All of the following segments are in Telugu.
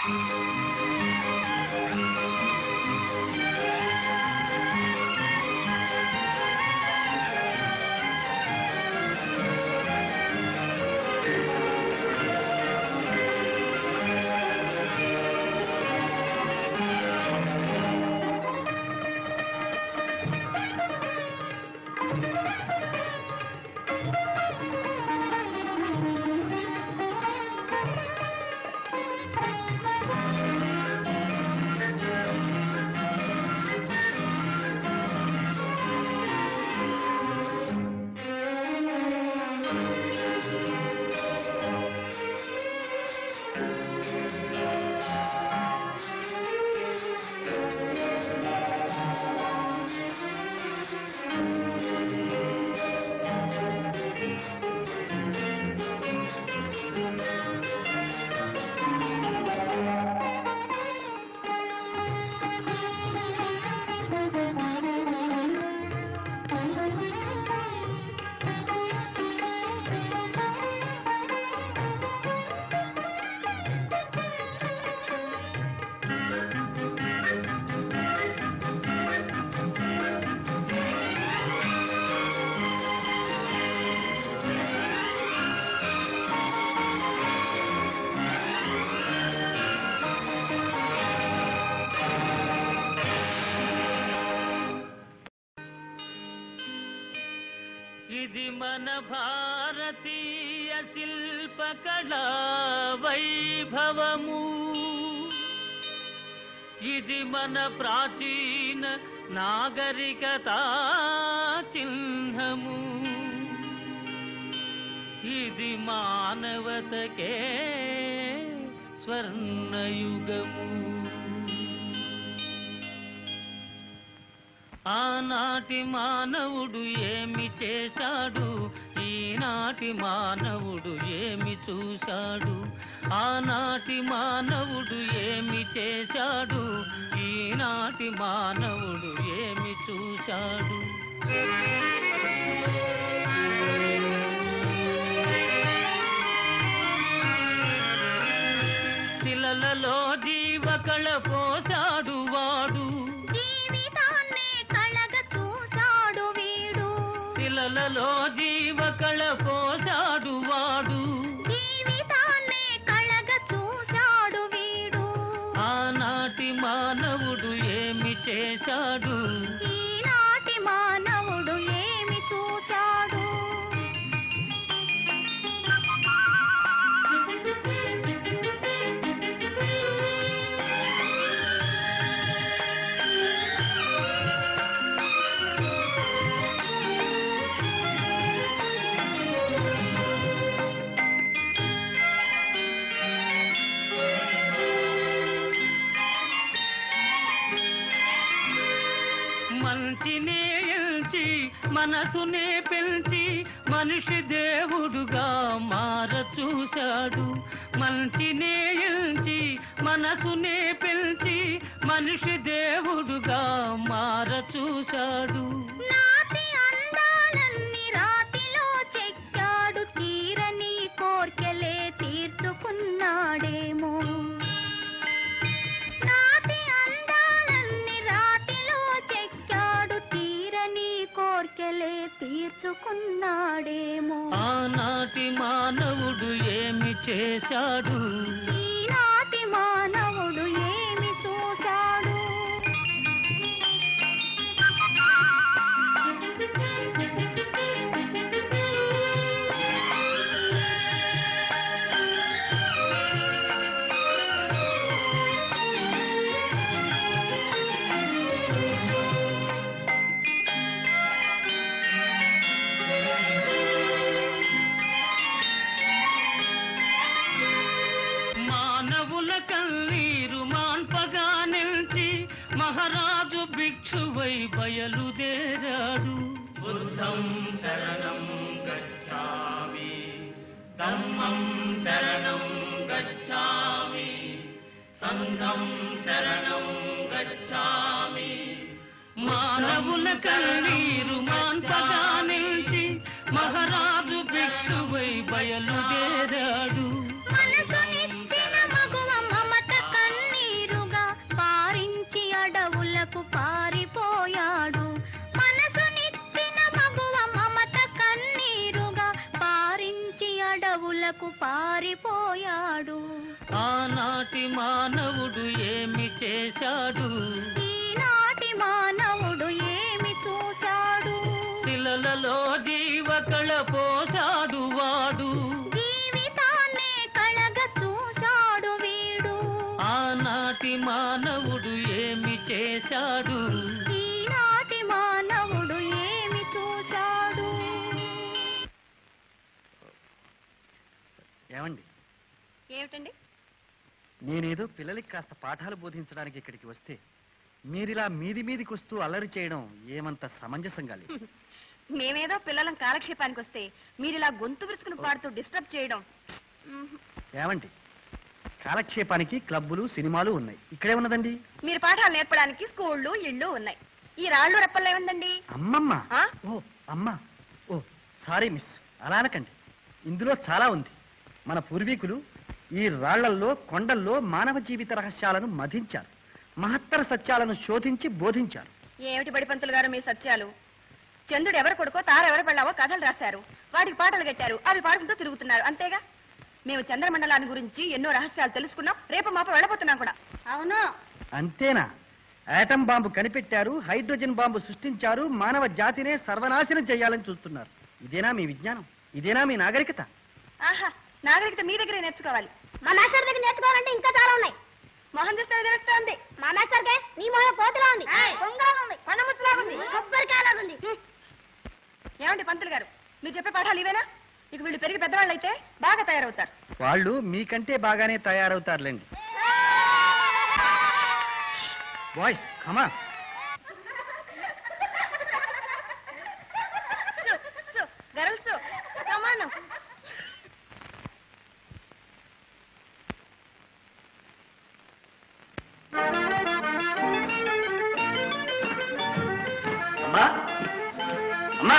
ఇది మన భారతీయ శిల్పకళా వైభవము, ఇది మన ప్రాచీన నాగరికతా చిహ్నము, ఇది మానవతకే స్వర్ణయుగము. ఆనాటి మానవుడు ఏమి చేశాడు, ఈనాటి మానవుడు ఏమి చూశాడు. ఆనాటి మానవుడు ఏమి చేశాడు, ఈనాటి మానవుడు ఏమి చూశాడు. శిలలలో జీవకళ పోశాడు వాడు, శిలలలో జీవకళ పోశాడు వాడు, జీవితాన్నే కళగ చూశాడు వీడు. ఆనాటి మానవుడు ఏమి చేశాడు, ఈనాటి మానవుడు ఏమి చూశాడు. మంచినే ఎంచి మనసునే పెంచి మనిషి దేవుడుగా మార చూశాడు. మంచినే ఎంచి మనసునే పెంచి మనిషి దేవుడుగా మార చూశాడు. నాటి అందాలన్నీ రాతిలో చెక్కాడు, తీరని కోర్కెలే తీర్చుకున్నాడేమో. నాటి అందాలన్నీ రాతిలో చెక్కాడు, తీరని కోర్కెలే తీర్చుకున్నాడేమో. ఆనాటి మానవుడు ఏమి చేశాడు, ఈనాటి మానవుడు ఏమి చూశాడు. కన్నీరు మాన్పగా నిలిచి మహారాజు భిక్షువై బయలుదేరాడు. బుద్ధం శరణం గచ్ఛామి, ధమ్మం శరణం గచ్ఛామి, సంఘం శరణం గచ్ఛామి. మానవుల కన్నీరు మాన్పగా నిలిచి మహారాజు భిక్షువై బయలుదేరాడు. మనసునిచ్చిన మగువ మమత మానవుడు ఏమి చేశాడు? ఈనాటి మానవుడు ఏమి చూశాడు? శిలలలో జీవకళ పోశాడు వాడు, జీవితాన్నే కళగ చూశాడు వీడు. ఆనాటి మానవుడు ఏమి చేశాడు? ఈనాటి మానవుడు ఏమి చూశాడు? ఏమండి, ఏమిటండి? నేనేదో పిల్లలకి కాస్త పాఠాలు బోధించడానికి ఇక్కడికి వస్తే మీరిలా మీదికి వస్తూ అల్లరి చేయడం ఏమంత సమంజసంగా లేదు. మేమేదో పిల్లలం కాలక్షేపానికి వస్తే మీరిలా గొంతు విరుచుకుని పాడుతూ డిస్టర్బ్ చేయడం. ఏమండి, కాలక్షేపానికి క్లబ్బులు సినిమాలు ఉన్నాయి, ఇక్కడే ఉన్నదండి. మీరు పాఠాలు నేర్పడానికి స్కూళ్ళు ఇళ్ళు ఉన్నాయి, ఈ రాళ్ళు రెప్పల్లో ఏముందండి? అమ్మమ్మ. ఆ? ఓ అమ్మ, ఓ సారీ మిస్, అలా అనకండి. ఇందులో చాలా ఉంది. మన పూర్వీకులు ఈ రాళ్లల్లో కొండల్లో మానవ జీవిత రహస్యాలను మధించారు, మహత్తర సత్యాలను శోధించి బోధించారు. ఏమిటి బడిపంతులు గారు మీ సత్యాలు? చంద్రుడు ఎవరు కొడుకో తార ఎవరు పెళ్ళావో కథలు రాశారు, వాటికి పాటలు కట్టారు, అవి పాడుకుంటూ తిరుగుతున్నారు, అంతేగా. మేము చంద్రమండలాన్ని గురించి ఎన్నో రహస్యాలు తెలుసుకున్నాం, రేపు మాప వెళ్ళబోతున్నాం కూడా. అవును. అంతేనా? ఆటం బాంబు కనిపెట్టారు, హైడ్రోజన్ బాంబు సృష్టించారు, మానవ జాతినే సర్వనాశనం చేయాలని చూస్తున్నారు. ఇదేనా మీ విజ్ఞానం? ఇదేనా మీ నాగరికత? ఆహా, నాగరికత మీ దగ్గరే నేర్చుకోవాలి. మా మాస్టర్ దగ్గర నేర్చుకోవాలంటే ఇంకా చాలా ఉన్నాయి. మొహం చూస్తే తెలుస్తోంది. మా మాస్టర్ కే నీ మొహం పోతులా ఉంది, కొంగలా ఉంది, కొండముచ్చులాగుంది, కొబ్బరికాయలాగుంది. ఏమండి పంతులు గారు, మీరు చెప్పే పాఠాలు ఇవేనా? ఇక వీళ్ళు పెరిగి పెద్దవాళ్ళు అయితే బాగా తయారవుతారు. వాళ్ళు మీకంటే బాగానే తయారవుతారులేండి. బాయ్స్ కమా. Girls come on. అమ్మా, అమ్మా,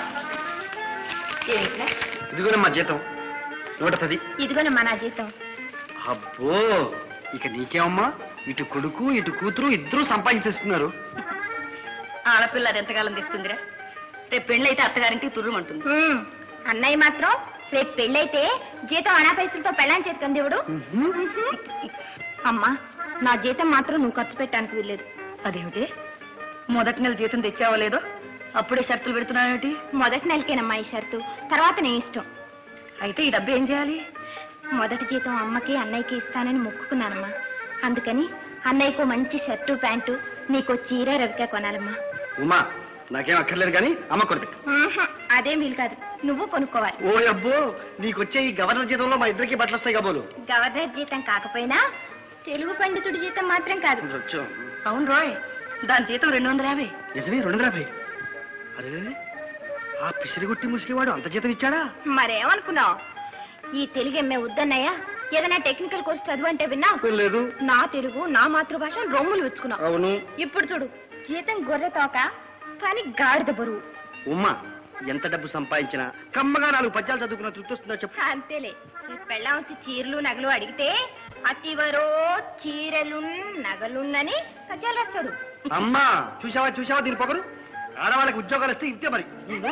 ఇదిగోనమ్మా జీతం 110. ఇదిగోనమ్మా నా జీతం. అబ్బో, ఇక నీకేమమ్మా, ఇటు కొడుకు ఇటు కూతురు ఇద్దరూ సంపాదించేస్తున్నారు. ఆడపిల్ల అది ఎంతకాలం తెస్తుందిరా? రేపు పెళ్ళైతే అత్తగారింటికి తుర్రుమంటుంది. అన్నయ్య మాత్రం రేపు పెళ్ళైతే జీతం అనా పైసలతో పెళ్ళాని చేతికంది దేవుడు. అమ్మా, నా జీతం మాత్రం నువ్వు ఖర్చు పెట్టడానికి వీల్లేదు. అదేమిటి? మొదటి నెల జీతం తెచ్చావో లేదో అప్పుడే షరతులు పెడుతున్నావేమిటి? మొదటి నెలకేనమ్మా ఈ షరతు, తర్వాత నీ ఇష్టం. అయితే ఈ డబ్బు ఏం చేయాలి? మొదటి జీతం అమ్మకి అన్నయ్యకి ఇస్తానని మొక్కుకున్నానమ్మా. అందుకని అన్నయ్యకు మంచి షర్టు ప్యాంటు, నీకు చీర రవిక కొనాలమ్మా. ఉమా, నాకేం అక్కర్లేదు కానీ అమ్మ కొనిపెట్టు. అదేం వీలు కాదు, నువ్వు కొనుక్కోవాలి. ఓ అబ్బో, నీకొచ్చే ఈ గవర్నర్ జీతంలో మా ఇద్దరికి బట్టలు వస్తాయి కాబోలు. గవర్నర్ జీతం కాకపోయినా తెలుగు పండితుడి జీతం మాత్రం కాదు. అవును రోయ్, దాని జీతం 250. నిజమే, 250. అరే, ఆ పిసిరిగొట్టి ముసిలివాడు అంత జీతం ఇచ్చాడా? మరేమనుకున్నావు? ఈ తెలుగు ఎమ్మె వద్దన్నయ్య, ఏదైనా టెక్నికల్ కోర్స్ చదువు అంటే విన్నా? లేదు. నా తెలుగు నా మాతృభాష రొమ్ములు వెచ్చుకున్నావు. అవును. ఇప్పుడు చూడు, జీతం గొర్రె తోక, కానీ గాడిద బరువు. ఉమ్మా, ఎంత డబ్బు సంపాదించినా కమ్మగా 4 పద్యాలు చదువుకున్న తృప్తి వస్తుందో చెప్పు. అంతేలే, ఈ పెళ్ళ వచ్చి చీరలు నగలు అడిగితే అతివరో చీరలు నగలున్నని సత్యాలు రాస్తాడు. అమ్మా, చూసావా దీని పొగరు? ఆడవాళ్ళకి ఉద్యోగాలు వస్తే ఇంతే మరి.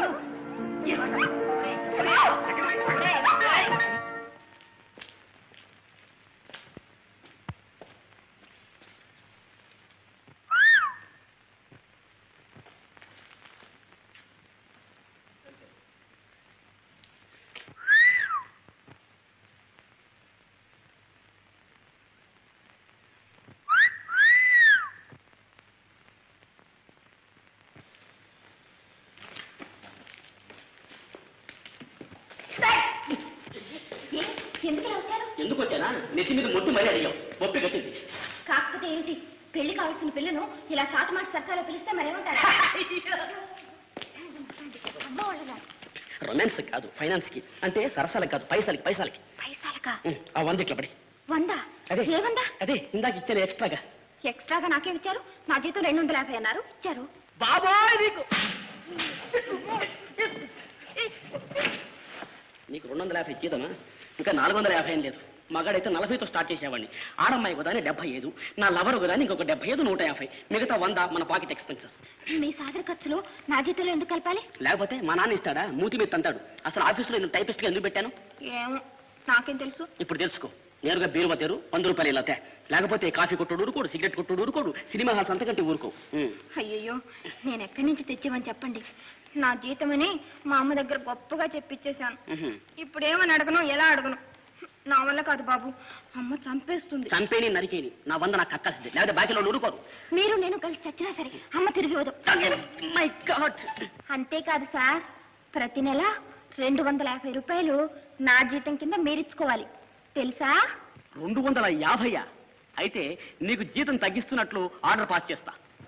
ఎందుకు వచ్చానా? నెత్తి మీద మొట్టు మరీ అడిగాం, మొప్పి కట్టింది. కాకపోతే ఏంటి, పెళ్లి కావాల్సిన పిల్లను ఇలా చాటమాటి సరసాలో పిలిస్తే మరేమంటారు? రొమాన్స్ కాదు, ఫైనాన్స్ కి, అంటే సరసాలకు కాదు, పైసలకి. పైసలకా? ఆ 100 ఇట్లా పడి. 100? అదే ఏ 100? అదే ఇందాక ఇచ్చాను ఎక్స్ట్రాగా. ఎక్స్ట్రాగా నాకేం ఇచ్చారు? నా జీతం 250 అన్నారు, ఇచ్చారు. బాబాయ్, నీకు 250 జీతమా? ఇంకా 450 ఏం లేదు. మగాడైతే 40తో స్టార్ట్ చేసేవాడిని. ఆడమ్మాయి కదా 75, నా లవర్ కదా ఇంకొక 75, 150, మిగతా 100 మన పాకెట్ ఎక్స్పెన్సెస్. మీ సాదర ఖర్చులు నా జీతంలో ఎందుకు కలపాలి? లేకపోతే మా నాన్న ఇస్తాడా? మూతి మీద తంతాడు. అసలు ఆఫీసులో నేను టైపిస్ట్గా ఎందుకు పెట్టాను? ఏమో, నాకేం తెలుసు. ఇప్పుడు తెలుసుకో. నేరుగా బీరువా తెరు 100 రూపాయలు ఇలా తే. లేకపోతే కాఫీ కొట్టుడు ఊరుకోడు, సిగరెట్ కొట్టుడు ఊరుకోడు, సినిమా హాల్స్ అంతకంటే ఊరుకో. అయ్యయ్యో నేను ఎక్కడి నుంచి తెచ్చామని చెప్పండి. నా జీతమని మా అమ్మ దగ్గర గొప్పగా చెప్పిచ్చేశాను. ఇప్పుడు ఏమని అడగను, ఎలా అడగను? నా వల్ల కాదు బాబు, అమ్మ చంపేస్తుంది. చంపేని నరికేని నా 100 నాకు కక్కాల్సిందే, లేకపోతే బాకీలో ఊరుకోరు. మీరు నేను కలిసి చచ్చినా సరే అమ్మ తిరిగి ఇవ్వదు. My God. అంతేకాదు సార్, ప్రతి నెల 250 రూపాయలు నా జీతం కింద మీరిచ్చుకోవాలి, తెలుసా? 250? అయితే నీకు జీతం తగ్గిస్తున్నట్లు ఆర్డర్ పాస్ చేస్తా.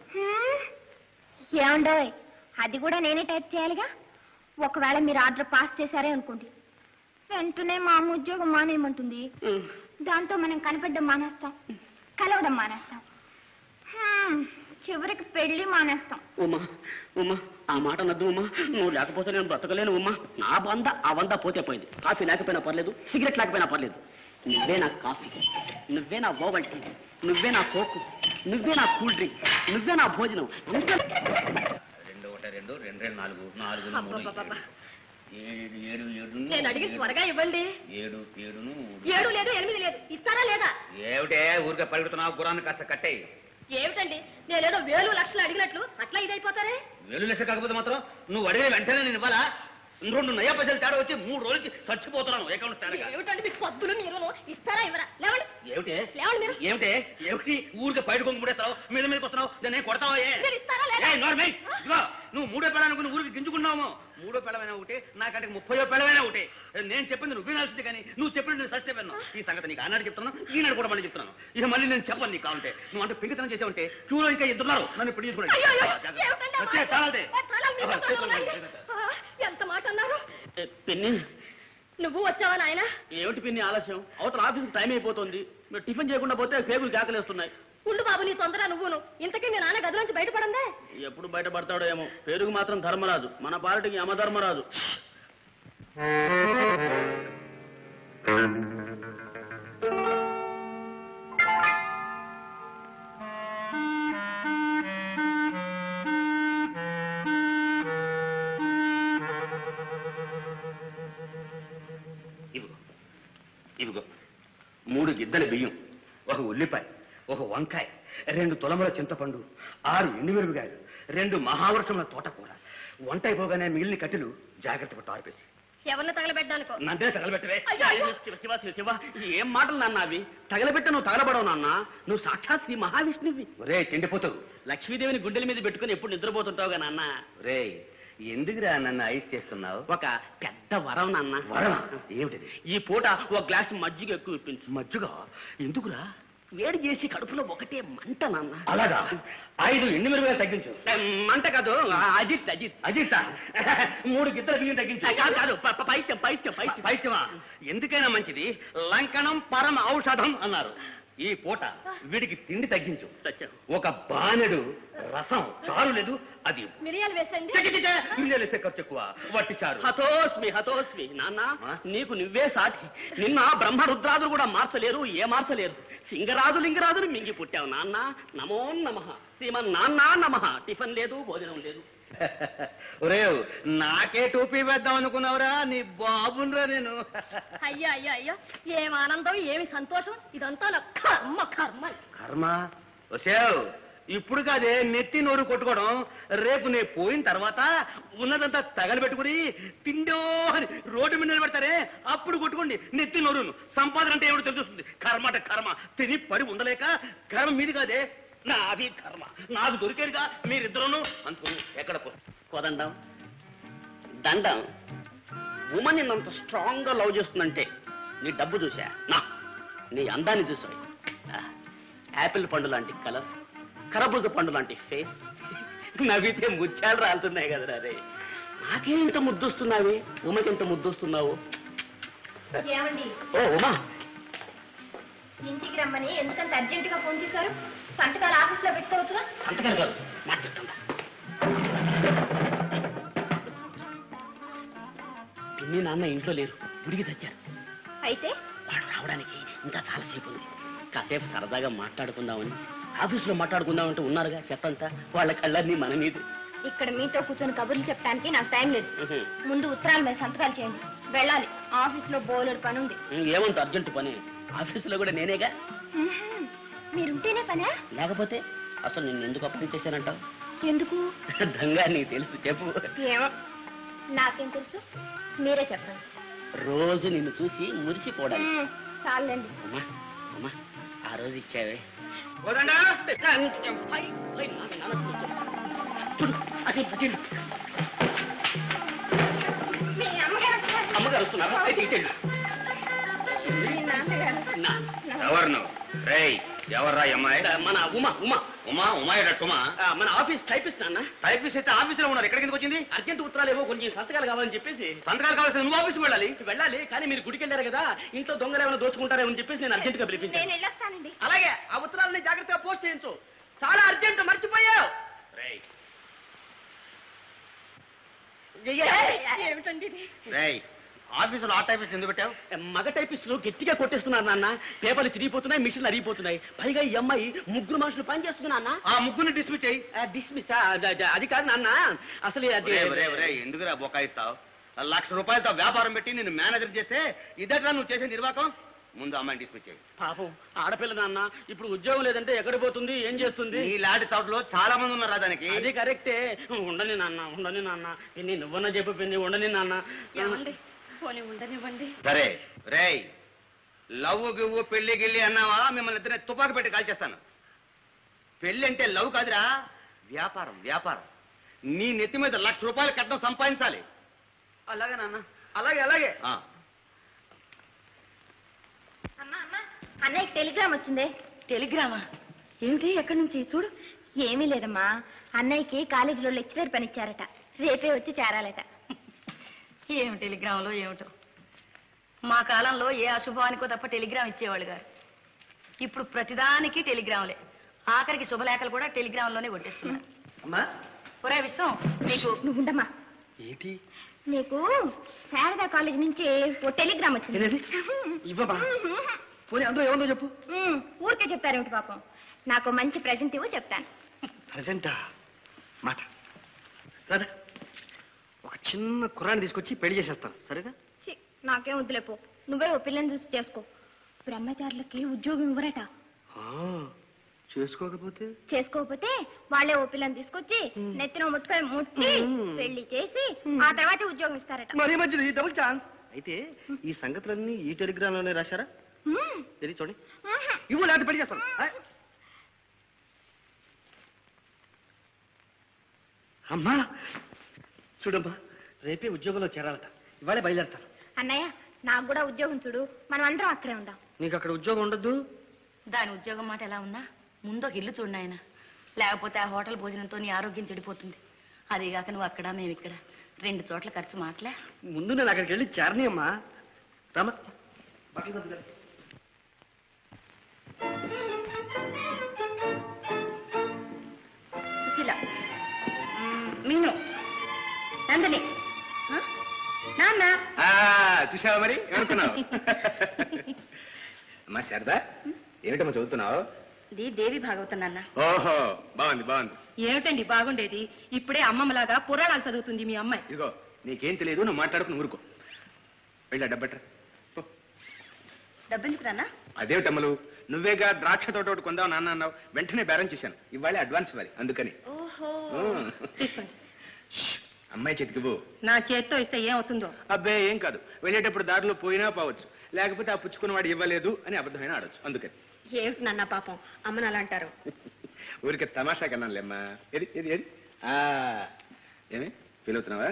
ఏమండోయ్, అది కూడా నేనే టైప్ చేయాలిగా. ఒకవేళ మీరు ఆర్డర్ పాస్ చేశారే అనుకోండి, వెంటనే మా అమ్మ ఉద్యోగం మానేయమంటుంది. దాంతో మనం కనపడడం మానేస్తాం, కలవడం మానేస్తాం, చివరికి పెళ్లి మానేస్తాం. ఉమా ఉమా, ఆ మాట నద్దు ఉమా. నువ్వు లేకపోతే నేను బ్రతకలేను ఉమా. నా బంద ఆ వంద పోతే పోయింది. కాఫీ లేకపోయినా పర్లేదు, సిగరెట్ లేకపోయినా పర్లేదు. నువ్వే నా కాఫీ, నువ్వే నా ఓవల్ టీ, నువ్వే నా కోకు, నువ్వే నా కూల్ డ్రింక్, నువ్వే నా భోజనం. 2 1 2 2 2 4 4 3 7 7 7 నేను అడిగి త్వరగా ఇవ్వండి. 7 7 7 లేదు 8 లేదు, ఇస్తారా లేదా? ఏమిటే ఊరికే పలుకుతున్నావు? గురాన్ని కాస్త కట్టేయి. ఏమిటండి, నేనేదో 1000 లక్షలు అడిగినట్లు అట్లా ఇదైపోతారే? 1000 లక్షలు కాకపోతే మాత్రం నువ్వు అడిగే వెంటనే నేను ఇవ్వాలా? 2 నయా పైసలు తేడా వచ్చి 3 రోజులకి చచ్చిపోతున్నాను. అకౌంట్ తేడా. ఏమిటండి మీకు పద్దులు మీరు? ఇస్తారా ఇవ్వరా? లేవండి. ఏమిటే లేవండి మీరు. ఏమిటే ఏమిటి ఊరికే బయట కొంగు ముడేస్తావు, మీద మీదకి వస్తున్నావు, నేను కొడతావా? మీరు ఇస్తారా లేదా? నువ్వు 3వ పెళ్ళానుకుని ఊరికి గింజుకున్నావు. 3వ పెళ్ళమైనా ఒకటి, నాకంటే 30వ పెళ్ళమైనా ఒకటి. నేను చెప్పింది నువ్వు వినాల్సింది, కానీ నువ్వు చెప్పింది నేను సత్య విన్నాను. ఈ సంగతి నీకు ఆనాడు చెప్తున్నాను, ఈనాడు కూడా మళ్ళీ చెప్తున్నాను. ఇక మళ్ళీ నేను చెప్పను నీకు కావాలంటే. నువ్వు అంటే పింకితనం చేసావంటే క్యూలో ఇంకా ఇద్దరున్నారు, నన్ను ఇప్పుడు అయ్యో, ఏమిటండి ఎంత మాట అన్నారు? పిన్ని, నువ్వు వచ్చావా నాయన? ఏమిటి పిన్ని ఆలస్యం? అవతల ఆఫీస్కి టైం అయిపోతుంది. మీరు టిఫిన్ చేయకుండా పోతే పేగులు కేకలేస్తున్నాయి. ఉండు బాబు, నీ తొందర నువ్వును. ఇంతకీ మీ నాన్న గదిలోంచి బయటపడందే? ఎప్పుడు బయటపడతాడో ఏమో. పేరుకు మాత్రం ధర్మరాజు, మన పార్టీకి యమధర్మరాజు. ఇదిగో 3 గిద్దల బియ్యం, 1 ఉల్లిపాయ, 1 వంకాయ, 2 తులముల చింతపండు, 6 ఎండుమిరపకాయలు, 2 మహావర్షముల తోటకూర. వంట అయిపోగానే మిగిలిన కట్టెలు జాగ్రత్త పట్టు ఆర్పేసి. ఎవరిని తగలబెట్టానుకో? నందే తగలబెట్టవే. శివ శివ శివ, ఏం మాటలు నాన్న అవి? తగలబెట్ట నువ్వు తగలబడవు నాన్న. నువ్వు సాక్షాత్ శ్రీ మహావిష్ణువి. ఒరే తిండిపోతావు, లక్ష్మీదేవిని గుండెల మీద పెట్టుకుని ఎప్పుడు నిద్రపోతుంటావుగా నాన్న. రే ఎందుకురా నన్ను ఐస్ చేస్తున్నావు? ఒక పెద్ద వరం నాన్న. వరమా? ఏమిటిది? ఈ పూట ఒక గ్లాసు మజ్జిగ ఎక్కువ ఇప్పించు. మజ్జిగ ఎందుకురా? వేడి చేసి కడుపులో ఒకటే మంట నాన్న. అలాగా? 5 ఎండుమిరపకాయలు తగ్గించు. మంట కాదు, అజిత్ అజిత్ అజిత్ 3 గిద్దల బియ్యం తగ్గించు. కాదు కాదు, పైత్యం పైత్యం పైత్యం. పైత్యమా? ఎందుకైనా మంచిది, లంకణం పరమ ఔషధం అన్నారు. ఈ పూట వీడికి తిండి తగ్గించు. సత్యం. ఒక బాణెడు రసం చారు లేదు, అది మిరియాలు వేసండి. మిలియలేసే ఖర్చు ఎక్కువ, వట్టి చారు. హతోస్మి హతోస్మి నాన్న, నీకు నువ్వే సాటి. నిన్న బ్రహ్మ రుద్రాదులు కూడా మార్చలేరు, ఏ మార్చలేరు. సింగరాజు లింగరాజులు మింగి పుట్టావు నాన్న. నమో నమః శ్రీమన్ నాన్న నమః. టిఫిన్ లేదు, భోజనం లేదు. ఒరే నాకే టోపీ వేద్దాం అనుకున్నావురా? నీ బాబునరా నేను. అయ్యా అయ్యా అయ్యా, ఏం ఆనందం, ఏమి సంతోషం. ఇదంతా నా కర్మ కర్మ. కర్మ వసేవ్, ఇప్పుడు కాదే నెత్తి నోరు కొట్టుకోవడం. రేపు నేను పోయిన తర్వాత ఉన్నదంతా తగలబెట్టుకుని తిండో అని రోడ్డు మీద నిలబెడతారే, అప్పుడు కొట్టుకోండి నెత్తి నోరును. సంపాదన అంటే ఏమిటో తెలుస్తుంది. కర్మ అంటే కర్మ, తిని పడి ఉండలేక కర్మ మీది కాదే, నాది కర్మ. నాకు దొరికేదిగా మీరిద్దరూ అనుకుని ఎక్కడ కోదండం దండం. ఉమన్ నిన్నంత స్ట్రాంగ్ గా లవ్ చేస్తుందంటే నీ డబ్బు చూసా, నా నీ అందాన్ని చూసావు. యాపిల్ పండు లాంటి కలర్, కరబూజ పండు లాంటి ఫేస్, నవ్వితే ముత్యాలు రాలుతున్నాయి కదరా రే. నాకేం ఇంత ముద్దొస్తున్నావి, ఉమకి ఎంత ముద్దొస్తున్నావు. ఏమండి, ఓ ఉమా, ఇంటికి రమ్మని ఎందుకంత అర్జెంట్ గా ఫోన్ చేశారు? సంతకాలు ఆఫీస్ లో పెట్టుకోవచ్చురా? సంతకాలు కాదు, మాట చెప్తుందా. పిన్ని నాన్న ఇంట్లో లేరు, గుడికి తెచ్చారు. అయితే వాడు రావడానికి ఇంకా చాలాసేపు ఉంది. కాసేపు సరదాగా మాట్లాడుకుందామని. ఆఫీసులో మాట్లాడుకుందామంటే ఉన్నారుగా చెత్తంతా, వాళ్ళ కళ్ళన్నీ మన మీద. ఇక్కడ మీతో కూర్చొని కబుర్లు చెప్పడానికి నాకు టైం లేదు. ముందు ఉత్తరాల మీద సంతకాలు చేయండి, వెళ్ళాలి. ఆఫీస్ లో బోలెడు పని ఉంది. ఏమంత అర్జెంటు పని? ఆఫీసులో కూడా నేనేగా. మీరుంటేనే పనా? లేకపోతే అసలు నిన్ను ఎందుకు అప్పగించేశానంటావు? ఎందుకు? దొంగ నీకు తెలుసు, చెప్పు. ఏమో నాకేం తెలుసు, మీరే చెప్పండి. రోజు నిన్ను చూసి మురిసిపోవడానికి. చాలండి. అమ్మా అమ్మా, ఆ రోజు ఇచ్చావే వదండా మీ అమ్మగారు వస్తారు. అమ్మగారు వస్తున్నారు. అయితే ఇటెళ్ళు. మీ నాన్నగారు. ఎవరు నువ్వు? రేయ్, ఎవర్రా ఈ అమ్మాయి? మన ఉమా ఉమా ఉమా ఉమాయడట్టుమా? మన ఆఫీస్ టైపిస్ట్ నాన్న. టైపిస్ట్ అయితే ఆఫీసులో ఉన్నారు, ఎక్కడికి ఎందుకు వచ్చింది? అర్జెంట్ ఉత్తరాలు ఏవో కొంచెం సంతకాలు కావాలని చెప్పేసి. సంతకాలు కావాల్సింది నువ్వు ఆఫీస్కి వెళ్ళాలి. వెళ్ళాలి, కానీ మీరు గుడికి వెళ్ళారు కదా, ఇంట్లో దొంగలు ఏమైనా దోచుకుంటారేమో అని చెప్పేసి నేను అర్జెంట్ గా పిలిపించాను. నేను వెళ్ళొస్తానండి. అలాగే ఆ ఉత్తరాలని జాగ్రత్తగా పోస్ట్ చేయించు. చాలా అర్జెంట్, మర్చిపోయావు. రేయ్ ఏమిటండి ఇది? రేయ్, ఆఫీసులో ఆ టైపిస్ట్ ఎందుకు పెట్టావు? మగ టైపిస్టులు గట్టిగా కొట్టేస్తున్నారు నాన్న. పేపర్లు చిరిగిపోతున్నాయి, మిషన్లు అరిగిపోతున్నాయి. పైగా ఈ అమ్మాయి ముగ్గురు మనుషులు పని చేస్తున్నా అన్న. ఆ ముగ్గురిని డిస్మిస్ చేయి. డిస్మిస్ అది కాదు నాన్న, అసలు అది ఎందుకురా బొకాయిస్తావు? ₹1,00,000 వ్యాపారం పెట్టి నేను మేనేజర్ చేస్తే ఇదట్లా నువ్వు చేసే నిర్వాహకం. ముందు అమ్మాయిని డిస్మిస్ చేయి. పాపం ఆడపిల్ల నాన్న, ఇప్పుడు ఉద్యోగం లేదంటే ఎక్కడ పోతుంది, ఏం చేస్తుంది? ఈ లాంటి తోటలో చాలా మంది ఉన్నారు దానికి. అది కరెక్టే. ఉండని నాన్న, ఉండని నాన్న. పిన్ని నువ్వన్నా చెప్పు పిన్ని, ఉండని నాన్న. పోనీ ఉండనివ్వండి. సరే రేయ్, లవ్ గివ్వు పెళ్లి గిల్లి అన్నావా మిమ్మల్ని ఇద్దరే తుపాకు పెట్టి కాల్చేస్తాను. పెళ్లి అంటే లవ్ కాదురా, వ్యాపారం వ్యాపారం. నీ నెత్తి మీద ₹1,00,000 కట్నం సంపాదించాలి. అలాగే నాన్న, అలాగే అలాగే. అమ్మా అమ్మా, అన్నయ్యకి టెలిగ్రామ్ వచ్చిందే. టెలిగ్రామా? ఏమిటి, ఎక్కడి నుంచి? చూడు. ఏమీ లేదమ్మా, అన్నయ్యకి కాలేజీలో లెక్చరర్ పనిచ్చారట, రేపే వచ్చి చేరాలట. ఏమి టెలిగ్రామ్లో ఏమిటో. మా కాలంలో ఏ అశుభానికో తప్ప టెలిగ్రామ్ ఇచ్చేవాళ్ళు గారు. ఇప్పుడు ప్రతిదానికి టెలిగ్రాములే. ఆఖరికి శుభలేఖలు కూడా టెలిగ్రామ్లోనే కొట్టేస్తున్నారు. అమ్మా ఒరే విశ్వం, నీకు నువ్వు ఉండమ్మా. ఏంటి నీకు శారదా కాలేజ్ నుంచి ఓ టెలిగ్రామ్ వచ్చింది. ఏది? ఇవ్వమా? పోనీ అందులో ఏముందో చెప్పు. ఊరికే చెప్తారేమిటి పాపం. నాకు మంచి ప్రజెంట్ ఇవ్వు, చెప్తాను. ప్రజెంటా? మాట రాదా, ఒక చిన్న కుర్రాన్ని తీసుకొచ్చి పెళ్లి చేసేస్తాను, సరేనా? ఛీ, నాకేం వద్దులేపో. నువ్వే ఓ పిల్లని చూసి చేసుకో. బ్రహ్మచారులకి ఉద్యోగం ఇవ్వరట. చేసుకోకపోతే వాళ్ళే ఓ పిల్లని తీసుకొచ్చి నెత్తిన ముట్టుకొని ముట్టి పెళ్లి చేసి ఆ తర్వాత ఉద్యోగం ఇస్తారట. మరీ మంచిది, డబుల్ ఛాన్స్. అయితే ఈ సంగతులన్నీ ఈ టెలిగ్రామ్ లోనే రాశారా? తెలియ చూడండి, ఇవ్వు లేకపోతే పెళ్లి చేస్తాను. అమ్మా చూడమ్మా, రేపే ఉద్యోగంలో చేరాలట, ఇవాళే బయలుదేరతాను. అన్నయ్య, నాకు కూడా ఉద్యోగం చూడు, మనం అందరం అక్కడే ఉందాం. నీకు అక్కడ ఉద్యోగం ఉండద్దు? దాని ఉద్యోగం మాట ఎలా ఉన్నా ముందు ఒక ఇల్లు చూడు నాయన. లేకపోతే ఆ హోటల్ భోజనంతో నీ ఆరోగ్యం చెడిపోతుంది. అదేగాక నువ్వు అక్కడ, మేము ఇక్కడ, 2 చోట్ల ఖర్చు మాటలే. ముందు నేను అక్కడికి వెళ్ళి చేరని అమ్మా. రామా, మీను నందిని, నాన్న. చూసావా మరి ఏమనుకున్నావు? అమ్మా శారదా, ఏమిటమ్మా చదువుతున్నావు? ఇది దేవి భాగవతం నాన్న. ఓహో, బాగుంది బాగుంది. ఏమిటండి బాగుండేది? ఇప్పుడే అమ్మమ్మలాగా పురాణాలు చదువుతుంది మీ అమ్మాయి. ఇదిగో నీకేం తెలియదు, నువ్వు మాట్లాడుకుని ఊరుకో. వెళ్ళా డబ్బట్రా. డబ్బెందుకు నాన్న? అదేమిటమ్మలు, నువ్వేగా ద్రాక్ష తోట ఒకటి కొందావు నాన్న అన్నావు, వెంటనే బేరం చేశాను. ఇవాళ అడ్వాన్స్ ఇవ్వాలి, అందుకని. ఓహో, అమ్మాయి చేతికి నా చేత్తో ఇస్తే ఏమవుతుందో? అబ్బే ఏం కాదు, వెళ్ళేటప్పుడు దారిలో పోయినా పోవచ్చు, లేకపోతే ఆ పుచ్చుకున్నవాడు ఇవ్వలేదు అని అబద్ధమైన ఆడొచ్చు, అందుకని. ఏమిటి నాన్న పాపం, అమ్మని అలా అంటారు. ఊరికే తమాషా కన్నానులేమ్మా. ఏది ఏది ఏది ఏమి ఫీల్ అవుతున్నావా?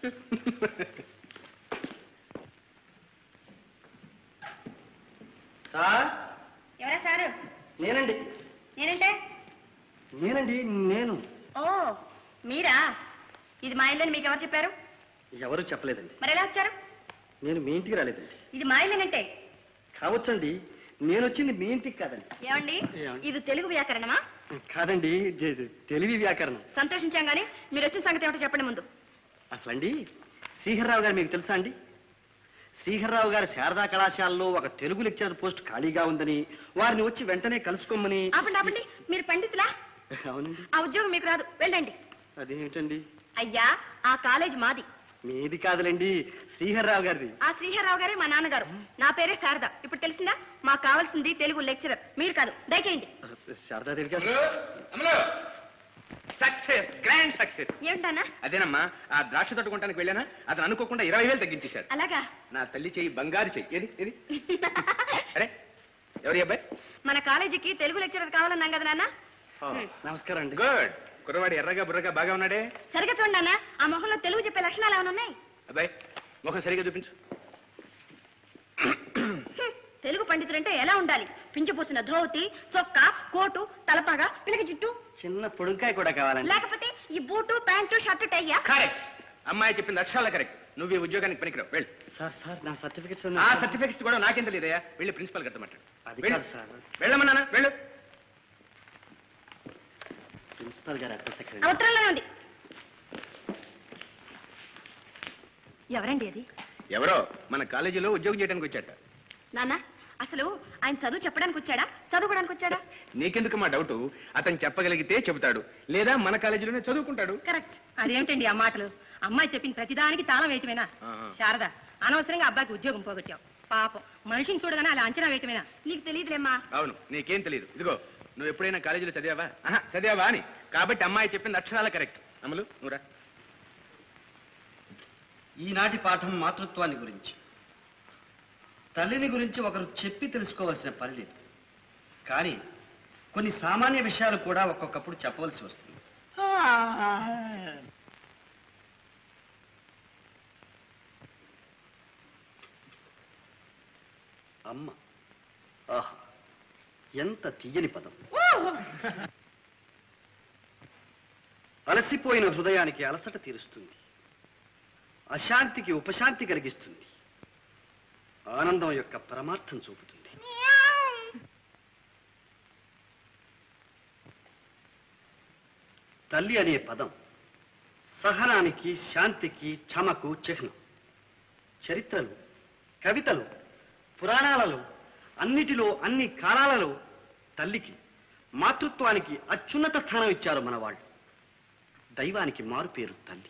సార్, ఎవరా సారు? నేనండి. నేనంటే? నేను. ఓ మీరా? ఇది మా ఇల్లని మీకు ఎవరు చెప్పారు? ఎవరు చెప్పలేదండి. మరి ఎలా వచ్చారు? నేను మీ ఇంటికి రాలేదండి. ఇది మా ఇల్లేనంటే? కావచ్చండి, నేను వచ్చింది మీ ఇంటికి కాదండి. ఏమండి, ఇది తెలుగు వ్యాకరణమా? కాదండి, తెలివి వ్యాకరణం. సంతోషించాం గానీ మీరు వచ్చిన సంగతి ఏమిటో చెప్పండి ముందు. అసలండి శ్రీహర్రావు గారు మీకు తెలుసా అండి? శ్రీహర్రావు గారు శారదా కళాశాలలో ఒక తెలుగు లెక్చరర్ పోస్ట్ ఖాళీగా ఉందని, వారిని వచ్చి వెంటనే కలుసుకోమని. ఆపండి, మీరు పండితులా? అవునండి. ఆ ఉద్యోగం మీకు రాదు, వెళ్ళండి. అదేమిటండి? అయ్యా, ఆ కాలేజ్ మాది. మీది కాదులేండి, శ్రీహర్రావు గారిది. ఆ శ్రీహర్రావు గారే మా నాన్నగారు. నా పేరే శారద. ఇప్పుడు తెలిసిందా? మాకు కావాల్సింది తెలుగు లెక్చరర్, మీరు కాదు. దయచేయండి. శారదా దేవి గారు. Success, grand success. ఏమిటన్నా? అదేనమ్మా, ఆ ద్రాక్ష తట్టుకుంటానికి వెళ్ళానా, అతను అనుకోకుండా 20,000 తగ్గించేశాడు. అలాగా? నా తల్లి చెయ్యి బంగారు చెయ్యి. ఏది ఏది? అరే ఎవరి అబ్బాయి? మన కాలేజీకి తెలుగు లెక్చరర్ కావాలన్నాం కదా నాన్న. నమస్కారం అండి. గుడ్. కుర్రవాడు ఎర్రగా బుర్రగా బాగా ఉన్నాడే. సరిగా చూడండి నాన్న, ఆ మొహంలో తెలుగు చెప్పే లక్షణాలు ఏమైనా ఉన్నాయి? అబ్బాయి ముఖం సరిగా చూపించు. తెలుగు పండితులంటే ఎలా ఉండాలి? పింఛపోసిన ధోతి, చొక్కా, కోటు, తలపాగా, పిల్లకి జుట్టు, చిన్న పొడుంకాయ కూడా కావాలండి. లేకపోతే ఈ బూటు, ప్యాంటు, షర్టు, టయ్యా? కరెక్ట్. అమ్మాయి చెప్పింది అక్షరాల కరెక్ట్. నువ్వు ఈ ఉద్యోగానికి పనికిరావు, వెళ్ళు. సార్ నా సర్టిఫికెట్స్ ఆ సర్టిఫికెట్స్ కూడా నాకేం తెలియదయ్యా. వెళ్ళి ప్రిన్సిపల్ గారితో మాట్లాడు. అది కాదు సార్. వెళ్ళమన్నానా? వెళ్ళు. ప్రిన్సిపల్ గారు అడ్రస్ ఎక్కడ? ఆ ఉత్తరంలోనే ఉంది. ఎవరండి అది? ఎవరో మన కాలేజీలో ఉద్యోగం చేయడానికి వచ్చాట. నాన్న, అసలు ఆయన చదువు చెప్పడానికి వచ్చాడా, చదువుకోవడానికి వచ్చాడా? నీకెందుకు మా డౌట్? అతను చెప్పగలిగితే చెబుతాడు, లేదా మన కాలేజీలోనే చదువుకుంటాడు. కరెక్ట్. అదేంటండి ఆ మాటలు? అమ్మాయి చెప్పిన ప్రతిదానికి తాళం వేయటమేనా? ఆహా. శారద, అనవసరంగా అబ్బాయికి ఉద్యోగం పోగొట్టావు. పాపం, మనిషిని చూడగానే అలా అంచనా వేయటమేనా? నీకు తెలియదులేమ్మా. అవును, నీకేం తెలియదు. ఇదిగో, నువ్వు ఎప్పుడైనా కాలేజీలో చదివావా? చదివావా అని. కాబట్టి అమ్మాయి చెప్పింది అక్షరాల కరెక్ట్. అమలు నువ్వురా. ఈనాటి పాఠం మాతృత్వాన్ని గురించి. తల్లిని గురించి ఒకరు చెప్పి తెలుసుకోవాల్సిన పని లేదు, కానీ కొన్ని సామాన్య విషయాలు కూడా ఒక్కొక్కప్పుడు చెప్పవలసి వస్తుంది. అమ్మ, ఆహా, ఎంత తీయని పదం. అలసిపోయిన హృదయానికి అలసట తీరుస్తుంది, అశాంతికి ఉపశాంతి కలిగిస్తుంది, ఆనందం యొక్క పరమార్థం చూపుతుంది. తల్లి అనే పదం సహనానికి, శాంతికి, క్షమకు చిహ్నం. చరిత్రలు, కవితలు, పురాణాలలో, అన్నిటిలో, అన్ని కాలాలలో తల్లికి, మాతృత్వానికి అత్యున్నత స్థానం ఇచ్చారు మన వాళ్ళు. దైవానికి మారు పేరు తల్లి.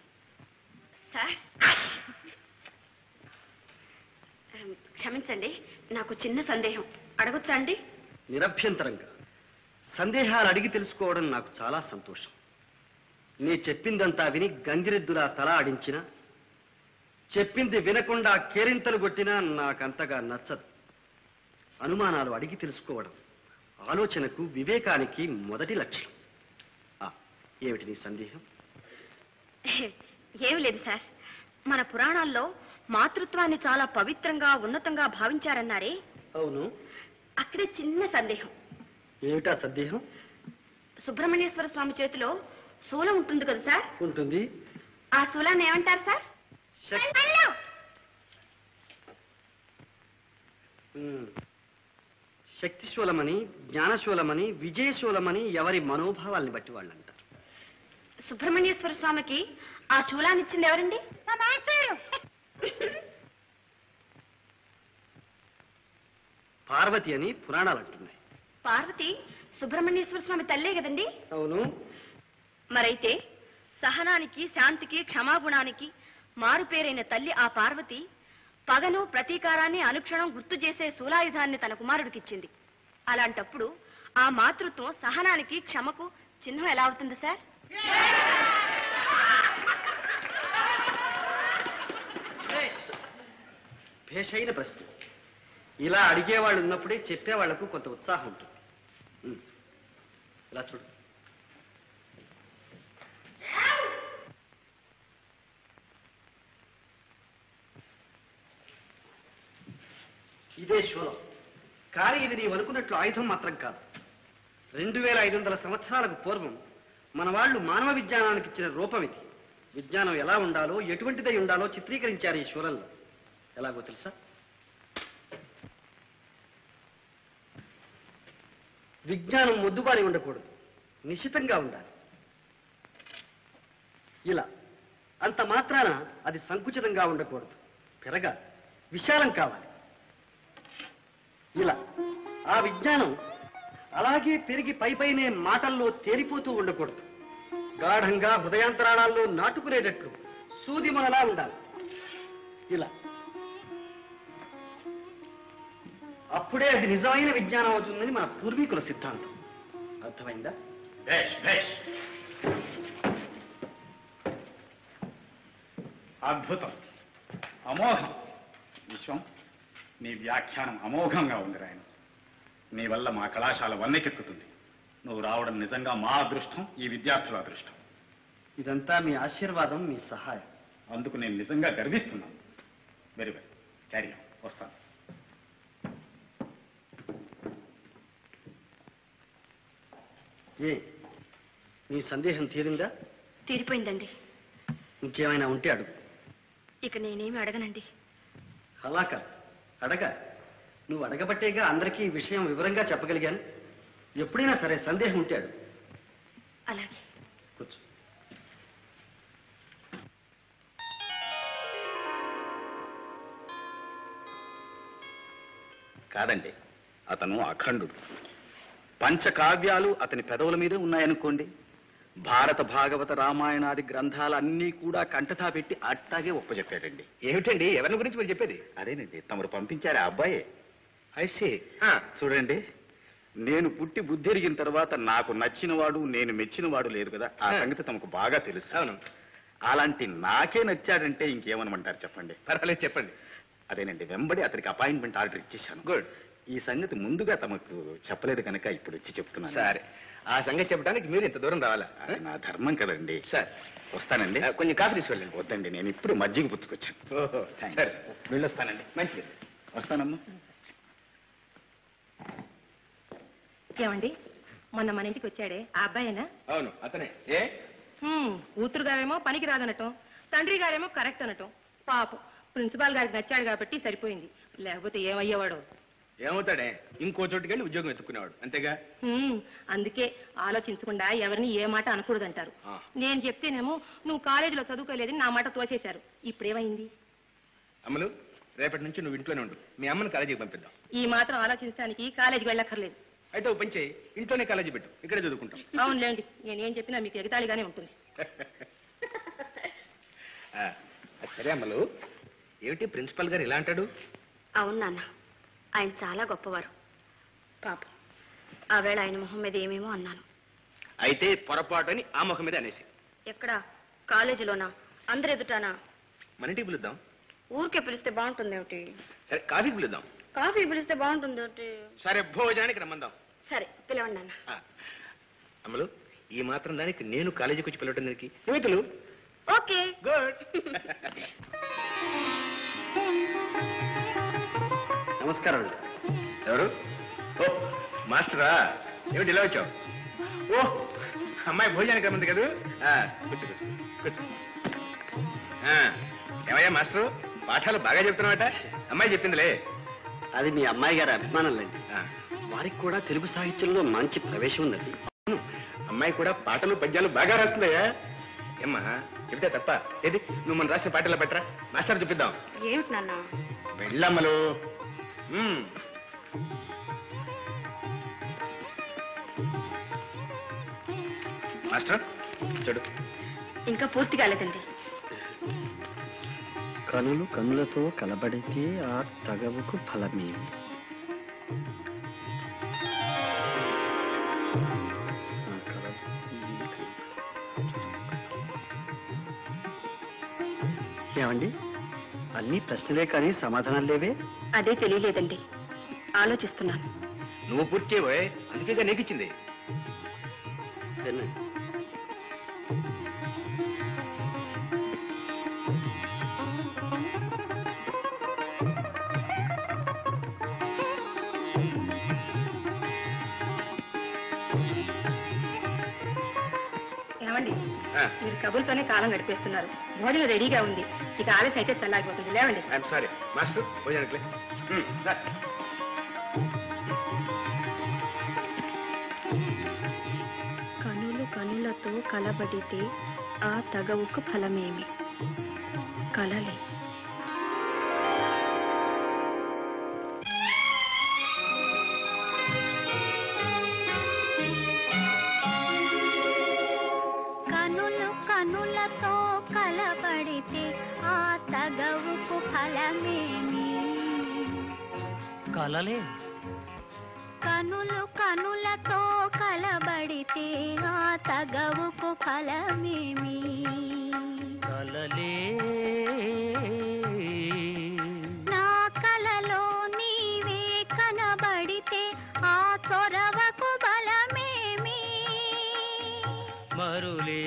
క్షమించండి, నాకు చిన్న సందేహం, అడగొచ్చా అండి? నిరభ్యంతరంగా. సందేహాలు అడిగి తెలుసుకోవడం నాకు చాలా సంతోషం. నీ చెప్పిందంతా విని గంగిరెద్దులా తల ఆడించినా, చెప్పింది వినకుండా కేరింతలు కొట్టినా నాకంతగా నచ్చదు. అనుమానాలు అడిగి తెలుసుకోవడం ఆలోచనకు, వివేకానికి మొదటి లక్షణం. ఏమిటి నీ సందేహం? ఏమి లేదు సార్, మన పురాణాల్లో మాతృత్వాన్ని చాలా పవిత్రంగా, ఉన్నతంగా భావించారన్నారే. అవును. అక్కడే చిన్న సందేహం. ఏమిటా సందేహం? సుబ్రహ్మణ్యేశ్వర స్వామి చేతిలో శూలం ఉంటుంది కదా సార్? ఉంటుంది. ఆ శూలాన్ని ఏమంటారు సార్? శక్తిశూలమని, జ్ఞానశూలమని, విజయశూలమని ఎవరి మనోభావాల్ని బట్టి వాళ్ళు అంటారు. సుబ్రహ్మణ్యేశ్వర స్వామికి ఆ శూలాన్ని ఇచ్చింది ఎవరండి? పార్వతి అని పురాణాలు అంటున్నాయి. పార్వతి సుబ్రహ్మణ్యేశ్వర స్వామి తల్లే కదండి? అవును. మరైతే సహనానికి, శాంతికి, క్షమాగుణానికి మారు పేరైన తల్లి ఆ పార్వతి పగను, ప్రతీకారాన్ని అనుక్షణం గుర్తు చేసే శూలాయుధాన్ని తన కుమారుడికిచ్చింది. అలాంటప్పుడు ఆ మాతృత్వం సహనానికి, క్షమకు చిహ్నం ఎలా అవుతుంది సార్? భేషైన ప్రశ్న. ఇలా అడిగేవాళ్ళు ఉన్నప్పుడే చెప్పేవాళ్లకు కొంత ఉత్సాహం ఉంటుంది. ఇలా చూడు. ఇదే శూలం. కానీ ఇది నీవు అనుకున్నట్లు ఆయుధం మాత్రం కాదు. 2500 సంవత్సరాలకు పూర్వం మన వాళ్ళు మానవ విజ్ఞానానికి ఇచ్చిన రూపం ఇది. విజ్ఞానం ఎలా ఉండాలో, ఎటువంటిదై ఉండాలో చిత్రీకరించారు ఈ శూలంలో. ఎలాగో తెలుసా? విజ్ఞానం మొద్దుబారి ఉండకూడదు, నిశితంగా ఉండాలి. ఇలా అంత మాత్రాన అది సంకుచితంగా ఉండకూడదు, పెరగాలి, విశాలం కావాలి. ఇలా ఆ విజ్ఞానం అలాగే పెరిగి పైపైనే మాటల్లో తేలిపోతూ ఉండకూడదు, గాఢంగా హృదయాంతరాళాల్లో నాటుకునేటట్లు సూది మనలా ఉండాలి. ఇలా. అప్పుడే అది నిజమైన విజ్ఞానం అవుతుందని మన పూర్వీకుల సిద్ధాంతం. అర్థమైందా? భేష్ భేష్. అద్భుతం, అమోఘం. విశ్వం, నీ వ్యాఖ్యానం అమోఘంగా ఉంది రాయన. నీ వల్ల మా కళాశాల వన్నెకెక్కుతుంది. నువ్వు రావడం నిజంగా మా అదృష్టం, ఈ విద్యార్థుల అదృష్టం. ఇదంతా మీ ఆశీర్వాదం, మీ సహాయం. అందుకు నేను నిజంగా గర్విస్తున్నాను. Very well, carry on. వస్తాను. ఏ నీ సందేహం తీరిందా? తీరిపోయిందండి. ఇంకేమైనా ఉంటే అడుగు. ఇక నేనేమి అడగనండి. అలా కాదు, అడగ. నువ్వు అడగబట్టేగా అందరికీ ఈ విషయం వివరంగా చెప్పగలిగాను. ఎప్పుడైనా సరే సందేహం ఉంటే అడుగు. అలాగే. కూర్చో. కాదండి, అతను అఖండుడు. పంచకావ్యాలు అతని పెదవుల మీదే ఉన్నాయనుకోండి. భారత భాగవత రామాయణాది గ్రంథాలన్నీ కూడా కంటతా పెట్టి అట్టాగే ఒప్పజెప్పాడండి. ఏమిటండి, ఎవరి గురించి మీరు చెప్పేది? అదేనండి, తమరు పంపించారు ఆ అబ్బాయే. ఐసీ. చూడండి, నేను పుట్టి బుద్ధి ఎరిగిన తర్వాత నాకు నచ్చినవాడు, నేను మెచ్చినవాడు లేదు కదా. ఆ సంగతి తమకు బాగా తెలుసు. అవును. అలాంటి నాకే నచ్చాడంటే ఇంకేమనమంటారు చెప్పండి? పర్వాలేదు, చెప్పండి. అదేనండి, వెంబడి అతనికి అపాయింట్మెంట్ ఆర్డర్ ఇచ్చేశాను. గుడ్. ఈ సంగతి ముందుగా తమకు చెప్పలేదు కనుక ఇప్పుడు వచ్చి చెప్తున్నాను. సరే, ఆ సంగతి చెప్పడానికి మీరు ఇంత దూరం రావాలా? అది నా ధర్మం కదండి. సార్, వస్తానండి. కొంచెం కాఫీ తీసుకెళ్ళండి. వద్దండి, నేను ఇప్పుడు మజ్జిగ పుచ్చుకొచ్చాను. ఓహో, థాంక్స్. సరే, వెళ్ళొస్తానండి. మంచిది. వస్తానమ్మా. ఏమండి, మొన్న మన ఇంటికి వచ్చాడే ఆ అబ్బాయేనా? అవును, అతనే. ఏ కూతురు గారేమో పనికి రాదనటం, తండ్రి గారేమో కరెక్ట్ అనటం. పాపం ప్రిన్సిపాల్ గారికి నచ్చాడు కాబట్టి సరిపోయింది, లేకపోతే ఏమయ్యేవాడు? ఏమవుతాడే, ఇంకో చోటుకి వెళ్ళి ఉద్యోగం ఎత్తుకునేవాడు, అంతేగా. అందుకే ఆలోచించకుండా ఎవరిని ఏ మాట అనకూడదంటారు. నేను చెప్తేనేమో నువ్వు కాలేజీలో చదువుకోలేదని నా మాట తోసేశారు. ఇప్పుడేమైంది? అమ్మలు, రేపటి నుంచి నువ్వు ఇంట్లోనే ఉండు. మీ అమ్మని కాలేజీకి పంపిద్దాం. ఈ మాత్రం ఆలోచించడానికి కాలేజీకి వెళ్ళక్కర్లేదు. అయితే ఓ పని చేయి, ఇంట్లోనే కాలేజీ పెట్టు, ఇక్కడే చదువుకుంటాం. అవునులేండి, నేనేం చెప్పినా మీకు ఎగతాళిగానే ఉంటుంది. సరే అమ్మలు, ఏమిటి ప్రిన్సిపల్ గారు ఇలా అంటాడు? అవును నాన్న, ఆయన చాలా గొప్పవారు. పాపం ఆ వేళ ఆయన మొహం మీద ఏమేమో అన్నాను. అయితే పొరపాటు అని ఆ ముఖం మీద అనేసి. ఎక్కడ? కాలేజీలోనా? అందరు ఎదుటానా? మన ఇంటికి పిలుద్దాం. ఊరికే పిలిస్తే బాగుంటుంది ఏమిటి? సరే, కాఫీకి పిలుద్దాం. కాఫీ పిలిస్తే బాగుంటుంది ఏమిటి? సరే, భోజనానికి రమ్మందాం. సరే, పిలవండి నాన్న. అమ్మలు, ఈ మాత్రం దానికి నేను కాలేజీకి వచ్చి పిలవటం దానికి నువ్వే పిలువు. ఓకే. గుడ్. నమస్కారం. ఎవరు? ఓ, మాస్టరా, ఏమిటి ఇలా వచ్చావు? ఓ, అమ్మాయి భోజనానికి రమ్మంది కదా. కూర్చో కూర్చో కూర్చో. ఏమయ్యా మాస్టరు, పాఠాలు బాగా చెప్తున్నావట. అమ్మాయి చెప్పిందిలే. అది మీ అమ్మాయి గారి అభిమానులండి. వారికి కూడా తెలుగు సాహిత్యంలో మంచి ప్రవేశం ఉందండి. అవును, అమ్మాయి కూడా పాటలు పద్యాలు బాగా రాస్తుందయ్యా. ఏమ్మా, చెప్తే తప్ప ఏది? నువ్వు మన రాసిన పాటలు పెట్టరా, మాస్టర్ చూపిద్దాం. ఏమిటి నాన్న? వెళ్ళమ్మలు. మాస్టర్ చూడు. ఇంకా పూర్తి కాలేదండి. కనులు కనులతో కలబడితే ఆ తగవుకు ఫలమేమి. ఏమండి, అన్ని ప్రశ్నలే కానీ సమాధానాలు లేవే? అదే తెలియలేదండి, ఆలోచిస్తున్నాను. నువ్వు పూర్తి చేయబోయే, అందుకేగా నీకు ఇచ్చింది. ఏమండి, మీరు కబుర్తోనే కాలం గడిపేస్తున్నారు. భోజనం రెడీగా ఉంది, ఇక ఆలస్యం అయితే చల్లారిపోతుంది. లేవండి. ఐఎమ్ సారీ మాస్టర్, భోజనానికి కనులు కనులతో కలబడితే ఆ తగవుకు ఫలమేమి? కలలే. కనులు కనులతో కలబడితే ఆ తగవుకు కలలే. కనులు కనులతో కలబడితే ఆ తగవుకు ఫలమేమి? కలలే. నా కలలో నీవే కనబడితే ఆ చొరవకు బలమేమి? మరులే.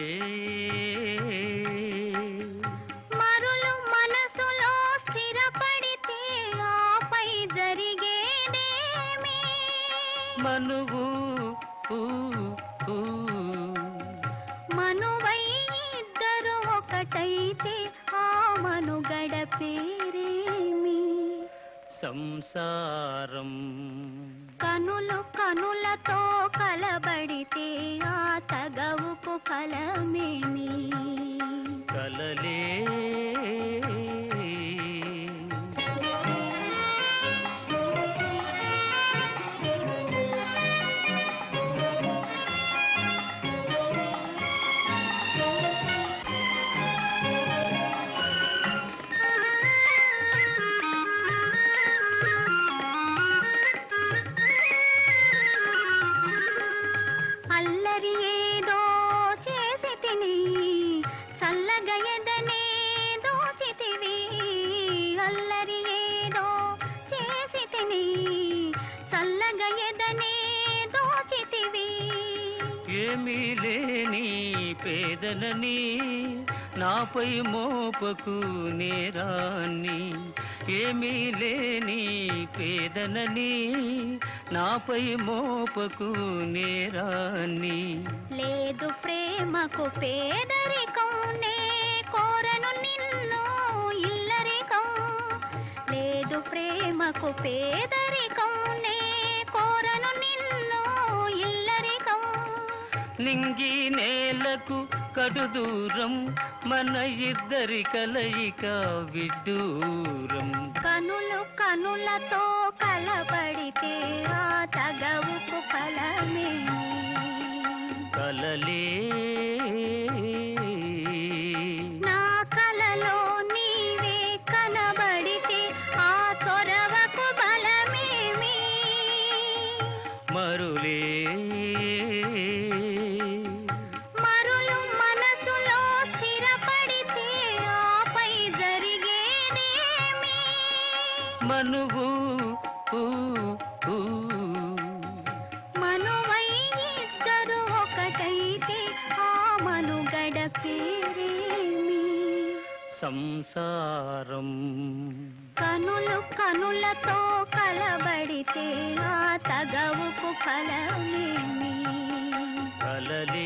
మరులు మనసులో స్థిరపడితే ఆపై జరిగేదేమి? మనువు మనువై ఇద్దరు ఒకటైతే ఆ మనుగడ పేరేమి? సంసారం. కనులు కనులతో కలబడితే ఆ తగవుకు ఫలమేమి? కలలే. అల్లరి ఏదో చేసి తిని చల్లగా ఎదనే దోచితివి. అల్లరి ఏదో చేసి తిని చల్లగా ఎదనే దోచితివి. ఏమీ లేని పేదలని నాపై మోపకు నేరాన్ని. ఏమీ లేని పేదలని నాపై మోపకు నేరాన్ని. లేదు ప్రేమకు పేదరికం, నే కోరను నిన్ను ఇల్లరికం. లేదు ప్రేమకు పేదరికం, నే కోరను నిన్ను ఇల్లరికం. నింగి నేలకు కడు దూరం, మన ఇద్దరి కలయిక విడ్డూరం. కనులు కనులతో కలబడితే ఆ తగవుకు ఫలమేమి? కలలే. నా కలలో నీవే కనబడితే ఆ చొరవకు బలమేమి? మరులే. మరులు మనసులో స్థిరపడితే ఆపై జరిగేదేమి? మనువు మనువై ఇద్దరు ఒకటైతే ఆ మనుగడ పేరేమి? సంసారం. కనులు కనులతో కలబడితే ఆ తగవుకు ఫలమేమి? కలలే.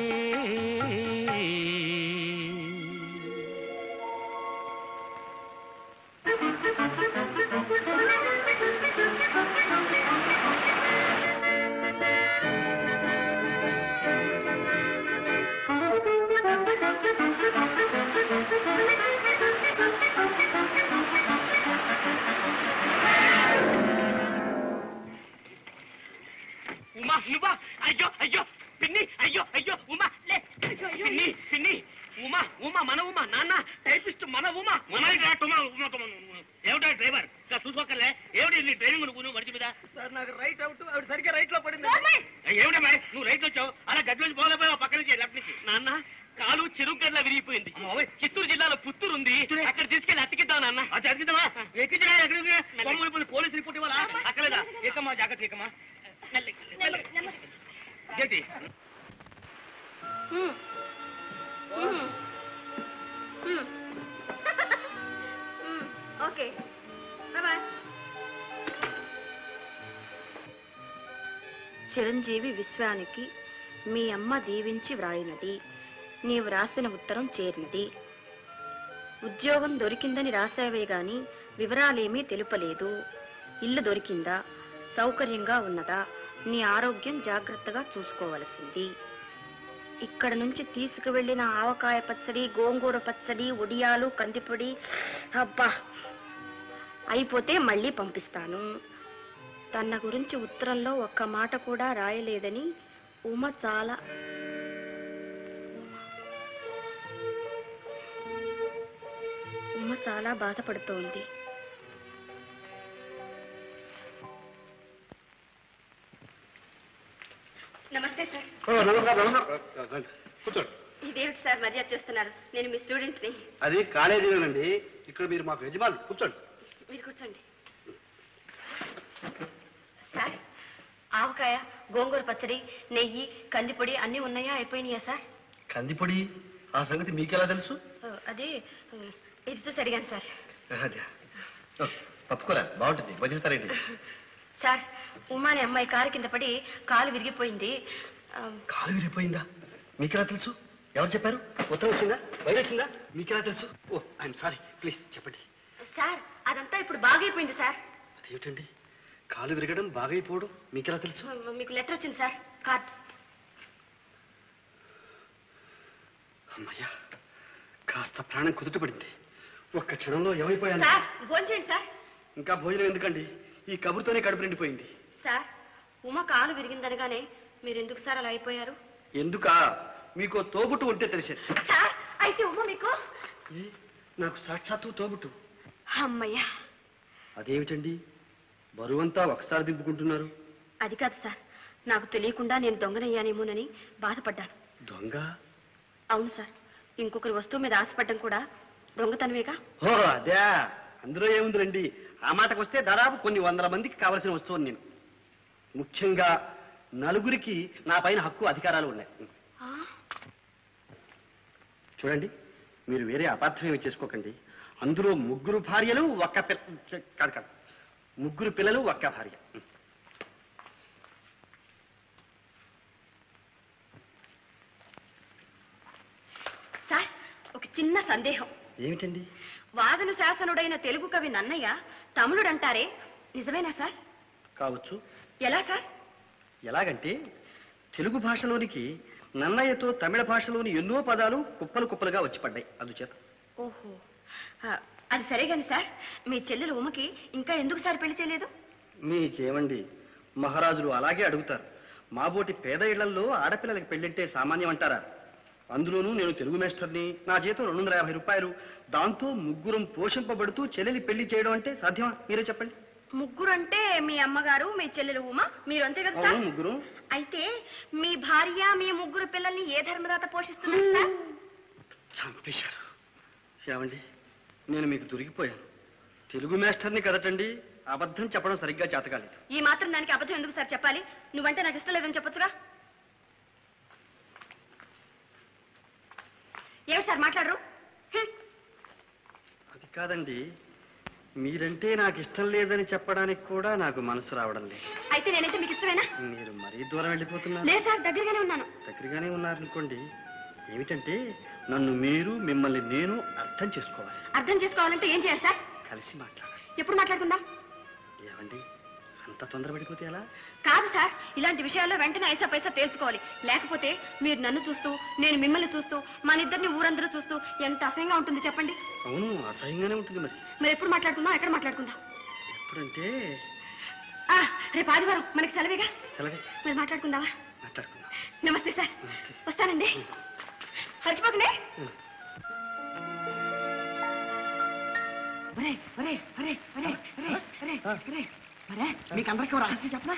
ఉమా నువ్వా? అయ్యో అయ్యో పిన్ని, అయ్యో అయ్యో ఉమా లే. పిన్ని పిన్ని ఉమా ఉమా మన ఉమా నాన్న టైపిస్ట్ మన ఉమా మన ఏమిటా డ్రైవర్ చూసుకోకలే. ఏమిటి నీ డ్రైవింగ్ నువ్వు మడిచి మీద? సార్ నాకు రైట్ అవుట్, ఆవిడ సరిగ్గా రైట్ లో పడింది. ఏమిటమ్మా నువ్వు రైట్ వచ్చావు, అలా గడ్డి పోలేపోయావు పక్క నుంచి లెఫ్ట్ నుంచి. నాన్న కాలు చెరువుగడ్లా విరిగిపోయింది. చిత్తూరు జిల్లాలో పుత్తూరు ఉంది, అక్కడ తీసుకెళ్లి అతికిద్దాం నాన్న. అది అతికిద్దామా? ఎక్కించా పోలీస్ రిపోర్ట్ ఇవ్వాలా? అక్కలేదా? ఏకమ్మా జాగ్రత్త ఏకమ్మా. ఏంటి ఓకే బాయ్. చిరంజీవి విశ్వానికి మీ అమ్మ దీవించి వ్రాయినది. నీవు రాసిన ఉత్తరం చేరినది. ఉద్యోగం దొరికిందని రాసావే గాని వివరాలేమీ తెలుపలేదు. ఇల్లు దొరికిందా? సౌకర్యంగా ఉన్నదా? నీ ఆరోగ్యం జాగ్రత్తగా చూసుకోవలసింది. ఇక్కడ నుంచి తీసుకువెళ్లిన ఆవకాయ పచ్చడి, గోంగూర పచ్చడి, ఉడియాలు, కందిపొడి అబ్బా అయిపోతే మళ్ళీ పంపిస్తాను. తన గురించి ఉత్తరంలో ఒక్క మాట కూడా రాయలేదని ఉమ చాలా బాధపడుతోంది. నమస్తే సార్. కూర్చోండి. ఇదేమిటి సార్ మర్యాద చేస్తున్నారు? నేను మీ స్టూడెంట్ని. అది కాలేజీలోనండి. ఇక్కడ మీరు మాకు యజమానులు. కూర్చోండి. మీరు కూర్చోండి. సార్, ఆవకాయ, గోంగూర పచ్చడి, నెయ్యి, కందిపొడి అన్నీ ఉన్నాయా? అయిపోయినాయా సార్? కందిపొడి ఆ సంగతి మీకెలా తెలుసు? అదే ఇది చూసి అడిగాను సార్. అదే పప్పుకోరా బాగుంటుంది. వదిలిస్తారేంటి? సార్, ఉమా అనే అమ్మాయి కారు కింద పడి కాలు విరిగిపోయింది. కాలు విరిగిపోయిందా? మీకెలా తెలుసు? ఎవరు చెప్పారు? ఉత్తరం వచ్చిందా? బయట వచ్చిందా? మీకెలా తెలుసు? ఓ ఐఎమ్ సారీ, ప్లీజ్ చెప్పండి. సార్, అదంతా ఇప్పుడు బాగైపోయింది సార్. అదేమిటండి కాలు విరగడం బాగైపోవడం మీకెలా తెలుసు? మీకు లెటర్ వచ్చింది సార్, కార్డ్. అమ్మయ్యా, కాస్త ప్రాణం కుదుటపడింది. ఒక్క క్షణంలో ఏమైపోయాను. Sir, భోంచేయండి sir. ఇంకా భోజనం ఎందుకండి? ఈ కబురుతోనే కడుపు నిండిపోయింది. సార్, ఉమ కాలు విరిగిందనగానే మీరు ఎందుకు సార్ అలా అయిపోయారు? ఎందుకా? మీకు తోబుట్టు ఉంటే తెలిసేది. సార్, అయితే ఉమ మీకు నాకు సాక్షాత్తు తోబుట్టు. అమ్మయ్యా. అదేమిటండి బరువంతా ఒకసారి దింపుకుంటున్నారు? అది కాదు సార్, నాకు తెలియకుండా నేను దొంగనయ్యానేమోనని బాధపడ్డాను. దొంగ? అవును సార్, ఇంకొకరి వస్తువు మీద ఆశపడ్డం కూడా దొంగతనమేగా. ఓ అదే, అందులో ఏముందిరండి. ఆ మాటకు వస్తే దాదాపు కొన్ని వందల మందికి కావలసిన వస్తువుని నేను, ముఖ్యంగా నలుగురికి నా పైన హక్కు అధికారాలు ఉన్నాయి. చూడండి, మీరు వేరే అపార్థమేమి చేసుకోకండి. అందులో ముగ్గురు భార్యలు ఒక్క కాదు ముగ్గురు పిల్లలు ఒక్క భార్య. సార్, ఒక చిన్న సందేహం. ఏమిటండి? వాదను శాసనుడైన తెలుగు కవి నన్నయ్య తమిళుడంటారే, నిజమేనా సార్? కావచ్చు. ఎలా సార్? ఎలాగంటే తెలుగు భాషలోనికి నన్నయ్యతో తమిళ భాషలోని ఎన్నో పదాలు కుప్పలు కుప్పలుగా వచ్చి పడ్డాయి, అందుచేత. ఓహో, అది సరే గాని సార్, మీ చెల్లెలు ఉమకి ఇంకా ఎందుకు సార్ పెళ్లి చేయలేదు? మీకేమండి, మహారాజులు అలాగే అడుగుతారు. మాబోటి పేద ఇళ్లలో ఆడపిల్లలకి పెళ్ళంటే సామాన్యం అంటారా? అందులోనూ నేను తెలుగు మేస్టర్ని, నా జీతం 250 రూపాయలు. దాంతో ముగ్గురం పోషింపబడుతూ చెల్లెలి పెళ్లి చేయడం అంటే సాధ్యమా? మీరే చెప్పండి. ముగ్గురు అంటే మీ అమ్మగారు, మీ చెల్లెలు ఉమ, మీరు అంతే కదా సార్? ముగ్గురు. అయితే మీ భార్య మీ ముగ్గురు పిల్లల్ని ఏ ధర్మదాత పోషిస్తున్నారు సార్? చంపేశారు. ఏమండి, నేను మీకు దొరికిపోయాను. తెలుగు మేస్టర్ని కదటండి, అబద్ధం చెప్పడం సరిగ్గా చేతకాలేదు. ఈ మాత్రం దానికి అబద్ధం ఎందుకు సార్ చెప్పాలి? నువ్వంటే నాకు ఇష్టం లేదని చెప్పొచ్చుగా. ఏమిటి సార్ మాట్లాడరు? అది కాదండి, మీరంటే నాకు ఇష్టం లేదని చెప్పడానికి కూడా నాకు మనసు రావడం లేదు. అయితే నేనంటే మీకు ఇష్టమేనా? మీరు మరీ దూరం వెళ్ళిపోతున్నారు. లేదు సార్, దగ్గరగానే ఉన్నాను. దగ్గరగానే ఉన్నారనుకోండి. ఏమిటంటే నన్ను మీరు, మిమ్మల్ని నేను అర్థం చేసుకోవాలి. అర్థం చేసుకోవాలంటే ఏం చేయాలి సార్? కలిసి మాట్లాడాలి. ఎప్పుడు మాట్లాడుకుందాం? ఏమండి, అంత తొందరపడిపోతే ఎలా? కాదు సార్, ఇలాంటి విషయాల్లో వెంటనే ఐసా పైసా తేల్చుకోవాలి. లేకపోతే మీరు నన్ను చూస్తూ, నేను మిమ్మల్ని చూస్తూ, మన ఇద్దరిని ఊరందరూ చూస్తూ ఎంత అసహ్యంగా ఉంటుంది చెప్పండి. అవును, అసహ్యంగానే ఉంటుంది. మరి ఎప్పుడు మాట్లాడుకుందాం? ఎక్కడ మాట్లాడుకుందాం? ఎప్పుడంటే రేపు ఆదివారం, మనకి సెలవేగా. సెలవే. మరి మాట్లాడుకుందామా? మాట్లాడుకుందాం. నమస్తే సార్, వస్తానండి. మర్చిపోకండి. మీకందరికీ రహస్యం చెప్పనా?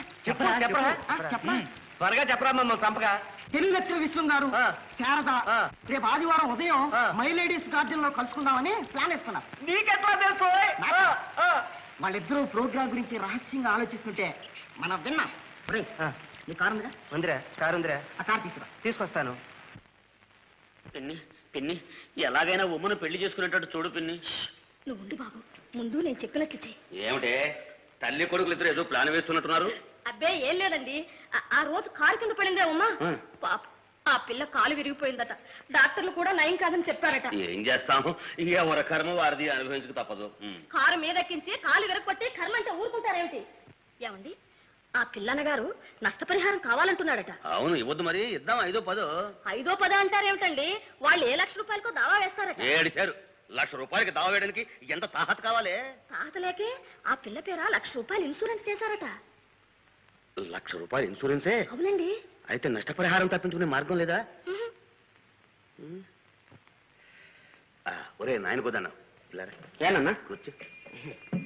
త్వరగా చెప్పరా మమ్మల్ని చంపగా. తెలుగు లెక్చరర్ విశ్వం గారు, శారద రేపు ఆదివారం ఉదయం మై లేడీస్ గార్డెన్ లో కలుసుకుందామని ప్లాన్ వేసుకున్నారు. నీకెట్లా తెలుసు? వాళ్ళిద్దరూ ప్రోగ్రామ్ గురించి రహస్యంగా ఆలోచిస్తుంటే మనం విన్నాం. నీ కారు ఉందిగా? ఉందిరా, కారు ఉందిరా. ఆ కారు తీసుకురా. తీసుకొస్తాను. పిన్ని, పిన్ని, ఎలాగైనా ఉమ్మను పెళ్లి చేసుకునేటట్టు చూడు పిన్ని. నువ్వు ఉండు బాబు, ముందు నేను చెక్కులెట్లు చెయ్యి. ఏమిటే తల్లి కొడుకులు ఇద్దరు ఏదో ప్లాన్ వేస్తున్నట్టున్నారు? అబ్బే ఏం లేదండి, ఆ రోజు కారు కింద పడిందే ఉమ్మా. పాప, ఆ పిల్ల కాలు విరిగిపోయిందట. డాక్టర్లు కూడా నయం కాదని చెప్పారట. ఏం చేస్తాము, ఎవరి కర్మ వారిది, అనుభవించక తప్పదు. కారు మీదెక్కించి కాలు విరగొట్టి కర్మ అంటే ఊరుకుంటారేమిటి? ఏమండి, ఆ పిల్లనగారు నష్టపరిహారం కావాలంటున్నాడట. అవును, ఇవ్వద్దు మరి, ఇద్దాం 5-10. 5-10 అంటారేమిటండి? వాళ్ళు ఏ లక్ష రూపాయలకో దావా వేస్తారట. ఏడిచారు. 1,00,000 రూపాయలకి దావా వేయడానికి ఎంత తాహత కావాలి? తాతలేకే ఆ పిల్ల పేర 1,00,000 రూపాయలు ఇన్సూరెన్స్ చేశారట. 1,00,000 రూపాయలు ఇన్సూరెన్సే? అవునండి. అయితే నష్టపరిహారం తప్పించుకునే మార్గం లేదా? ఒరే నాయన కుదన్నా, ఏనన్నా కూర్చో.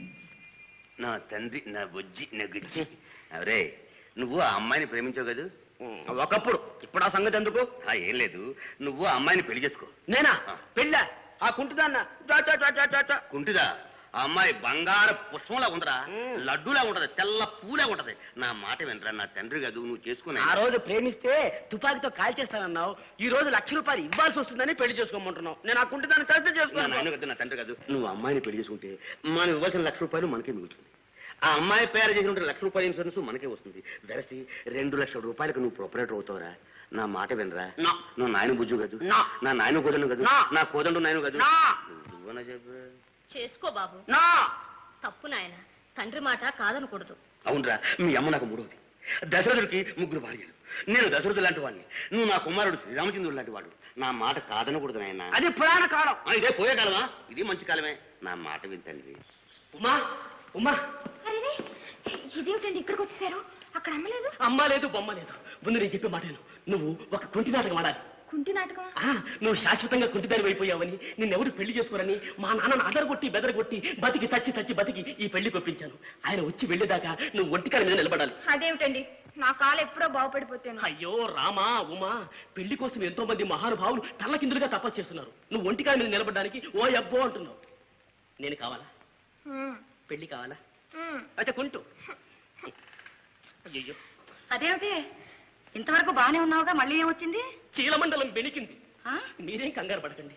నా తండ్రి, నా బుజ్జి, నా గుజ్జి. అవరే, నువ్వు ఆ అమ్మాయిని ప్రేమించావు కదా? ఒకప్పుడు ఇప్పుడు ఆ సంగతి ఎందుకు ఏం లేదు నువ్వు ఆ అమ్మాయిని పెళ్లి చేసుకో. నేనా పెళ్ళ? ఆ కుంటిదా కుంటిదా? ఆ అమ్మాయి బంగారు పుష్పంలా ఉండరా, లడ్డూలా ఉంటది, తెల్ల పూలా ఉంటది. నా మాట వినరా, నా తండ్రి కాదు, నువ్వు చేసుకుని. ఆ రోజు ప్రేమిస్తే తుపాకీతో కాల్చేస్తానన్నావు, ఈ రోజు ₹1,00,000 ఇవ్వాల్సి వస్తుందని పెళ్లి చేసుకోమంటున్నావు. నేను ఆ కుంటిదాన్ని కలిసి నా చేసుకున్నాను. నాయన కాదు, నా తండ్రి కాదు. నువ్వు అమ్మాయిని పెళ్లి చేసుకుంటే మనం ఇవ్వాల్సిన ₹1,00,000 మనకే మిగులుతుంది. ఆ అమ్మాయి పేరు చేసినట్టు ₹1,00,000 ఇన్సూరెన్స్ మనకే వస్తుంది. వెరసి ₹2,00,000 నువ్వు ప్రొపరేటర్ అవుతావురా. నా మాట వినరా. నువ్వు నాయన బుజ్జు కాదు, నా నాయన కోదండు కాదు, నా కోదండు నాయన కాదు. చెప్పు చేసుకో బాబు. తప్పు నాయన, తండ్రి మాట కాదనకూడదు. అవునరా, మీ అమ్మ నాకు మూడవది. దశరథుడికి 3 భార్యలు. నేను దశరథుడు లాంటి వాడిని, నువ్వు నా కుమారుడు శ్రీరామచంద్రుడు లాంటి వాడు. నా మాట కాదనకూడదు నాయన. అది పురాణ కాలం. ఇదే పోయే కాలమా? ఇది మంచి కాలమే. నా మాట వింతండి. ఉమా ఉమా, అరే ఇదేమిటండి ఇక్కడికి వచ్చేసారు? అక్కడ అమ్మలేదు. అమ్మ లేదు బొమ్మ లేదు. ముందు నేను చెప్పే మాట నువ్వు ఒక కుంటి నాటకం ఆడాలి. కుంటి నాటకం? నువ్వు శాశ్వతంగా కుంటిదారి అయిపోయావని, నిన్నెవరు పెళ్లి చేసుకోరని మా నాన్నను అదరగొట్టి బెదరగొట్టి బతికి చచ్చి బతికి ఈ పెళ్లి కొప్పించాను. ఆయన వచ్చి వెళ్ళేదాకా నువ్వు ఒంటికాల మీద నిలబడాలి. అదేమిటండి, నా కాలు ఎప్పుడో బాగుపడిపోతాను. అయ్యో రామా ఉమా, పెళ్లి కోసం ఎంతో మంది మహానుభావులు తల్లకిందులుగా తపస్సు చేస్తున్నారు. నువ్వు ఒంటికాల మీద నిలబడడానికి ఓ అబ్బో అంటున్నావు. నేను కావాలా? పెళ్లి కావాలా? అయితే కుంటూ. అయ్యో అదేమిటి, ఇంతవరకు బానే ఉన్నావుగా, మళ్ళీ ఏమొచ్చింది? చీలమండలం బెనికింది. మీరేం కంగారు పడకండి.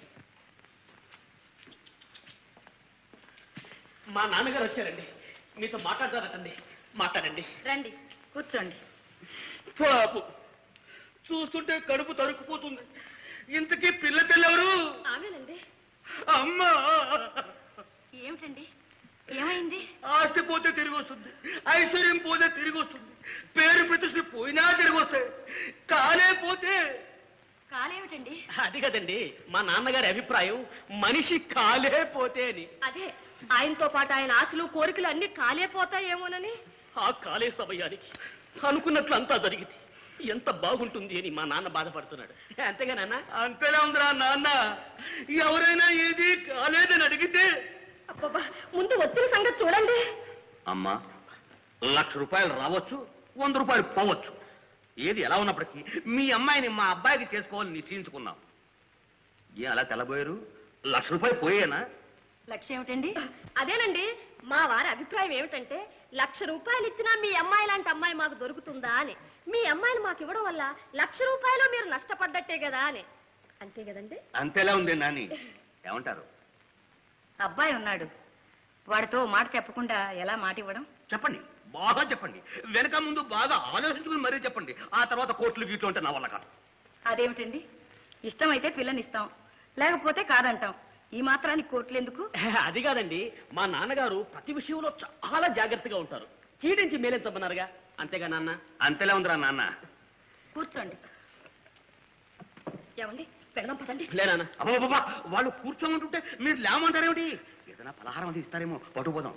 మా నాన్నగారు వచ్చారండి, మీతో మాట్లాడతారటండి. మాట్లాడండి. రండి కూర్చోండి. పాపు చూస్తుంటే కడుపు తరుక్కుపోతుంది. ఇంతకీ పిల్ల తెల్లెవరు? ఆమెనండి. అమ్మా, ఏమిటండి, ఏమైంది? ఆస్తి పోతే తిరిగి వస్తుంది, ఐశ్వర్యం పోతే తిరిగి వస్తుంది, పేరు ప్రతిష్ఠ పోయినా తిరిగి వస్తాయి, కాలే పోతే. కాలేమిటండి? అది కదండి మా నాన్నగారి అభిప్రాయం, మనిషి కాలే పోతే అని. అదే, ఆయనతో పాటు ఆయన ఆశలు కోరికలు అన్ని కాలేపోతాయేమోనని. ఆ కాలే సమయానికి అనుకున్నట్లు అంతా జరిగింది. ఎంత బాగుంటుంది అని మా నాన్న బాధపడుతున్నాడు. అంతేగా నాన్న? అంతేలా ఉందిరా నాన్న. ఎవరైనా ఏది కాలేదని అడిగితే అబ్బబ్బా, ముందు వచ్చిన సంగతి చూడండి. అమ్మా, ₹1,00,000 రావచ్చు, ₹100 పోవచ్చు. ఏది ఎలా ఉన్నప్పటికీ మీ అమ్మాయిని మా అబ్బాయికి చేసుకోవాలని నిశ్చయించుకున్నాం. అలా తెల్లబోయారు? ₹1,00,000 పోయేనా? లక్ష్యం ఏమిటండి? అదేనండి, మా వారి అభిప్రాయం ఏమిటంటే ₹1,00,000 ఇచ్చినా మీ అమ్మాయి లాంటి అమ్మాయి మాకు దొరుకుతుందా అని. మీ అమ్మాయిని మాకు ఇవ్వడం వల్ల ₹1,00,000 మీరు నష్టపడ్డట్టే కదా అని. అంతే కదండి? అంతేలా ఉంది నాని. ఏమంటారు? అబ్బాయి ఉన్నాడు, వాడితో మాట చెప్పకుండా ఎలా మాట ఇవ్వడం? చెప్పండి, బాగా చెప్పండి. వెనక ముందు బాగా ఆలోచించుకుని మరీ చెప్పండి. ఆ తర్వాత కోట్లు గీట్లు అంటే నా వల్ల కాదు. అదేమిటండి, ఇష్టమైతే పిల్లనిస్తాం, లేకపోతే కాదంటాం. ఈ మాత్రానికి కోట్లు ఎందుకు? అది కాదండి, మా నాన్నగారు ప్రతి విషయంలో చాలా జాగ్రత్తగా ఉంటారు. చీడించి మేలేంచమన్నారుగా. అంతేగా నాన్న? అంతేలా ఉందిరా నాన్న. కూర్చోండి. ఏమండి, పెడదాం పదండి. లేనా? అబ్బా, వాళ్ళు కూర్చోమంటుంటే మీరు లేమంటారేమిటి? ఏదైనా పలహారం అది ఇస్తారేమో, పట్టుకుపోదాం.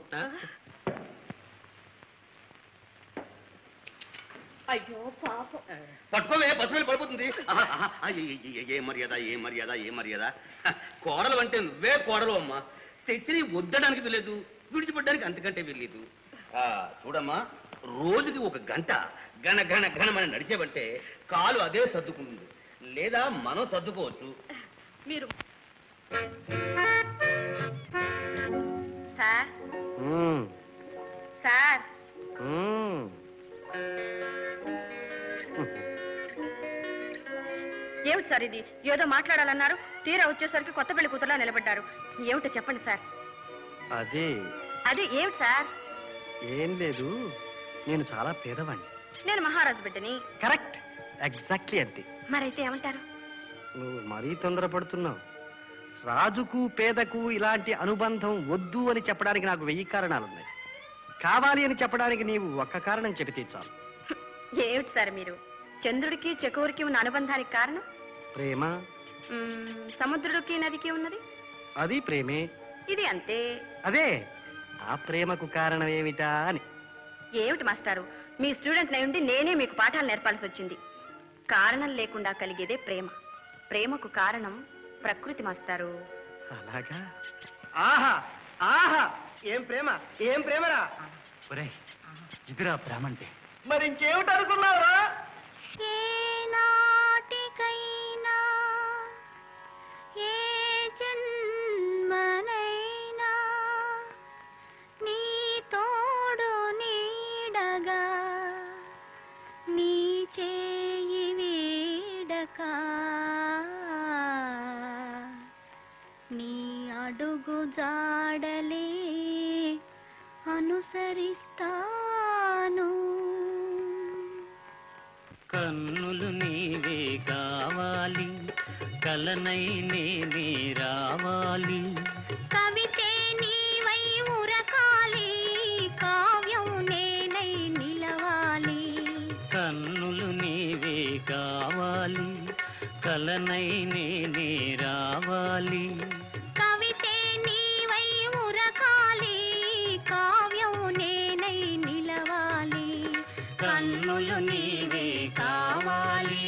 అయ్యో పాపం. పట్టుకోవే, బస్సు పడిపోతుంది. ఏ మర్యాద, ఏ మర్యాద, ఏ మర్యాద. కోడలు అంటే నువ్వే కోడలు అమ్మా. తెచ్చి వద్దడానికి వెళ్ళలేదు, విడిచిపెట్టడానికి అంతకంటే వెళ్ళలేదు. చూడమ్మా, రోజుకి 1 గంట గణ గణ గణమని నడిచేవంటే కాలు అదే సర్దుకుంటుంది, లేదా మనం సర్దుకోవచ్చు. మీరు సార్ సార్ ఏమిటి సార్ ఇది? ఏదో మాట్లాడాలన్నారు, తీరా వచ్చేసరికి కొత్త పెళ్లి కూతురులా నిలబడ్డారు. ఏమిటో చెప్పండి సార్. అదే ఏమిటి సార్? ఏం లేదు, నేను చాలా పేదవాణ్ణి. నేను మహారాజు బిడ్డని. కరెక్ట్, ఎగ్జాక్ట్లీ అంతే. మరైతే ఏమంటారు? నువ్వు మరీ తొందరపడుతున్నావు. రాజుకు పేదకు ఇలాంటి అనుబంధం వద్దు అని చెప్పడానికి నాకు 1000 కారణాలున్నాయి. కావాలి అని చెప్పడానికి నీవు ఒక్క కారణం చెబితే చాలు. ఏమిటి సార్ మీరు? చంద్రుడికి చకోరికి ఉన్న అనుబంధానికి కారణం ప్రేమ. సముద్రుడికి నదికి ఉన్నది అది ప్రేమే. ఇది అంతే. అదే, ఆ ప్రేమకు కారణం ఏమిటా అని. ఏమిటి మాస్టారు, మీ స్టూడెంట్ అయి ఉండి నేనే మీకు పాఠాలు నేర్పాల్సి వచ్చింది. కారణం లేకుండా కలిగేదే ప్రేమ. ప్రేమకు కారణం ప్రకృతి మాస్టారు. అలాగా? ఆహా ఆహా, ఏం ప్రేమ, ఏం ప్రేమరా. ఒరేయ్, ఇదిరా ప్రేమ అంటే. మరి ఇంకేమిటి అనుకున్నావురా? ఏ జాడలే అనుసరిస్తాను. కన్నులు నీవే కావాలి, కలనై నేనే రావాలి. కవితే నీవై ఉరకాలి, కావ్యం నేనై నిలవాలి. కన్నులు నీవే కావాలి, కలనై నేనే రావాలి. కవితే నీవై ఉరకాలి, కావ్యం నేనై నిలవాలి. కన్నులు నీవే కావాలి.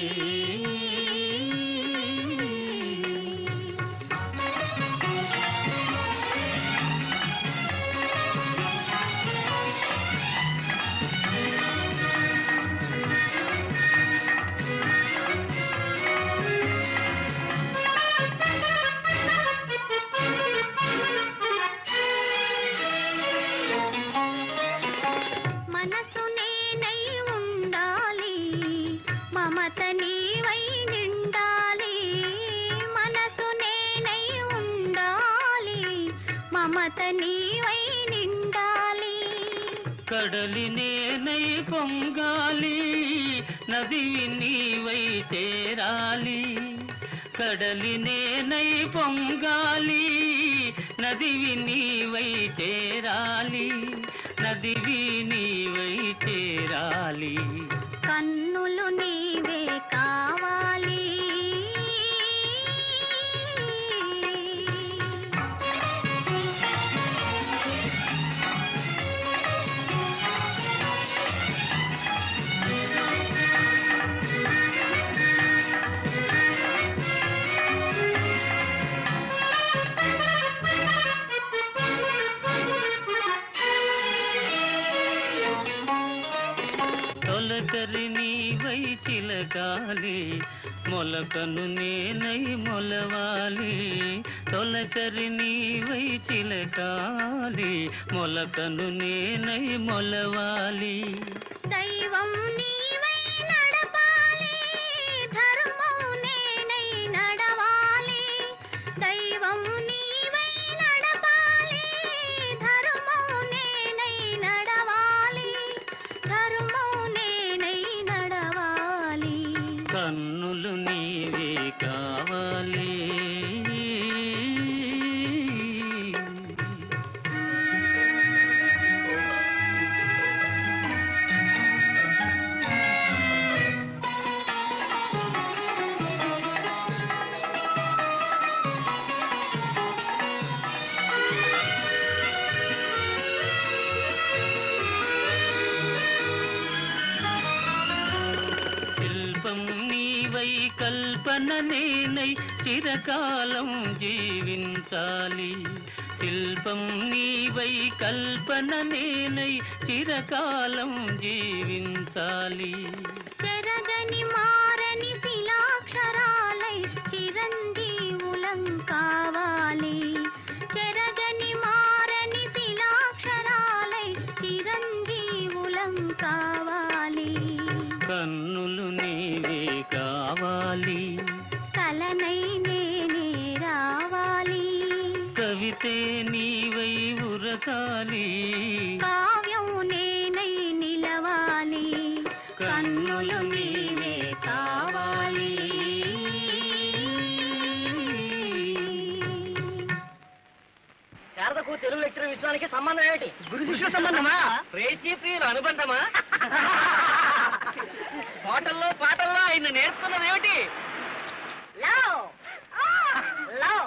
మనసు నేనై ఉండాలి, మమత నీవై నిండాలి. మనసు నేనై ఉండాలి, మమత నీవై నిండాలి. కడలి నేనై పొంగాలి, నది నీవై చేరాలి. కడలి నేనై పొంగాలి, నదివి నీవై చేరాలి. నదివి నీవై చేరాలి. కన్నులు నీవే కావాలి. తొలకరి నీవై చిలకాలి, మొలకను నేనై మొలవాలి. తొలకరి నీవై చిలకాలి, మొలకను నేనై మొలవాలి. దైవం నీవై నడపాలి, ధర్మం నేనై నడవాలి. దైవం నీవై నడపాలి, ధర్మం నేనై నడవాలి. ధర్మం నేనై నడవాలి. కన్నులు నీవే కావాలి. శిల్పం నీవై కల్పన నేనై చిరకాలం జీవించాలి. శిల్పం నీవై కల్పన నేనై చిరకాలం జీవించాలి. చెరగని మారని శిలాక్షరాలై చిరంజీవులం కావాలి. చెరగని మారని శిలాక్షరాలై చిరంజీవులం కావాలి. కన్నులు నీవే కావాలి, కలనై నేనే రావాలి. కవితే నీవై ఉరకాలి. కావ్యం నేనై నిలవాలి. కన్నులు నీవే కావాలి. శారదకు తెలుగు లెక్చరర్ విశ్వానికి సంబంధం ఏమిటి? గురు శిష్యుల సంబంధమా? ప్రేసి ప్రియుల అనుబంధమా? పాటల్లో పాటల్లో ఆయన నేర్చుకున్నది ఏమిటి? లవ్ లవ్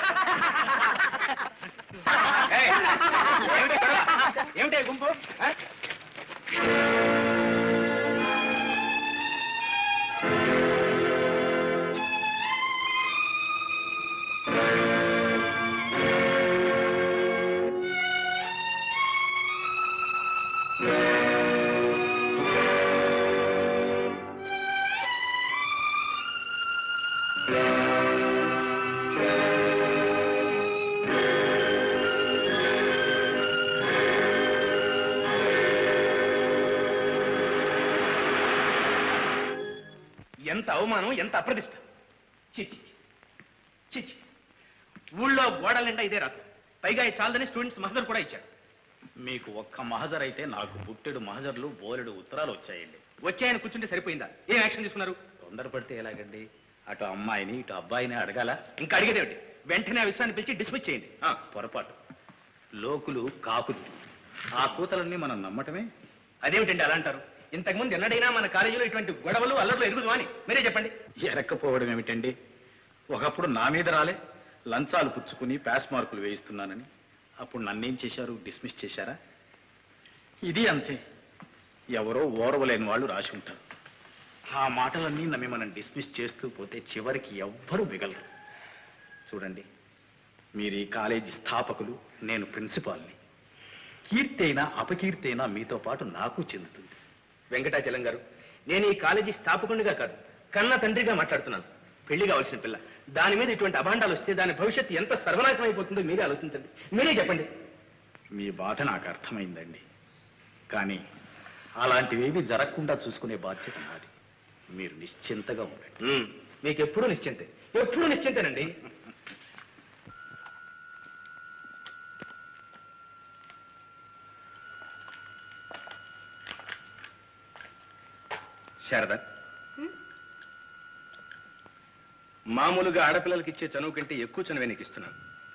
ఏమిటే గుంపు? ఎంత అవమానం, ఎంత అప్రతిష్ట! చిచ్చి చిచ్చి, ఊళ్ళో గోడల నిండా ఇదే రాదు. పైగా ఇది చాలదని స్టూడెంట్స్ మహజర్ కూడా ఇచ్చారు. మీకు ఒక్క మహజర్ అయితే నాకు బుట్టెడు మహజర్లు బోలెడు ఉత్తరాలు వచ్చాయండి. వచ్చాయని కూర్చుంటే సరిపోయిందా? ఏం యాక్షన్ తీసుకున్నారు? తొందరపడితే ఎలాగండి? అటు అమ్మాయిని ఇటు అబ్బాయిని అడగాల. ఇంకా అడిగేదేమిటి? వెంటనే ఆ విషయాన్ని పిలిచి డిస్మిస్ చేయండి. పొరపాటు. లోకులు కాకులు. ఆ కూతలన్నీ మనం నమ్మటమే. అదేమిటండి అలా అంటారు? ఇంతకుముందు ఎన్నడైనా మన కాలేజీలో ఇటువంటి గొడవలు అల్లర్లు ఎరుగుదు అని మీరే చెప్పండి. ఎరక్కపోవడం ఏమిటండి? ఒకప్పుడు నా మీద రాలే లంచాలు పుచ్చుకుని పాస్ మార్కులు వేయిస్తున్నానని. అప్పుడు నన్నేం చేశారు? డిస్మిస్ చేశారా? ఇది అంతే. ఎవరో ఓర్వలేని వాళ్ళు రాసి ఉంటారు. ఆ మాటలన్నీ నమ్మి మనం డిస్మిస్ చేస్తూ పోతే చివరికి ఎవ్వరూ మిగలరు. చూడండి, మీరు ఈ కాలేజీ స్థాపకులు, నేను ప్రిన్సిపాల్ని. కీర్తి అయినా అపకీర్తి అయినా మీతో పాటు నాకు చెందుతుంది. వెంకటాచలం గారు, నేను ఈ కాలేజీ స్థాపకునిగా కాదు, కన్న తండ్రిగా మాట్లాడుతున్నాను. పెళ్లి కావాల్సిన పిల్ల, దాని మీద ఇటువంటి అభాండాలు వస్తే దాని భవిష్యత్తు ఎంత సర్వనాశనం అయిపోతుందో మీరే ఆలోచించండి. మీరే చెప్పండి. మీ బాధ నాకు అర్థమైందండి. కానీ అలాంటివేవి జరగకుండా చూసుకునే బాధ్యత నాది. మీరు నిశ్చింతగా ఉండండి. మీకు ఎప్పుడూ నిశ్చింతే, ఎప్పుడూ నిశ్చింతేనండి. శారద, మామూలుగా ఆడపిల్లలకి ఇచ్చే చనువు కంటే ఎక్కువ చనువే నీకు ఇస్తున్నాను.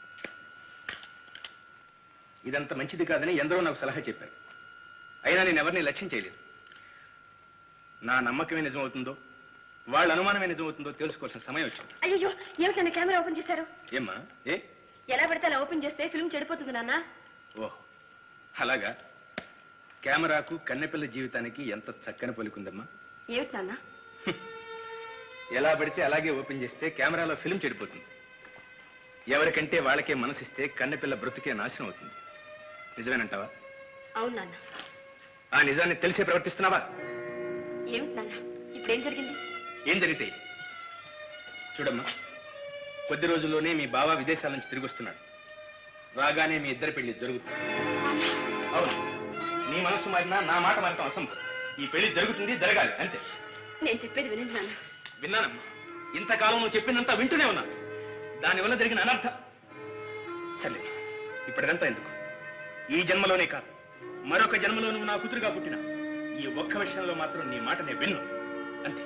ఇదంత మంచిది కాదని ఎందరో నాకు సలహా చెప్పారు. అయినా నేను ఎవరిని లక్ష్యం చేయలేదు. నా నమ్మకమే నిజమవుతుందో, వాళ్ళ అనుమానమే నిజమవుతుందో తెలుసుకోవాల్సిన సమయం వచ్చింది. అయ్యో, ఏమిటన్నా కెమెరా ఓపెన్ చేశారు? ఏమ్మా? ఏ ఎలా పడితే అలా ఓపెన్ చేస్తే ఫిల్మ్ చెడిపోతుంది నాన్న. ఓహ్, అలాగా? కెమెరాకు కన్నెపిల్ల జీవితానికి ఎంత చక్కని పలుకుందమ్మా. ఏమిటి నాన్న? ఎలా పడితే అలాగే ఓపెన్ చేస్తే కెమెరాలో ఫిల్మ్ చెడిపోతుంది. ఎవరికంటే వాళ్ళకే మనసిస్తే కన్నెపిల్ల బ్రతుకే నాశనం అవుతుంది. నిజమేనంటావా? అవును నాన్న. ఆ నిజాన్ని తెలిసే ప్రవర్తిస్తున్నావా? ఏమిటి నాన్న, ఇప్పుడేం జరిగింది? ఏం జరిగితే? చూడమ్మా, కొద్ది రోజుల్లోనే మీ బావ విదేశాల నుంచి తిరిగి వస్తున్నాడు. రాగానే మీ ఇద్దరి పెళ్లి జరుగుతుంది. అవును, నీ మనస్సు మారినా నా మాట మారటం అసంభవం. ఈ పెళ్లి జరుగుతుంది, జరగాలి, అంతే. నేను చెప్పేది వినండి నాన్న. విన్నానమ్మా. ఇంతకాలం నువ్వు చెప్పిందంతా వింటూనే ఉన్నా. దానివల్ల జరిగిన అనర్థం సరే, ఇప్పటిదంతా ఎందుకు? ఈ జన్మలోనే కాదు, మరొక జన్మలో నువ్వు నా కూతురుగా పుట్టిన ఈ ఒక్క విషయంలో మాత్రం నీ మాట నేను విన్ను, అంతే.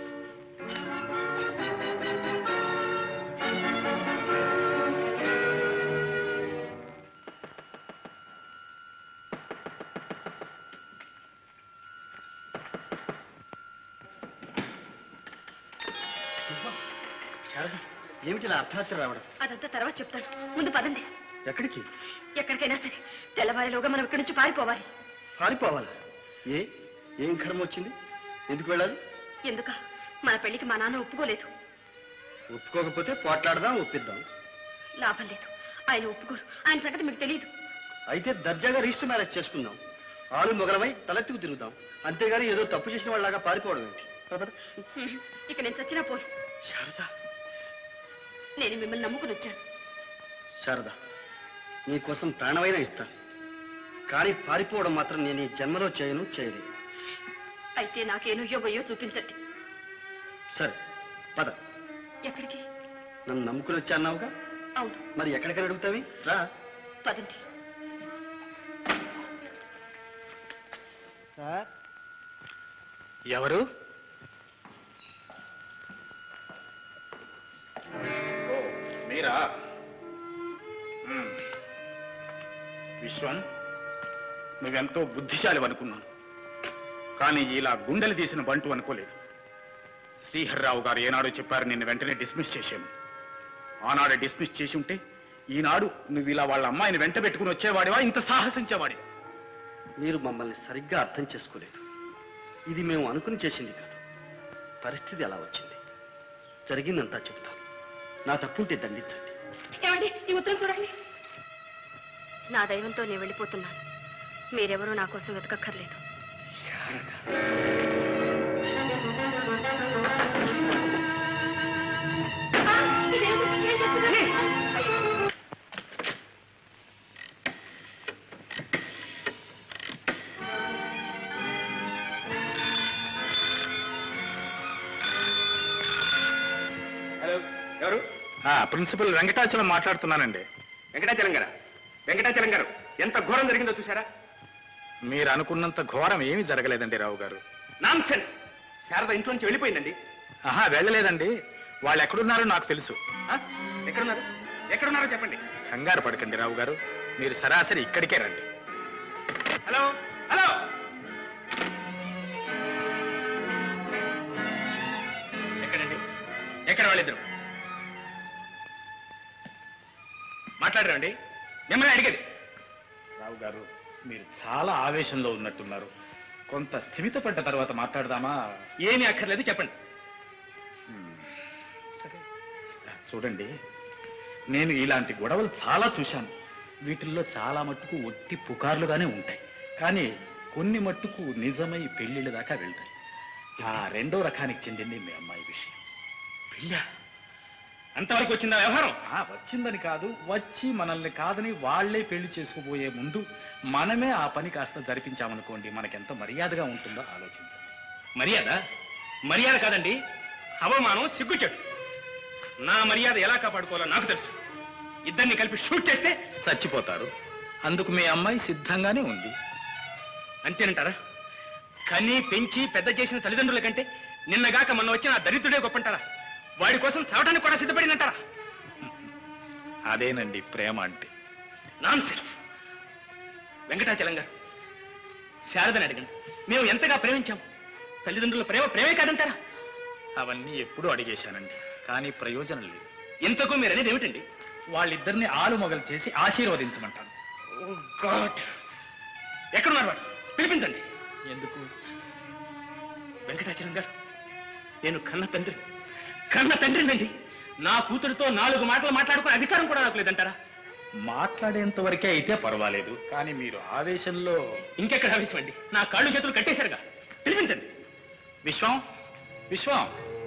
ఏమిటి అర్థాత్ర రావడం? అదంతా తర్వాత చెప్తాను, ముందు పదండి. ఎక్కడికి? ఎక్కడికైనా సరే తెల్లవారిలోగా మనం ఇక్కడి నుంచి పారిపోవాలి. పారిపోవాలా? ఏం కర్మ వచ్చింది? ఎందుకు వెళ్ళాలి? ఎందుక? మన పెళ్లికి మా నాన్న ఒప్పుకోలేదు. ఒప్పుకోకపోతే పోట్లాడదాం, ఒప్పిద్దాం. లాభం లేదు, ఆయన ఒప్పుకోరు. ఆయన సంగతి మీకు తెలియదు. అయితే దర్జాగా రిజిస్టర్ మ్యారేజ్ చేసుకుందాం. ఆలు మొగలమై తలెత్తుకు తిరుగుదాం. అంతేగాని ఏదో తప్పు చేసిన వాళ్ళలాగా పారిపోవడం ఏంటి? ఇక నేను చచ్చినా పోను. శారద, నేను మిమ్మల్ని నమ్ముకుని వచ్చాను. శారద, నీకోసం ప్రాణమైనా ఇస్తాను. కానీ పారిపోవడం మాత్రం నేను ఈ జన్మలో చేయలేదు. అయితే నాకేను యోగయ్యో చూపించండి. సరే, పద. ఎక్కడికి? నన్ను నమ్ముకుని వచ్చాన్నావుగా. అవును. మరి ఎక్కడికని అడుగుతావి? రా, పదండి. సార్. ఎవరు? మీరా? విశ్వం, నువ్వెంతో బుద్ధిశాలి అనుకున్నాను, కానీ ఇలా గుండెలు తీసిన బంటు అనుకోలేదు. శ్రీహర్రావు గారు ఏనాడు చెప్పారు నిన్ను వెంటనే డిస్మిస్ చేశాను. ఆనాడు డిస్మిస్ చేసి ఉంటే ఈనాడు నువ్వు ఇలా వాళ్ళ అమ్మాయిని వెంట పెట్టుకుని వచ్చేవాడివా, ఇంత సాహసించేవాడివా? మీరు మమ్మల్ని సరిగ్గా అర్థం చేసుకోలేదు. ఇది మేము అనుకుని చేసింది కాదు. పరిస్థితి అలా వచ్చింది. జరిగిందంతా చెబుతాను. నా తప్పుంటే దండించండి. ఏమండి, ఈ ఉత్తరం చూడండి. నా దైవంతో నేను వెళ్ళిపోతున్నాను. మీరెవరూ నా కోసం వెతకక్కర్లేదు. హలో, ఎవరు? ప్రిన్సిపల్ వెంకటాచలం మాట్లాడుతున్నానండి. వెంకటాచలం గారా? వెంకటాచలం గారు, ఎంత ఘోరం జరిగిందో చూసారా? మీరు అనుకున్నంత ఘోరం ఏమీ జరగలేదండి రావు గారు. Non sense. శారద ఇంట్లో నుంచి వెళ్ళిపోయిందండి. ఆహా, వెళ్ళలేదండి. వాళ్ళు ఎక్కడున్నారో నాకు తెలుసు. ఎక్కడున్నారు? ఎక్కడున్నారో చెప్పండి. కంగారు పడకండి రావు గారు, మీరు సరాసరి ఇక్కడికే రండి. హలో హలో, ఎక్కడండి? ఎక్కడ వాళ్ళిద్దరు? మాట్లాడరండి, మిమ్మల్ని అడిగేది. రావు గారు, మీరు చాలా ఆవేశంలో ఉన్నట్టున్నారు. కొంత స్థిమిత పడ్డ తర్వాత మాట్లాడదామా? ఏమీ అక్కర్లేదు, చెప్పండి. సరే, చూడండి, నేను ఇలాంటి గొడవలు చాలా చూశాను. వీటిల్లో చాలా మట్టుకు ఒట్టి పుకార్లుగానే ఉంటాయి, కానీ కొన్ని మట్టుకు నిజమై పెళ్లిళ్ళ దాకా వెళ్తాయి. ఆ రెండో రకానికి చెందింది మీ అమ్మాయి విషయం. పెళ్ళా? అంతవరకు వచ్చిందా వ్యవహారం? వచ్చిందని కాదు, వచ్చి మనల్ని కాదని వాళ్లే పెళ్లి చేసుకుపోయే ముందు మనమే ఆ పని కాస్త జరిపించామనుకోండి, మనకెంత మర్యాదగా ఉంటుందో ఆలోచించండి. మర్యాద? మర్యాద కాదండి, అవమానం, సిగ్గుచెట్టు. నా మర్యాద ఎలా కాపాడుకోవాలో నాకు తెలుసు. ఇద్దరిని కలిపి షూట్ చేస్తే చచ్చిపోతారు. అందుకు మీ అమ్మాయి సిద్ధంగానే ఉంది. అంతేనంటారా? కని పెంచి పెద్ద చేసిన తల్లిదండ్రుల కంటే నిన్నగాక మొన్న వచ్చిన ఆ దరిద్రుడే గొప్పంటారా? వాడి కోసం చావడానికి కూడా సిద్ధపడినంటారా? అదేనండి ప్రేమ అంటే. నాన్సెన్స్. వెంకటాచలం గారు, శారదని అడగండి, మేము ఎంతగా ప్రేమించాం. తల్లిదండ్రుల ప్రేమ ప్రేమే కాదంటారా? అవన్నీ ఎప్పుడూ అడిగేశానండి, కానీ ప్రయోజనం లేదు. ఇంతకు మీరు అనేది ఏమిటండి? వాళ్ళిద్దరిని ఆలుమొగలు చేసి ఆశీర్వదించమంటాను. ఎక్కడున్నారు వాడు? పిలిపించండి. ఎందుకు? వెంకటాచలం గారు, నేను కన్న తండ్రినండి. నా కూతురుతో 4 మాటలు మాట్లాడుకునే అధికారం కూడా నాకు లేదంటారా? మాట్లాడేంత వరకే అయితే పర్వాలేదు, కానీ మీరు ఆవేశంలో. ఇంకెక్కడ ఆవేశం అండి? నా కాళ్ళు చేతులు కట్టేశారుగా. పిలిపించండి. విశ్వం, విశ్వం.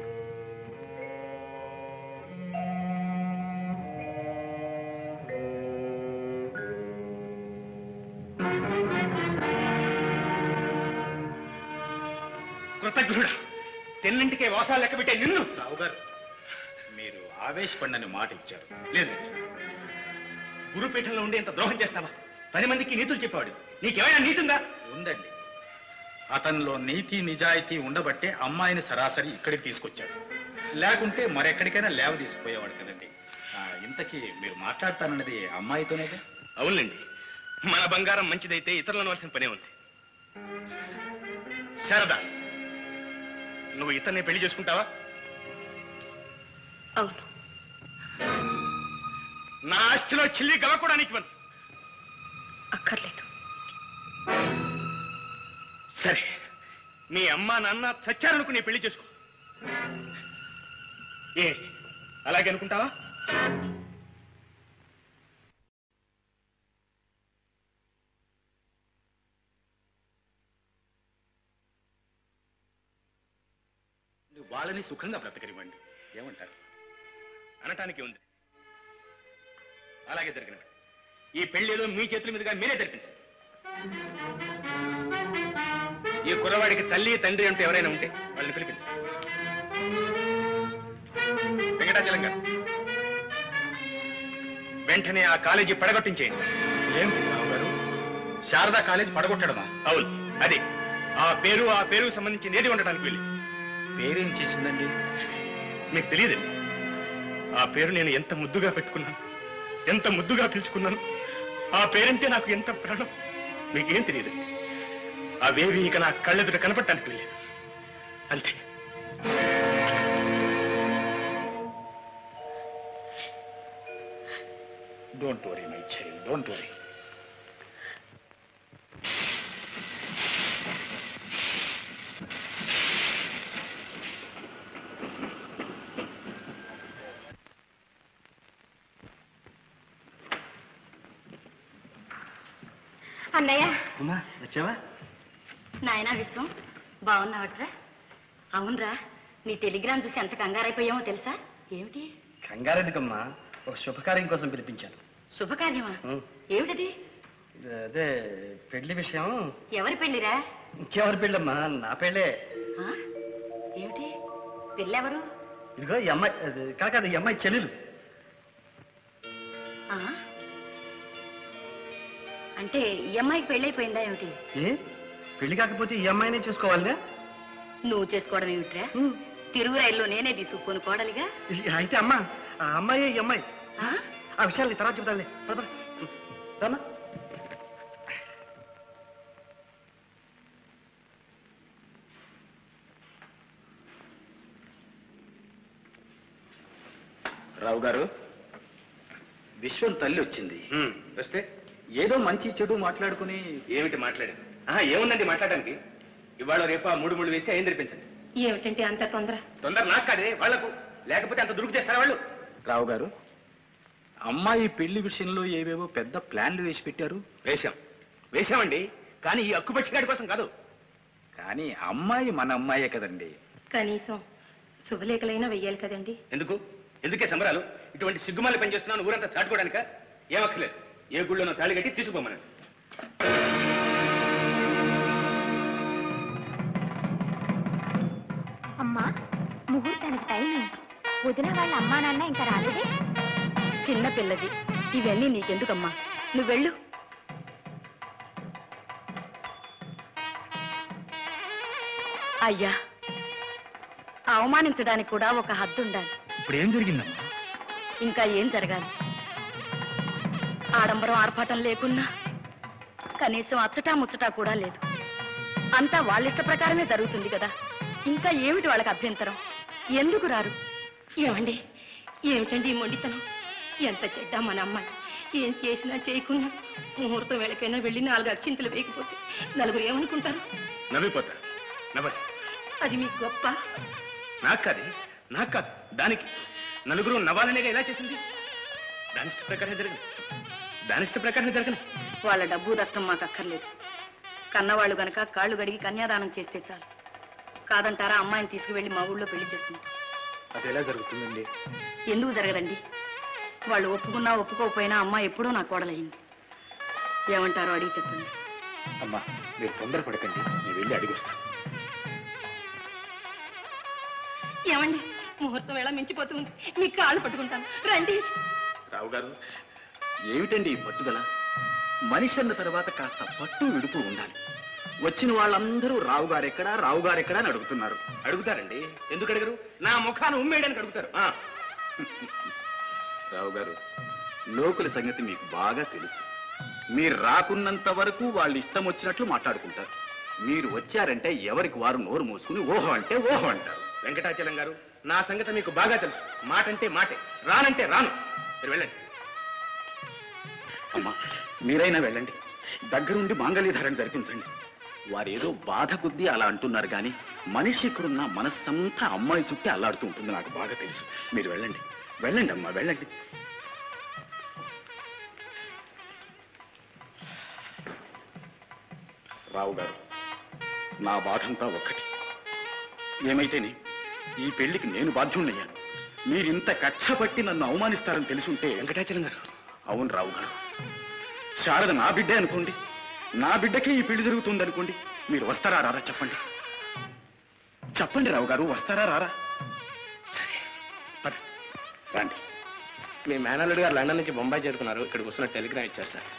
కృతజ్ఞుడా, తెన్నింటికే వాసాలు లెక్క పెట్టే నిన్ను. రావు గారు, మీరు ఆవేశపడినని మాట ఇచ్చారు. లేదు, గురుపీఠంలో ఉండి ఇంత ద్రోహం చేస్తావా? 10 మందికి నీతులు చెప్పేవాడు. నీకేమైనా నీతుందా? ఉందండి. అతనిలో నీతి నిజాయితీ ఉండబట్టే అమ్మాయిని సరాసరి ఇక్కడికి తీసుకొచ్చాడు. లేకుంటే మరెక్కడికైనా లేవ తీసుకుపోయేవాడు కదండి. ఇంతకీ మీరు మాట్లాడతానన్నది అమ్మాయితోనేదే? అవునండి, మన బంగారం మంచిదైతే ఇతరులను అనవలసిన పనే ఉంది. శారదా, నువ్వు ఇతన్ని పెళ్లి చేసుకుంటావా? అవును. నా ఆస్తిలో చిల్లి గవ్వకూడానికి ఇవ్వను. అక్కర్లేదు. సరే, మీ అమ్మ నాన్న చచ్చారనుకు నీ పెళ్లి చేసుకో. ఏ అలాగే అనుకుంటావా? వాళ్ళని సుఖంగా బ్రతకనివ్వండి. ఏమంటారు? అనటానికి ఉంది. అలాగే జరిగినవి. ఈ పెళ్లిలో మీ చేతుల మీదుగా మీరే జరిపించండి. ఈ కుర్రవాడికి తల్లి తండ్రి అంటే ఎవరైనా ఉంటే వాళ్ళని పిలిపించండి. వెంకటాచలం గారు, వెంటనే ఆ కాలేజీ పడగొట్టించేయండి. ఏమిటి రావు గారు, శారదా కాలేజ్ పడగొట్టడమా? అవును, అదే. ఆ పేరుకు సంబంధించిన ఏది ఉండటానికి వెళ్ళి. పేరేం చేసిందండి? మీకు తెలియదండి. ఆ పేరు నేను ఎంత ముద్దుగా పెట్టుకున్నాను, ఎంత ముద్దుగా పిలుచుకున్నాను. ఆ పేరంటే నాకు ఎంత ప్రాణం. మీకేం తెలియదు. అవేవి ఇక నా కళ్ళెదుట కనపడటానికి వెళ్ళేది. అంతే. Don't worry my child, don't worry. అన్నయ్య. అమ్మా, వచ్చావా? నాయనా విశ్వం, బాగున్నావట్రా? అవునరా, నీ టెలిగ్రామ్ చూసి ఎంత కంగారైపోయామో తెలుసా? ఏమిటి? కంగారెడ్డికమ్మా, ఒక శుభకార్యం కోసం పిలిపించాను. శుభకార్యమా? ఏమిటది? అదే పెళ్లి విషయం. ఎవరి పెళ్లిరా? ఇంకెవరి పెళ్ళమ్మా, నా పెళ్ళే. ఏమిటి పెళ్ళెవరు? ఇదిగో ఈ అమ్మాయి, కాదు ఈ అమ్మాయి చెల్లెలు. అంటే ఈ అమ్మాయికి పెళ్ళైపోయిందా ఏమిటి? ఏ పెళ్లి కాకపోతే ఈ అమ్మాయినే చేసుకోవాలిగా? నువ్వు చేసుకోవడం ఏమిట్రా? తిరుగు రైల్లో నేనే తీసుకుపోను కోడలిగా. అయితే అమ్మా ఆ అమ్మాయే ఈ అమ్మాయి. ఆ? ఆ విషయాలు తర్వాత చెప్తానులే. రామా. రావు గారు, విశ్వం తల్లి వచ్చింది. వస్తే ఏదో మంచి చెడు మాట్లాడుకుని. ఏమిటి మాట్లాడేది? ఏముందండి మాట్లాడడానికి? ఇవాళ రేపు ఆ మూడు ముళ్ళు వేసి అయింది తెరిపించండి. ఏమిటంటే అంత తొందర? తొందర నాకు కాదే, వాళ్లకు. లేకపోతే అంత దురుకు చేస్తారా వాళ్ళు? రావు గారు, అమ్మాయి పెళ్లి విషయంలో ఏవేవో పెద్ద ప్లాన్లు వేసి పెట్టారు. వేశామండి, కానీ ఈ అక్కుపక్షిగాడి కోసం కాదు. కానీ అమ్మాయి మన అమ్మాయే కదండి. కనీసం శుభలేఖలైనా వెయ్యాలి కదండి. ఎందుకే సంబరాలు? ఇటువంటి సిగ్గుమాలి పని చేస్తున్నాను ఊరంతా చాటుకోవడానిక? ఏమక్కర్లేదు, ఏ గుళ్ళోనో తాళి కట్టి తీసుకుపోమనండి. అమ్మా, ముహూర్తానికి టైం అయింది. వదిన వాళ్ళ అమ్మా నాన్న ఇంకా రాలేదే? చిన్న పిల్లది, ఇవన్నీ నీకెందుకమ్మా, నువ్వు వెళ్ళు. అయ్యా, అవమానించడానికి కూడా ఒక హద్దు ఉండాలి. ఇప్పుడు ఏం జరిగిందమ్మా? ఇంకా ఏం జరగాలి? ఆడంబరం ఆర్భాటం లేకున్నా కనీసం అచ్చటా ముచ్చటా కూడా లేదు. అంతా వాళ్ళ ఇష్ట ప్రకారమే జరుగుతుంది కదా. ఇంకా ఏమిటి వాళ్ళకి అభ్యంతరం? ఎందుకు రారు? ఏమండి, ఏమిటండి ఈ మొండితనం? ఎంత చెడ్డా మన అమ్మాయి. ఏం చేసినా చేయకున్నా ముహూర్తం వేళకైనా వెళ్ళి 4 అక్షింతలు వేయకపోతే నలుగురు ఏమనుకుంటారు? నవ్విపోతారు. నవ్వండి. అది మీకు గొప్ప. నాకు కాదు, దానికి. నలుగురు నవ్వాలనేగా ఇలా చేసింది. దానిష్ట ప్రకారం జరగను. వాళ్ళ డబ్బు దశకం మాకు అక్కర్లేదు. కన్నవాళ్ళు గనక కాళ్ళు గడిగి కన్యాదానం చేస్తే చాలు. కాదంటారా అమ్మాయిని తీసుకువెళ్ళి మా ఊళ్ళో పెళ్లి చేసుకుంటాం. అది ఎలా జరుగుతుందండి? ఎందుకు జరగదండి? వాళ్ళు ఒప్పుకున్నా ఒప్పుకోకపోయినా అమ్మాయి ఎప్పుడూ నా కోడలయ్యింది. ఏమంటారో అడిగి చెప్పండి. అమ్మా, మీరు తొందరపడకండి, నేను వెళ్ళి అడిగొస్తాను. ఏమండి, ముహూర్తం వేళ మించిపోతుంది. మీ కాళ్ళు పట్టుకుంటాను, రండి. రావు గారు, ఏమిటండి ఈ పట్టుదల? మనిషి అన్న తర్వాత కాస్త పట్టు విడుతూ ఉండాలి. వచ్చిన వాళ్ళందరూ రావు గారెక్కడా అని అడుగుతున్నారు. అడుగుతారండి, ఎందుకు అడగరు? నా ముఖాన్ని ఉమ్మేయడానికి అడుగుతారు. రావు గారు, లోకుల సంగతి మీకు బాగా తెలుసు. మీరు రాకున్నంత వరకు వాళ్ళు ఇష్టం వచ్చినట్లు మాట్లాడుకుంటారు. మీరు వచ్చారంటే ఎవరికి వారు నోరు మూసుకుని ఓహో అంటే ఓహో అంటారు. వెంకటాచలం గారు, నా సంగతి మీకు బాగా తెలుసు. మాట అంటే మాటే, రానంటే రాను. మీరు వెళ్ళండి. అమ్మా, మీరైనా వెళ్ళండి. దగ్గరుండి మాంగళ్యధారణ జరిపించండి. వారేదో బాధ కొద్దీ అలా అంటున్నారు కానీ మనిషి ఇక్కడున్న మనస్సంతా అమ్మాయి చుట్టే అల్లాడుతూ ఉంటుంది. నాకు బాగా తెలుసు. మీరు వెళ్ళండి అమ్మా, వెళ్ళండి. రావు గారు, నా బాధంతా ఒక్కటి. ఏమైతేనే ఈ పెళ్లికి నేను బాధ్యుణ్ణయ్యాను. మీరింత కక్షపట్టి నన్ను అవమానిస్తారని తెలుసుంటే. వెంకటాచలం గారు. అవును రావు గారు, శారద నా బిడ్డే అనుకోండి, నా బిడ్డకే ఈ పెళ్లి జరుగుతుంది అనుకోండి. మీరు వస్తారా రారా? చెప్పండి రావు గారు, వస్తారా రారా? సరే, రండి. మీ మేనల్లుడు గారు లండన్ నుంచి బొంబాయి చేరుకున్నారు. ఇక్కడికి వస్తున్న టెలిగ్రామ్ ఇచ్చారు సార్.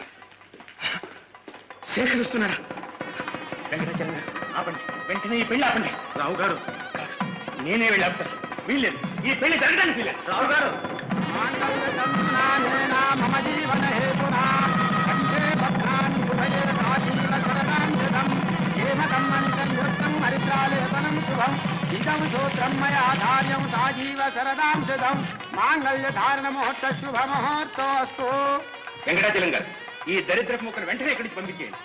శేఖర్ వస్తున్నారా? వెంకటాచలం గారు, ఆపండి, వెంటనే ఈ పెళ్లి ఆపండి. రావు గారు, నేనే వెళ్ళి ఆపుతాను. వీల్లేదు, ఈ పెళ్లి జరగడానికి వీలేదు. రావు గారు, వెంకటాచలం గారు, ఈ దరిద్రపు మొక్కను వెంటనే ఇక్కడికి పంపించేయండి.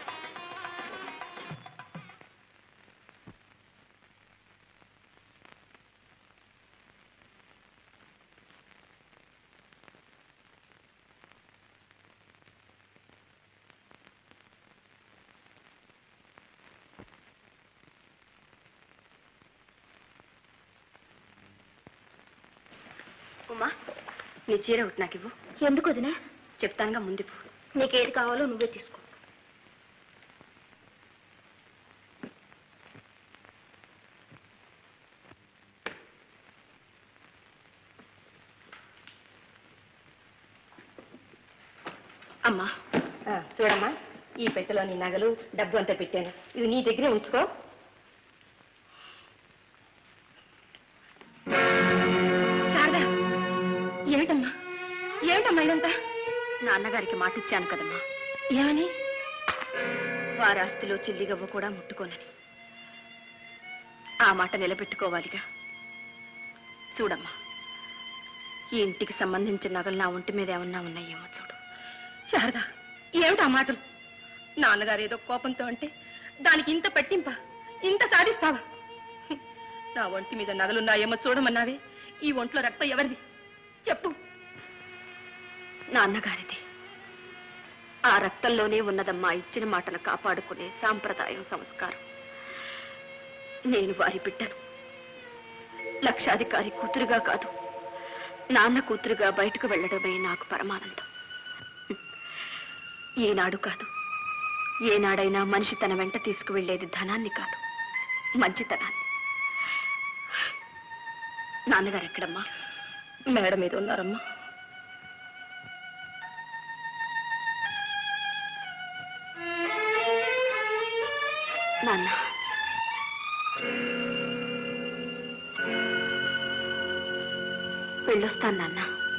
ఉమా, నీ చీర ఒకటి నాకు ఇవ్వు. ఎందుకు వదినా? చెప్తానుగా, ముందు నీకేది కావాలో నువ్వే తీసుకో. అమ్మా, చూడమ్మా, ఈ పెట్టెలో నీ నగలు డబ్బు అంతా పెట్టాను. ఇది నీ దగ్గరే ఉంచుకో. శారదా, ఏమిటమ్మా ఏమిటమ్మా ఇదంతా? నాన్నగారికి మాట ఇచ్చాను కదమ్మా. ఏమని? వారాస్తిలో చిల్లిగవ్వ కూడా ముట్టుకోనని. ఆ మాట నిలబెట్టుకోవాలిగా. చూడమ్మా, ఈ ఇంటికి సంబంధించిన నగలు నా ఒంటి మీద ఏమన్నా ఉన్నాయేమో చూడు. శారదా, ఏమిటా మాటలు? నాన్నగారు ఏదో కోపంతో అంటే దానికి ఇంత పట్టింప, ఇంత సాధిస్తావా? నా ఒంటి మీద నగలున్నాయేమో చూడమన్నావే, ఈ ఒంట్లో రక్తం ఎవరిది చెప్పు. నాన్నగారిది. ఆ రక్తంలోనే ఉన్నదమ్మా ఇచ్చిన మాటను కాపాడుకునే సాంప్రదాయం, సంస్కారం. నేను వారి బిడ్డను. లక్షాధికారి కూతురుగా కాదు, నాన్న కూతురుగా బయటకు వెళ్ళడమే నాకు పరమానందం. ఈనాడు కాదు, ఏనాడైనా మనిషి తన వెంట తీసుకువెళ్లేది ధనాన్ని కాదు, మంచితనాన్ని. నాన్నగారు ఎక్కడమ్మా? మేడ మీద ఉన్నారమ్మా. నాన్న, వెళ్ళొస్తాను నాన్న.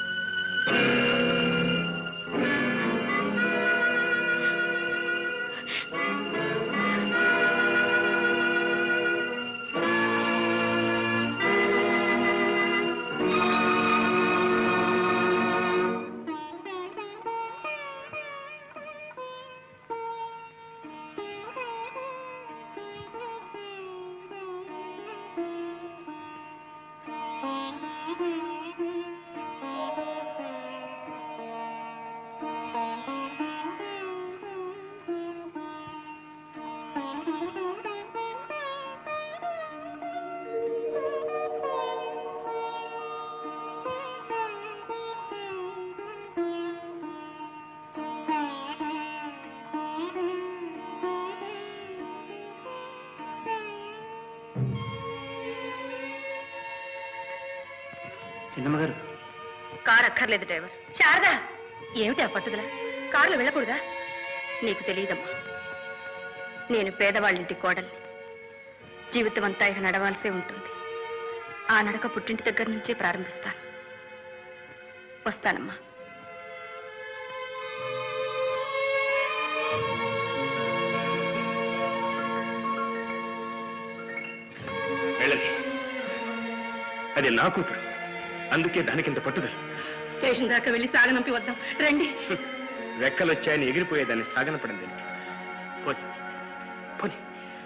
చిన్నమ్మగారు, కారు అక్కర్లేదు డ్రైవర్. శారదా, ఏమిటి ఆ పట్టుదల? కారులో వెళ్ళకూడదా? నీకు తెలియదమ్మా, నేను పేదవాళ్ళింటి కోడల్ని. జీవితం అంతా ఇక నడవాల్సే ఉంటుంది. ఆ నడక పుట్టింటి దగ్గర నుంచే ప్రారంభిస్తాను. వస్తానమ్మా. వెళ్ళండి. అది నా కూతురు, అందుకే దానికింత పట్టుదల. స్టేషన్ దాకా వెళ్ళి సాగనంపి వద్దాం రండి. రెక్కలొచ్చాయని ఎగిరిపోయేదాన్ని సాగనపడింది. పోనీ పోనీ.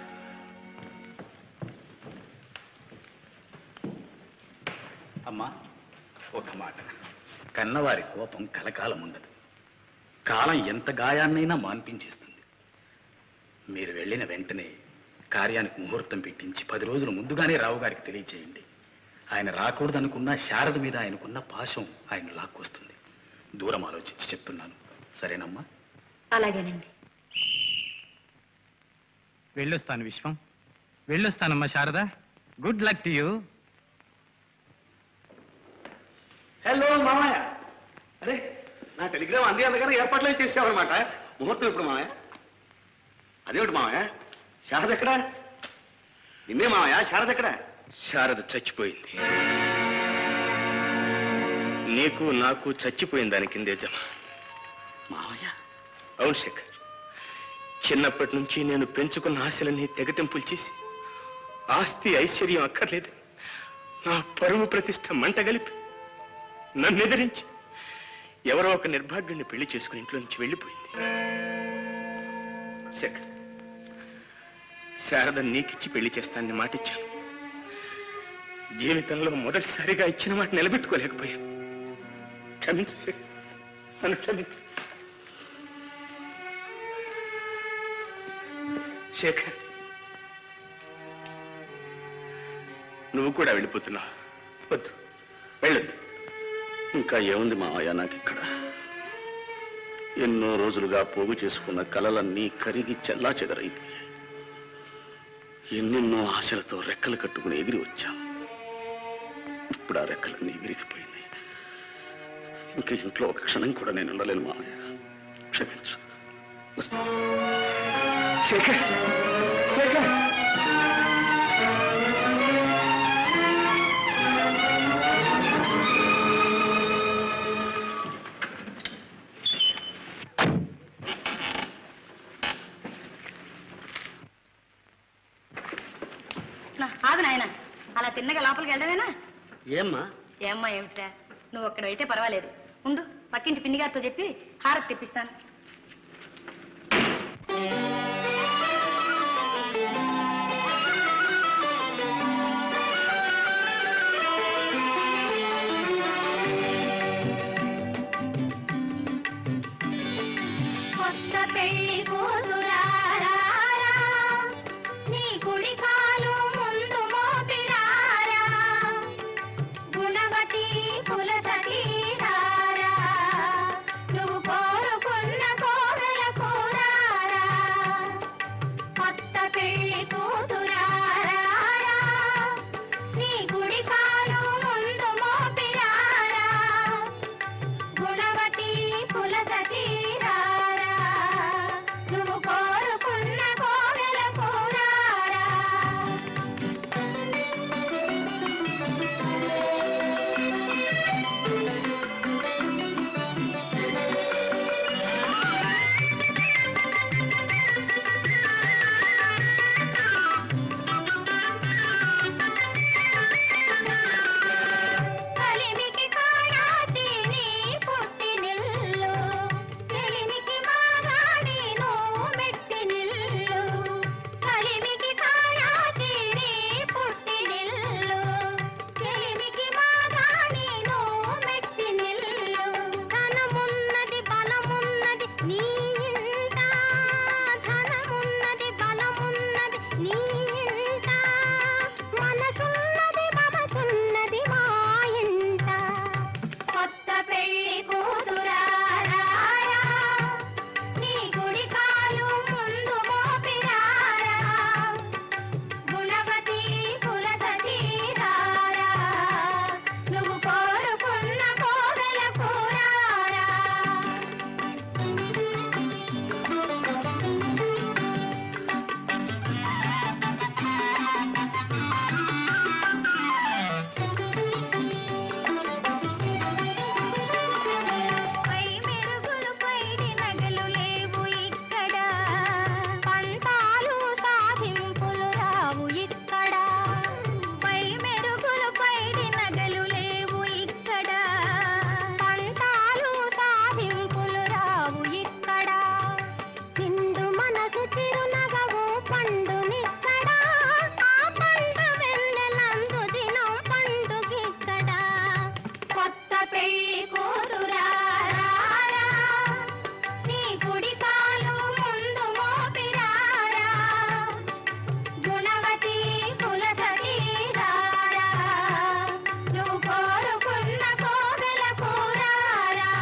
అమ్మా, ఒక మాట. కన్నవారి కోపం కలకాలం ఉండదు. కాలం ఎంత గాయాన్నైనా మాన్పించేస్తుంది. మీరు వెళ్ళిన వెంటనే కార్యానికి ముహూర్తం పెట్టించి 10 రోజులు ముందుగానే రావుగారికి తెలియచేయండి. ఆయన రాకూడదనుకున్న శారద మీద ఆయనకున్న పాశం ఆయన లాక్కొస్తుంది. దూరం ఆలోచించి చెప్తున్నాను. సరేనమ్మా? అలాగేనండి. వెళ్ళొస్తాను విశ్వం, వెళ్ళొస్తానమ్మా Sharada. Good luck to you. Hello మామయ్య. అరే, నా టెలిగ్రామ్ అంది అందుకని ఏర్పాట్లే చేసావన్నమాట. ముహూర్తం ఇప్పుడు మామయ్య. అదేమిటి మామయ్య, శారద ఎక్కడా? నిన్నే మామయ్య, శారద ఎక్కడా? శారద చచ్చిపోయింది. నీకు నాకు చచ్చిపోయిన దాని కిందే జమ. మామయ్య? అవును శేఖర్. చిన్నప్పటి నుంచి నేను పెంచుకున్న ఆశలన్నీ తెగతింపులు చేసి ఆస్తి ఐశ్వర్యం అక్కర్లేదు, నా పరువు ప్రతిష్ట మంట గలిపి నన్ను ఎదిరించి ఎవరో ఒక నిర్భాగ్యుడిని పెళ్లి చేసుకుని ఇంట్లో నుంచి వెళ్ళిపోయింది. శేఖర్, శారద నీకిచ్చి పెళ్లి చేస్తానని మాటిచ్చాను. జీవితంలో మొదటిసారిగా ఇచ్చిన మాట నిలబెట్టుకోలేకపోయాను. క్షమించు శేఖర్, నన్ను క్షమించు. శేఖర్, నువ్వు కూడా వెళ్ళిపోతున్నావు. వద్దు, వెళ్ళొద్దు. ఇంకా ఏముంది మావయ్య నాకిక్కడ? ఎన్నో రోజులుగా పోగు చేసుకున్న కలలన్నీ కరిగి చెల్లా చెదరైపోయాయి. ఎన్నెన్నో ఆశలతో రెక్కలు కట్టుకుని ఎగిరి వచ్చాం. ఇప్పుడు ఆ రెక్కలన్నీ విరిగిపోయినాయి. ఇంకా ఇంట్లో ఒక క్షణం కూడా నేను ఉండలేను మావయ్య. క్షమించు. శేఖర్ శేఖర్ ఆగు నాయన, అలా తిన్నగా లోపలికి వెళ్ళడమేనా? ఏమ్మా? ఏమ్మా ఏమిట్రా, నువ్వు ఒక్కడైతే పర్వాలేదు. ఉండు, పక్కింటి పిన్ని గారితో చెప్పి హారతి తెప్పిస్తాను. కొత్త పెళ్లి కూతురారా, నీ కుడి కాలు ముందు మోపిరారా, గుణవతి కులసతీరారా, నువ్వు కోరుకున్న కోడల కూరారా. కొత్త పెళ్లి కూతురారా, నీ కుడి కాలు ముందు మోపిరారా, గుణవతి కులసతీరారా, నువ్వు కోరుకున్న కోడల కూరారా. కలిమికి కాడాతి నీ పుట్టినిల్లు, కలిమికి మాగాడి నువ్వు మెట్టినిల్లు. కలిమికి కాడాతి నీ పుట్టినిల్లు, కలిమికి మాగాడి నువ్వు మెట్టినిల్లు. ధనమున్నది బలమున్నది నీ ఇంట, ధనమున్నది బలమున్నది నీ ఇంట, మనసున్నది మమసున్నది మా ఇంట. కొత్త పెళ్లి కూతురారా, నీ కుడి కాలు ముందు మోపిరారా, గుణవతి కులసతీరారా, నువ్వు కోరుకున్న కోడల కూరారా. పై మెరుగులు పైడి నగలు లేవు ఇక్కడ, పంతాలు సాధింపులు రావు ఇక్కడ. పై మెరుగులు పైడి నగలు లేవు ఇక్కడ, పంతాలు సాధింపులు రావు ఇక్కడ. నిండు మనసు చిరునగవు పండునిక్కడ, ఆ పండు వెన్నెలందు దినం పండుగిక్కడ. కొత్త పెళ్లి కూతురారా, నీ కుడి కాలు ముందు మోపిరారా, గుణవతి కులసతీరారా, నువ్వు కోరుకున్న కోడల కూరారా.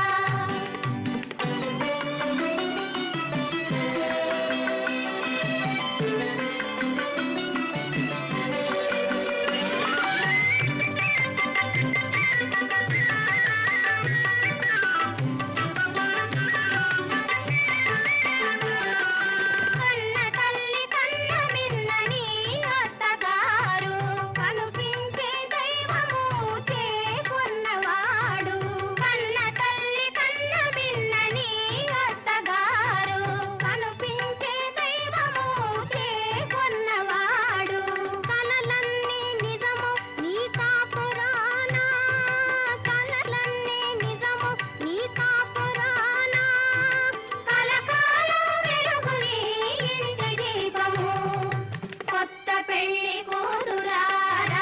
కన్న తల్లి కన్న మిన్న నీ అత్తగారు, కనిపించే దైవము చేకొన్నవాడు. కన్న తల్లి కన్న మిన్న నీ అత్తగారు, కనిపించే దైవము చేకొన్నవాడు. కలలన్నీ నిజము నీ కాపురానా, కలలన్నీ నిజము నీ కాపురానా, కలకాలం వెలుగు నీ ఇంటి దీపము. కొత్త పెళ్లి కూతురారా,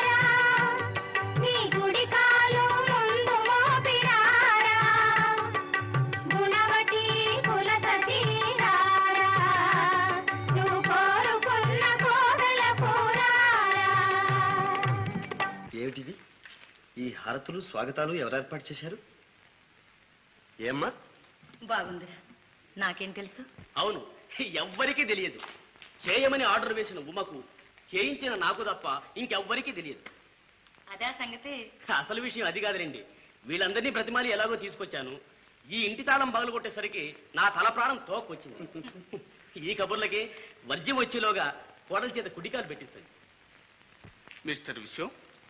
నీ కుడి కాలు ముందు మోపిరారా, గుణవతి కులసతీరారా, నువ్వు కోరుకున్న కోడల కూరారా. ఏమిటిది? ఈ హారతులు స్వాగతాలు ఎవరు ఏర్పాటు చేశారు? ఏమ్మా? బాగుంది, నాకేం తెలుసు? అవును, ఎవ్వరికీ తెలియదు. చేయమని ఆర్డర్ వేసిన ఉమకు చేయించిన నాకు తప్ప ఇంకెవ్వరికీ తెలియదు. అదే సంగతి. అసలు విషయం అది కాదులేండి. వీళ్ళందరినీ బ్రతిమాలి ఎలాగో తీసుకొచ్చాను. ఈ ఇంటి తాళం పగలు కొట్టేసరికి నా తల ప్రాణం తోకొచ్చింది. ఈ కబుర్లకి వర్జ్యం వచ్చేలోగా కోడల చేత కుడికాలు పెట్టించండి. మిస్టర్ విశ్వం,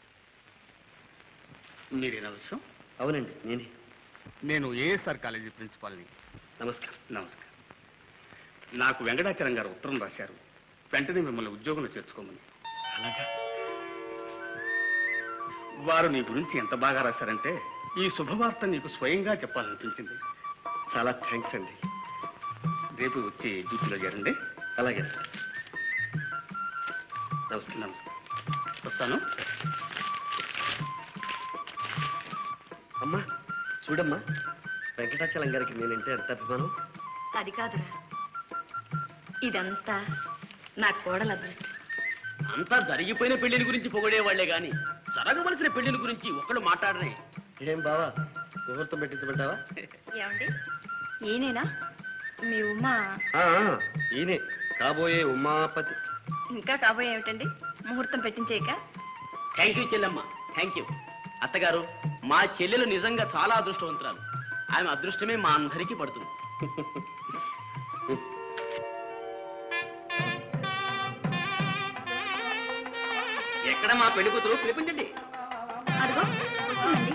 మీరేనా విశ్వం? అవునండి, నేనే. నేను ఏఎస్ఆర్ కాలేజీ ప్రిన్సిపాల్ని. నమస్కారం. నమస్కారం. నాకు వెంకటాచలం గారు ఉత్తరం రాశారు, వెంటనే మిమ్మల్ని ఉద్యోగంలో చేర్చుకోమని. అలాగా? వారు నీ గురించి ఎంత బాగా రాశారంటే ఈ శుభవార్త నీకు స్వయంగా చెప్పాలనిపించింది. చాలా థ్యాంక్స్ అండి. రేపు వచ్చి డ్యూటీలో చేరండి. అలాగే. నమస్కారం. నమస్కారం. వస్తాను. అమ్మా చూడమ్మా, వెంకటాచలం గారికి నేనంటే ఎంత అభిమానం. అది కాదురా, ఇదంతా నా కోడల అదృష్టం. అంతా జరిగిపోయిన పెళ్లిని గురించి పొగిడేవాళ్లే గాని జరగవలసిన పెళ్లిని గురించి ఒక్కడు మాట్లాడనే. ఏం బావా, ముహూర్తం పెట్టించమంటావా? ఏమండి, ఈయనేనా మీ ఉమా? ఈయనే కాబోయే ఉమాపతి. ఇంకా కాబోయే ఏమిటండి, ముహూర్తం పెట్టించేయక? థ్యాంక్ యూ చెల్లెమ్మ, థ్యాంక్ యూ. అత్తగారు, మా చెల్లెలు నిజంగా చాలా అదృష్టవంతురాలు. ఆమె అదృష్టమే మా అందరికీ పడుతుంది. ఎక్కడ మా పెళ్లి కూతురు? పిలిపించండి. అదిగో వస్తుందండి.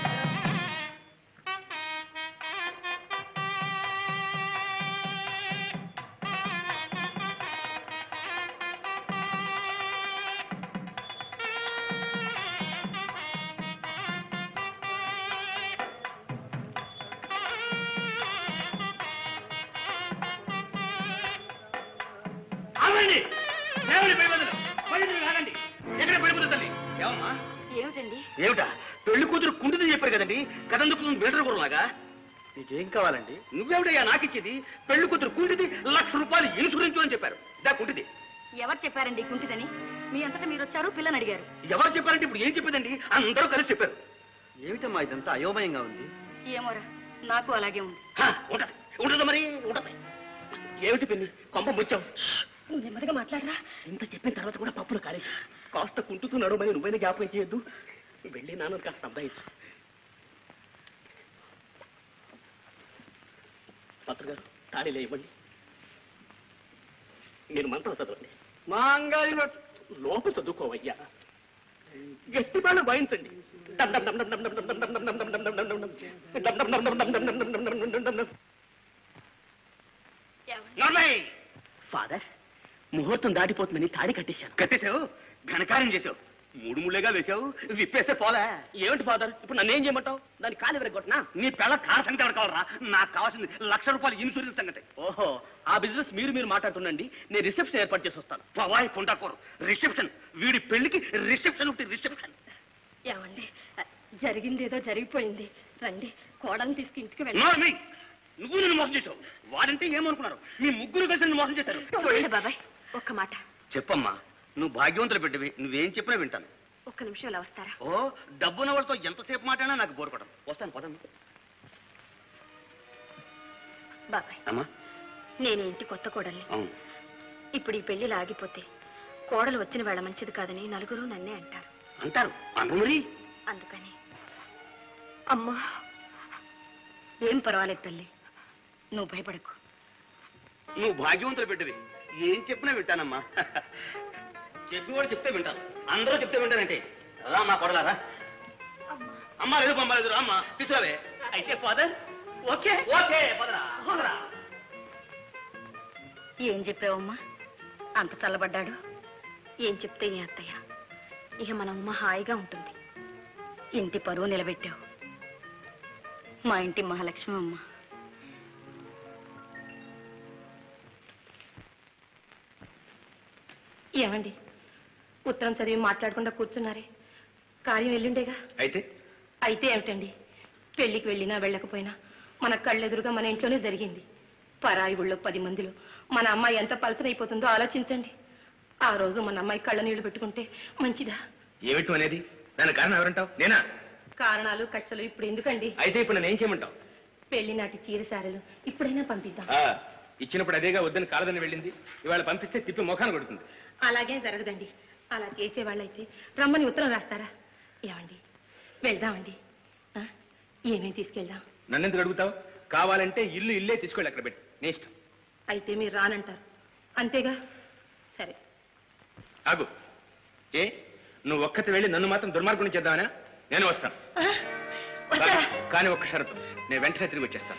ఆగండి, దేవుడి పెళ్లి వదలు. ఆగండి, ఎక్కడ పెళ్లి కూతురు తల్లి? ఏమమ్మా? ఏమిటండి? ఏమిటా, పెళ్లి కూతురు కుంటిది చెప్పారు కదండి, కథందుకు బెటర్ కూరలాగా. నీకేం కావాలండి? నువ్వేమిటయ్యా నాకిచ్చేది? పెళ్లి కూతురు కుంటిది, ₹1,00,000 ఇన్సూరెన్స్ అని చెప్పారు. దా కుంటిది. ఎవరు చెప్పారండి కుంటిదని? మీ అంతటా మీరు వచ్చారు, పిల్లని అడిగారు. ఎవరు చెప్పారంటే ఇప్పుడు ఏం చెప్పేదండి? అందరూ కలిసి చెప్పారు. ఏమిటమ్మా ఇదంతా అయోమయంగా ఉంది? ఏమోరా, నాకు అలాగే ఉంది. ఉంటది ఉంటది మరి ఉంటది. ఏమిటి పిన్ని కొంప ముచ్చావు? నువ్వు నెమ్మదిగా మాట్లాడరా. ఇంత చెప్పిన తర్వాత కూడా పప్పులు కాలేసి కాస్త కుంటుతూ నడుమని నువ్వైనా జ్ఞాపకం చేయొద్దు. వెళ్ళి నాన్న కాస్త అబ్బాయిచ్చు. పత్ర గారు తాళిలే ఇవ్వండి. మీరు మంత్రం చదవండి. మాంగాలిలో లోపు చదువుకోవయ్యా. గట్టి బాణ వాయించండి. ఫాదర్, ముహూర్తం దాటిపోతుందని తాడి కట్టేశాను. కట్టేశావు, ఘనకార్యం చేశావు. 3 ముళ్ళేగా వేశావు, విప్పేస్తే పోలే. ఏమిటి ఫాదర్, ఇప్పుడు నన్ను ఏం చేయమంటావు? దాని కాలు ఎవరికొట్టినా? నీ పిల్ల కార్ సంగతి ఎవరు కావాలరా? నాకు కావాల్సింది ₹1,00,000 ఇన్సూరెన్స్ సంగతి. ఓహో, ఆ బిజినెస్ మీరు మాట్లాడుతుండండి. నేను రిసెప్షన్ ఏర్పాటు చేసి వస్తాను. పవాయి కొండాకోరు రిసెప్షన్, వీడి పెళ్లికి రిసెప్షన్ ఒకటి రిసెప్షన్. ఏమండి, జరిగిందేదో జరిగిపోయింది. రండి, కోడల్ని తీసుకు ఇంటికి నోర్మి, నువ్వు నిన్ను మోసం చేశావు. వాడంటే ఏమనుకున్నారు? మీ ముగ్గురు కలిసి నిన్ను మోసం చేశారు. చూడండి బాబాయ్, ఒక్క మాట. చెప్పమ్మా, నువ్వు భాగ్యవంతులు పెట్టివి. నువ్వేం చెప్పినా వింటాను. ఒక్క నిమిషం ఇలా వస్తారా? ఓ, డబ్బున్న వాళ్ళతో ఎంతసేపు మాట్లాడినా నాకు బోరుపడదు. వస్తాను, పదమ్మా. బాబాయ్, అమ్మా, నేను ఇంటి కొత్త కోడల్ని. అవును. ఇప్పుడు ఈ పెళ్లి ఆగిపోతే కోడలు వచ్చిన వేళ మంచిది కాదని నలుగురు నన్నే అంటారు. అంటారు అను మరి. అందుకని అమ్మా, ఏం పర్వాలేదు తల్లి, నువ్వు భయపడకు. నువ్వు భాగ్యవంతులు పెట్టివి. ఏం చెప్పినా వింటానమ్మా. చెప్పివాడు చెప్తే వింటాను, అందరూ చెప్తే వింటానంటే. రామ్మా కొడలారా. అమ్మా లేదు పంప లేదు, రామ్మా తీసుకురావే. అయితే ఫాదర్ ఓకే ఓకే, పదరా, పదరా. ఏం చెప్పావమ్మా? అంత చల్లబడ్డాడు. ఏం చెప్తే ఈ అత్తయ్య? ఇక మన ఉమ్మ హాయిగా ఉంటుంది. ఇంటి పరువు నిలబెట్టావు. మా ఇంటి మహాలక్ష్మి అమ్మ. ఏమండి, ఉత్తరం చదివి మాట్లాడకుండా కూర్చున్నారే? కార్యం వెళ్ళుండేగా. అయితే ఏమిటండి, పెళ్లికి వెళ్ళినా వెళ్ళకపోయినా మన కళ్ళెదురుగా మన ఇంట్లోనే జరిగింది. పరాయి ఊళ్ళో 10 మందిలో మన అమ్మాయి ఎంత పలసనైపోతుందో ఆలోచించండి. ఆ రోజు మన అమ్మాయి కళ్ళ నీళ్లు పెట్టుకుంటే మంచిదా? ఏమిటి అనేది? దాని కారణం ఎవరంటావు? నేనా? కారణాలు కక్షలు ఇప్పుడు ఎందుకండి? అయితే ఇప్పుడు నన్ను ఏం చేయమంటావు? పెళ్లి నాటి చీర సారెలు ఇప్పుడైనా పంపిద్దాం. ఇచ్చినప్పుడు అదేగా వద్దని కాలదని వెళ్ళింది. ఇవాళ పంపిస్తే తిప్పి ముఖాన్ని కొడుతుంది. అలాగే జరగదండి. అలా చేసేవాళ్ళైతే రమ్మని ఉత్తరం రాస్తారా? ఏమండి, వెళ్దామండి. ఏమేమి తీసుకెళ్దాం? నన్నెందుకు అడుగుతావు? కావాలంటే ఇల్లే తీసుకెళ్ళి అక్కడ పెట్టి నీ ఇష్టం. అయితే మీరు రానంటారు అంతేగా? సరే. ఆగు. ఏ నువ్వు ఒక్కటి వెళ్ళి నన్ను మాత్రం దుర్మార్గుని చేద్దామనా? నేను వస్తాను. కానీ ఒక్క షరతు, నేను వెంటనే తిరిగి వచ్చేస్తాను.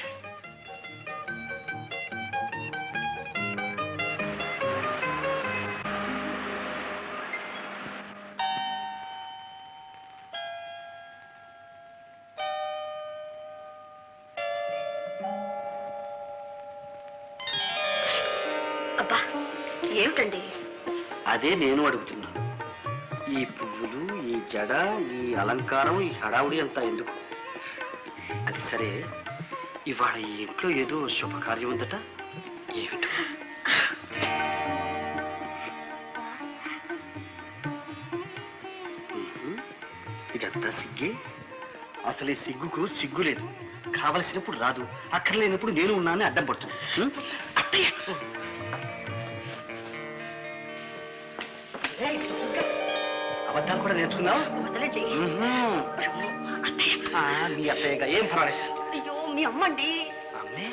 అబ్బా ఏమిటండి? అదే నేను అడుగుతున్నా. ఈ పువ్వులు, ఈ జడ, ఈ అలంకారం, ఈ హడావుడి అంతా ఎందుకు? అది సరే, ఇవాళ ఈ ఇంట్లో ఏదో శుభకార్యం ఉందట. ఏమిటో? ఇదంతా సిగ్గే. అసలు ఈ సిగ్గుకు సిగ్గు లేదు. కావలసినప్పుడు రాదు, అక్కర్లేనప్పుడు నేను ఉన్నానని అడ్డం పడుతుంది. అబద్ధాలు కూడా నేర్చుకున్నావు? మీ అత్తయ్యగా ఏం పర్వాలేదు. అయ్యో మీ అమ్మండి. అమ్మే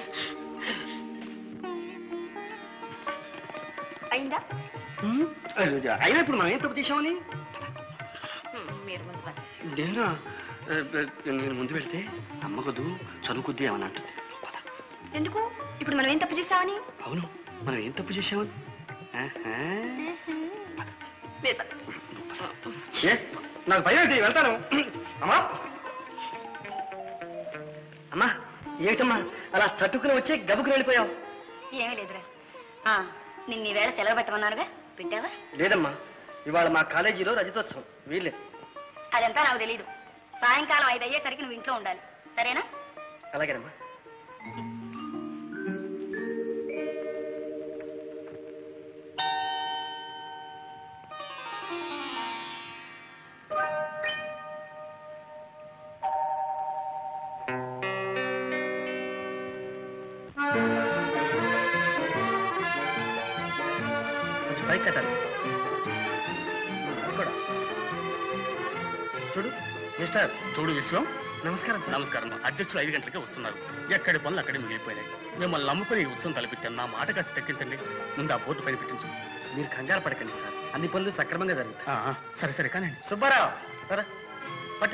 అయిందా? అయినా ఇప్పుడు మనం ఏం తప్పు చేశామని? మీరు ముందు పద. నేనా? నేను ముందు వెళ్తే అమ్మకదు చదువుకుద్ది ఏమని అంటుంది. ఎందుకు? ఇప్పుడు మనం ఏం తప్పు చేసామని? అవును, మనం ఏం తప్పు చేశామని. మీరు పద. ఏ నాకు భయం ఏంటి? వెళ్తాను. అమ్మా అమ్మా, ఏమిటమ్మా అలా చట్టుకుని వచ్చి గబుకుని వెళ్ళిపోయావు? ఏమీ లేదురా. నిన్న ఈ వేళ సెలవు పెట్టమన్నారుగా, పెట్టావా? లేదమ్మా, ఇవాళ మా కాలేజీలో రజతోత్సవం. వీళ్ళే. అదంతా నాకు తెలీదు. సాయంకాలం 5 అయ్యేసరికి నువ్వు ఇంట్లో ఉండాలి, సరేనా? అలాగేనమ్మా. కొంచెం పైకి కట్టాలి. కూడా చూడు మిస్టర్. చూడు విశ్వం. నమస్కారం సార్. నమస్కారం. అధ్యక్షులు 5 గంటలకే వస్తున్నారు. ఎక్కడి పనులు అక్కడే మిగిలిపోయినాయి. మిమ్మల్ని నమ్ముకుని ఈ ఉత్సవం తలపెట్టాను. నా మాట కాస్త తగ్గించండి. ముందు ఆ బోర్డు పైన పెట్టించు. మీరు కంగారు పడకండి సార్, అన్ని పనులు సక్రమంగా జరుగుతాయి. సరే సరే కానీ సుబ్బారావు సరే పట్టు.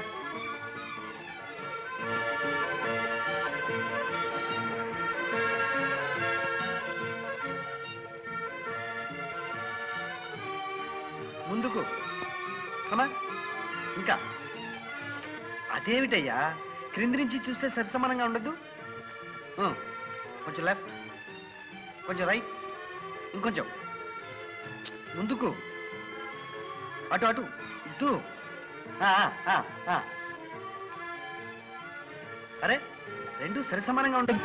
ముందుకు కమా. ఇంకా అదేమిటయ్యా, క్రింది నుంచి చూస్తే సరిసమానంగా ఉండద్దు. కొంచెం లెఫ్ట్, కొంచెం రైట్, ఇంకొంచెం ముందుకు, అటు అటు ఇటు. అరే, రెండు సరిసమానంగా ఉండదు.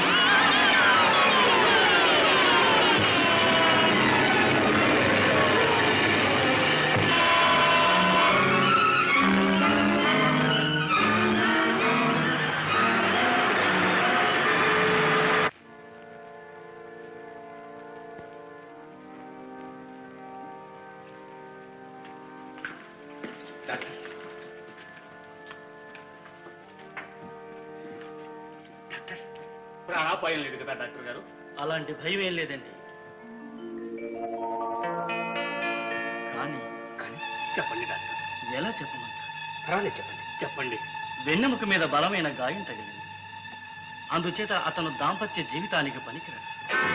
ప్రాణాపాయం లేదు కదా డాక్టర్ గారు? అలాంటి భయం ఏం లేదండి. కానీ చెప్పండి డాక్టర్. ఎలా చెప్పమంటారు? పర్వాలేదు చెప్పండి. చెప్పండి. వెన్నెముక మీద బలమైన గాయం తగిలింది. అందుచేత అతను దాంపత్య జీవితానికి పనికిరాడు.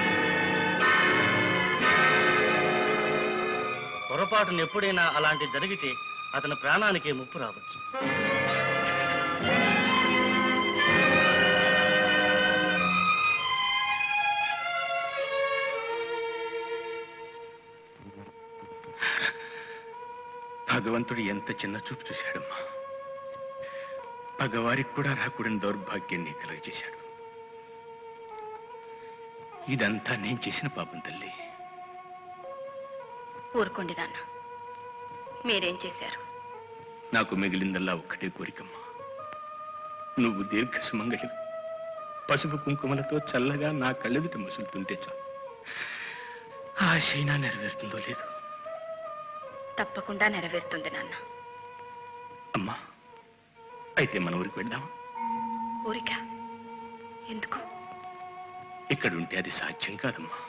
పొరపాటును ఎప్పుడైనా అలాంటి జరిగితే అతని ప్రాణానికే ముప్పు రావచ్చు. భగవంతుడు ఎంత చిన్న చూపు చూశాడమ్మా. పగవారికి కూడా రాకూడని దౌర్భాగ్యాన్ని కలుగజేశాడు. ఇదంతా నేను చేసిన పాపం తల్లి. ఊరుకోండి నాన్న, మీరేం చేశారు? నాకు మిగిలిందల్లా ఒక్కటే కోరికమ్మా. నువ్వు దీర్ఘ సుమంగళి, పసుపు కుంకుమలతో చల్లగా నా కళ్ళెదుట మసులుతుంటే చాలు. ఆ ఆశైనా నెరవేరుతుందో లేదు. తప్పకుండా నెరవేరుతుంది నాన్న. అమ్మా, అయితే మన ఊరికి వెళ్దామా? కోరిక ఎందుకు? ఇక్కడుంటే అది సాధ్యం కాదమ్మా.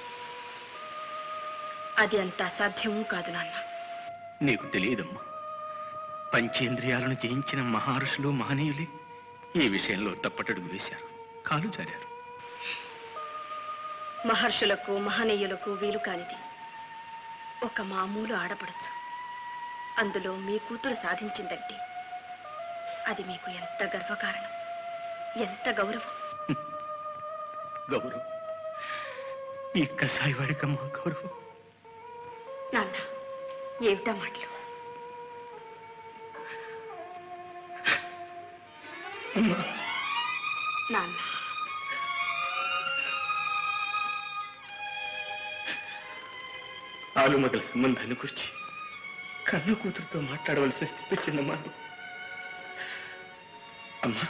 అది అంత అసాధ్యమూ కాదు నాన్న. నీకు తెలియదమ్మా, పంచేంద్రియాలను జయించిన మహర్షులు మహనీయులే ఈ విషయంలో తప్పటడుగు వేశారు, కాలు జారారు. మహర్షులకు మహనీయులకు వీలు కానిది ఒక మామూలు ఆడపడచ్చు. అందులో మీ కూతురు సాధించిందంటే అది మీకు ఎంత గర్వకారణం, ఎంత గౌరవం. గౌరవం? ఈ కసాయివాడికమ్మా గౌరవం? నాన్న, ఏమిటా మాటలు? నాన్న, ఆలుమగల సంబంధాన్ని గురించి కన్న కూతురుతో మాట్లాడవలసిన స్థితి వచ్చిందమ్మా. అమ్మా,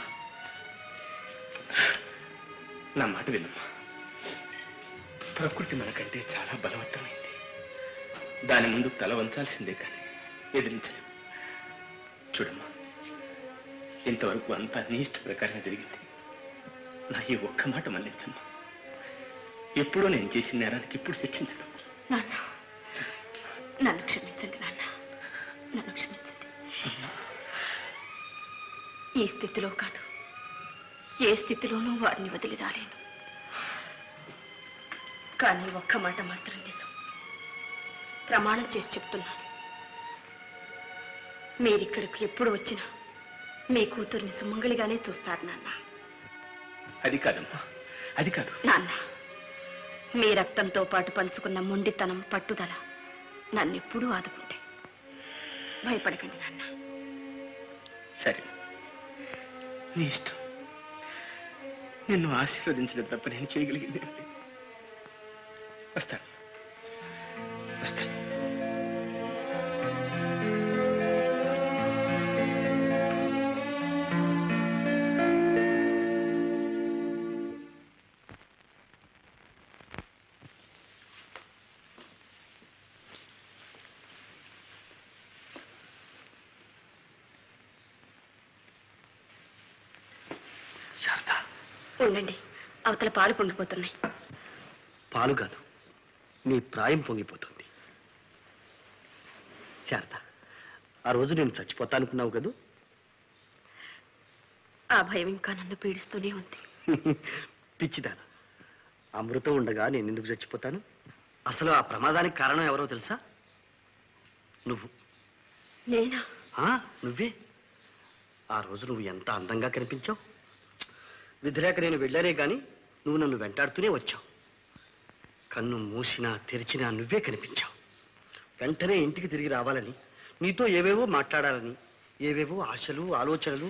నా మాట వినమ్మా. ప్రకృతి మనకంటే చాలా బలవంతమైంది. దాని ముందు తల వంచాల్సిందే కానీ ఎదిరించలేము. చూడమ్మా, ఇంతవరకు అంతా నీ ఇష్ట ప్రకారంగా జరిగింది. నా ఈ ఒక్క మాట మళ్ళించమ్మా. ఎప్పుడో నేను చేసిన నేరానికి ఇప్పుడు శిక్షించడం. నాన్న, నన్ను క్షమించండి నాన్న, నన్ను క్షమించండి. ఈ స్థితిలో కాదు, ఏ స్థితిలోనూ వారిని వదిలి రాలేను. కానీ ఒక్క మాట మాత్రం నిజం, ప్రమాణం చేసి చెప్తున్నాను. మీరిక్కడికి ఎప్పుడు వచ్చినా మీ కూతుర్ని సుమంగళిగానే చూస్తారు నాన్న. అది కాదమ్మా, అది కాదు నాన్న. మీ రక్తంతో పాటు పంచుకున్న మొండితనం, పట్టుదల నన్నెప్పుడూ ఆదుకుంటాయి. భయపడకండి నాన్న. సరే, నీ ఇష్టం. నిన్ను ఆశీర్వదించడం తప్ప నేను చేయగలిగింది. వస్తాను, వస్తాను. ఉండండి, అవతల పాలు పొంగిపోతున్నాయి. పాలు కాదు, నీ ప్రాయం పొంగిపోతుంది. శారద, ఆ రోజు నేను చచ్చిపోతా అనుకున్నావు కదూ? ఆ భయం ఇంకా నన్ను పీడిస్తూనే ఉంది. పిచ్చిదానా, అమృతం ఉండగా నేను ఎందుకు చచ్చిపోతాను? అసలు ఆ ప్రమాదానికి కారణం ఎవరో తెలుసా? నువ్వు. నేనా? నువ్వే. ఆ రోజు నువ్వు ఎంత అందంగా కనిపించావు. విధిలేక నేను వెళ్ళానే కానీ నువ్వు నన్ను వెంటాడుతూనే వచ్చావు. కన్ను మూసినా తెరిచినా నువ్వే కనిపించావు. వెంటనే ఇంటికి తిరిగి రావాలని, నీతో ఏవేవో మాట్లాడాలని, ఏవేవో ఆశలు, ఆలోచనలు.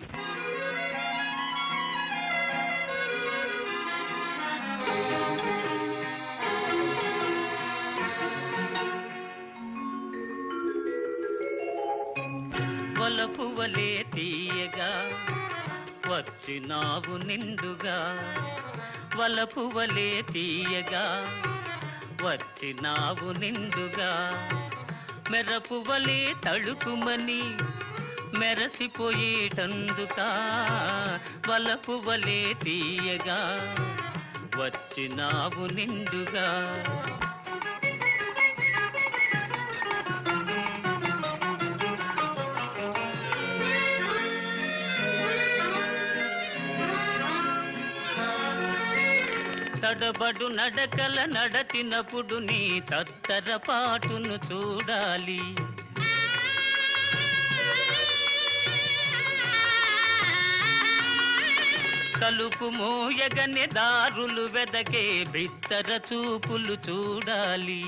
వలపువలే తీయగా వచ్చినావు నిండుగా, వలపువలే తీయగా వచ్చినావు నిండుగా, మెరపువలే తడుకుమని మెరసిపోయేటందుకా, వలపువలే తీయగా వచ్చినావు నిండుగా. తడబడు నడకల నడచినప్పుడు నీ తత్తర పాటును చూడాలి, తలుపు మోయగనే దారులు వెదకే బిత్తర చూపులు చూడాలి.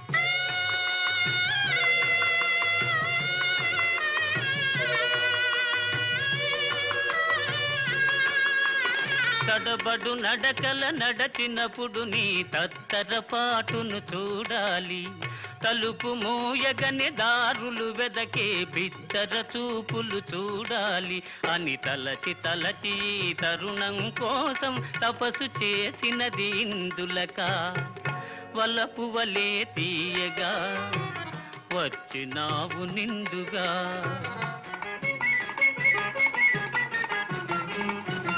తడబడు నడకల నడచినప్పుడు నీ తత్తర పాటును చూడాలి, తలుపు మోయగనే దారులు వెదకే బిత్తర చూపులు చూడాలి అని తలచి తలచి తరుణం కోసం తపస్సు చేసినది ఇందులక, వలపువలే తీయగా వచ్చినావు నిండుగా.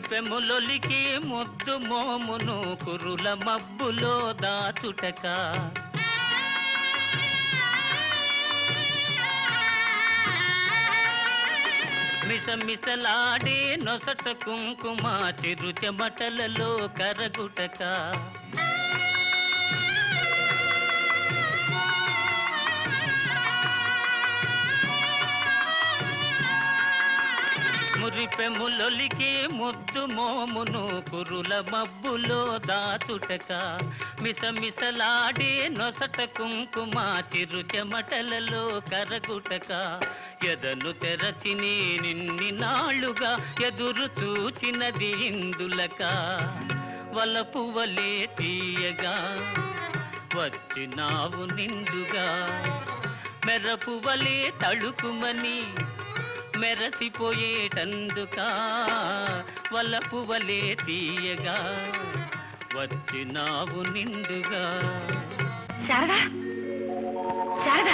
మురిపెములొలికి ముద్దు మోమును కురుల మబ్బులో దాచుటక మిసమిసలాడే నొసట కుంకుమ చిరు చెమటలలో కరగుటక మురిపెములొలికి ముద్దు మోమును కురుల మబ్బులో దాచుటక మిసమిసలాడే నొసట కుంకుమ చిరు చెమటలలో కరగుటక ఎదను తెరచి నిన్ని నాళ్ళుగా ఎదురు చూచినది ఇందులక వలపు వలే తీయగా వచ్చినావు నిండుగా మెరపు వలే తళుకుమని మెరసిపోయేటందుకా వలపు వలే తీయగా వచ్చినావు నిండుగా. శారదా, శారదా,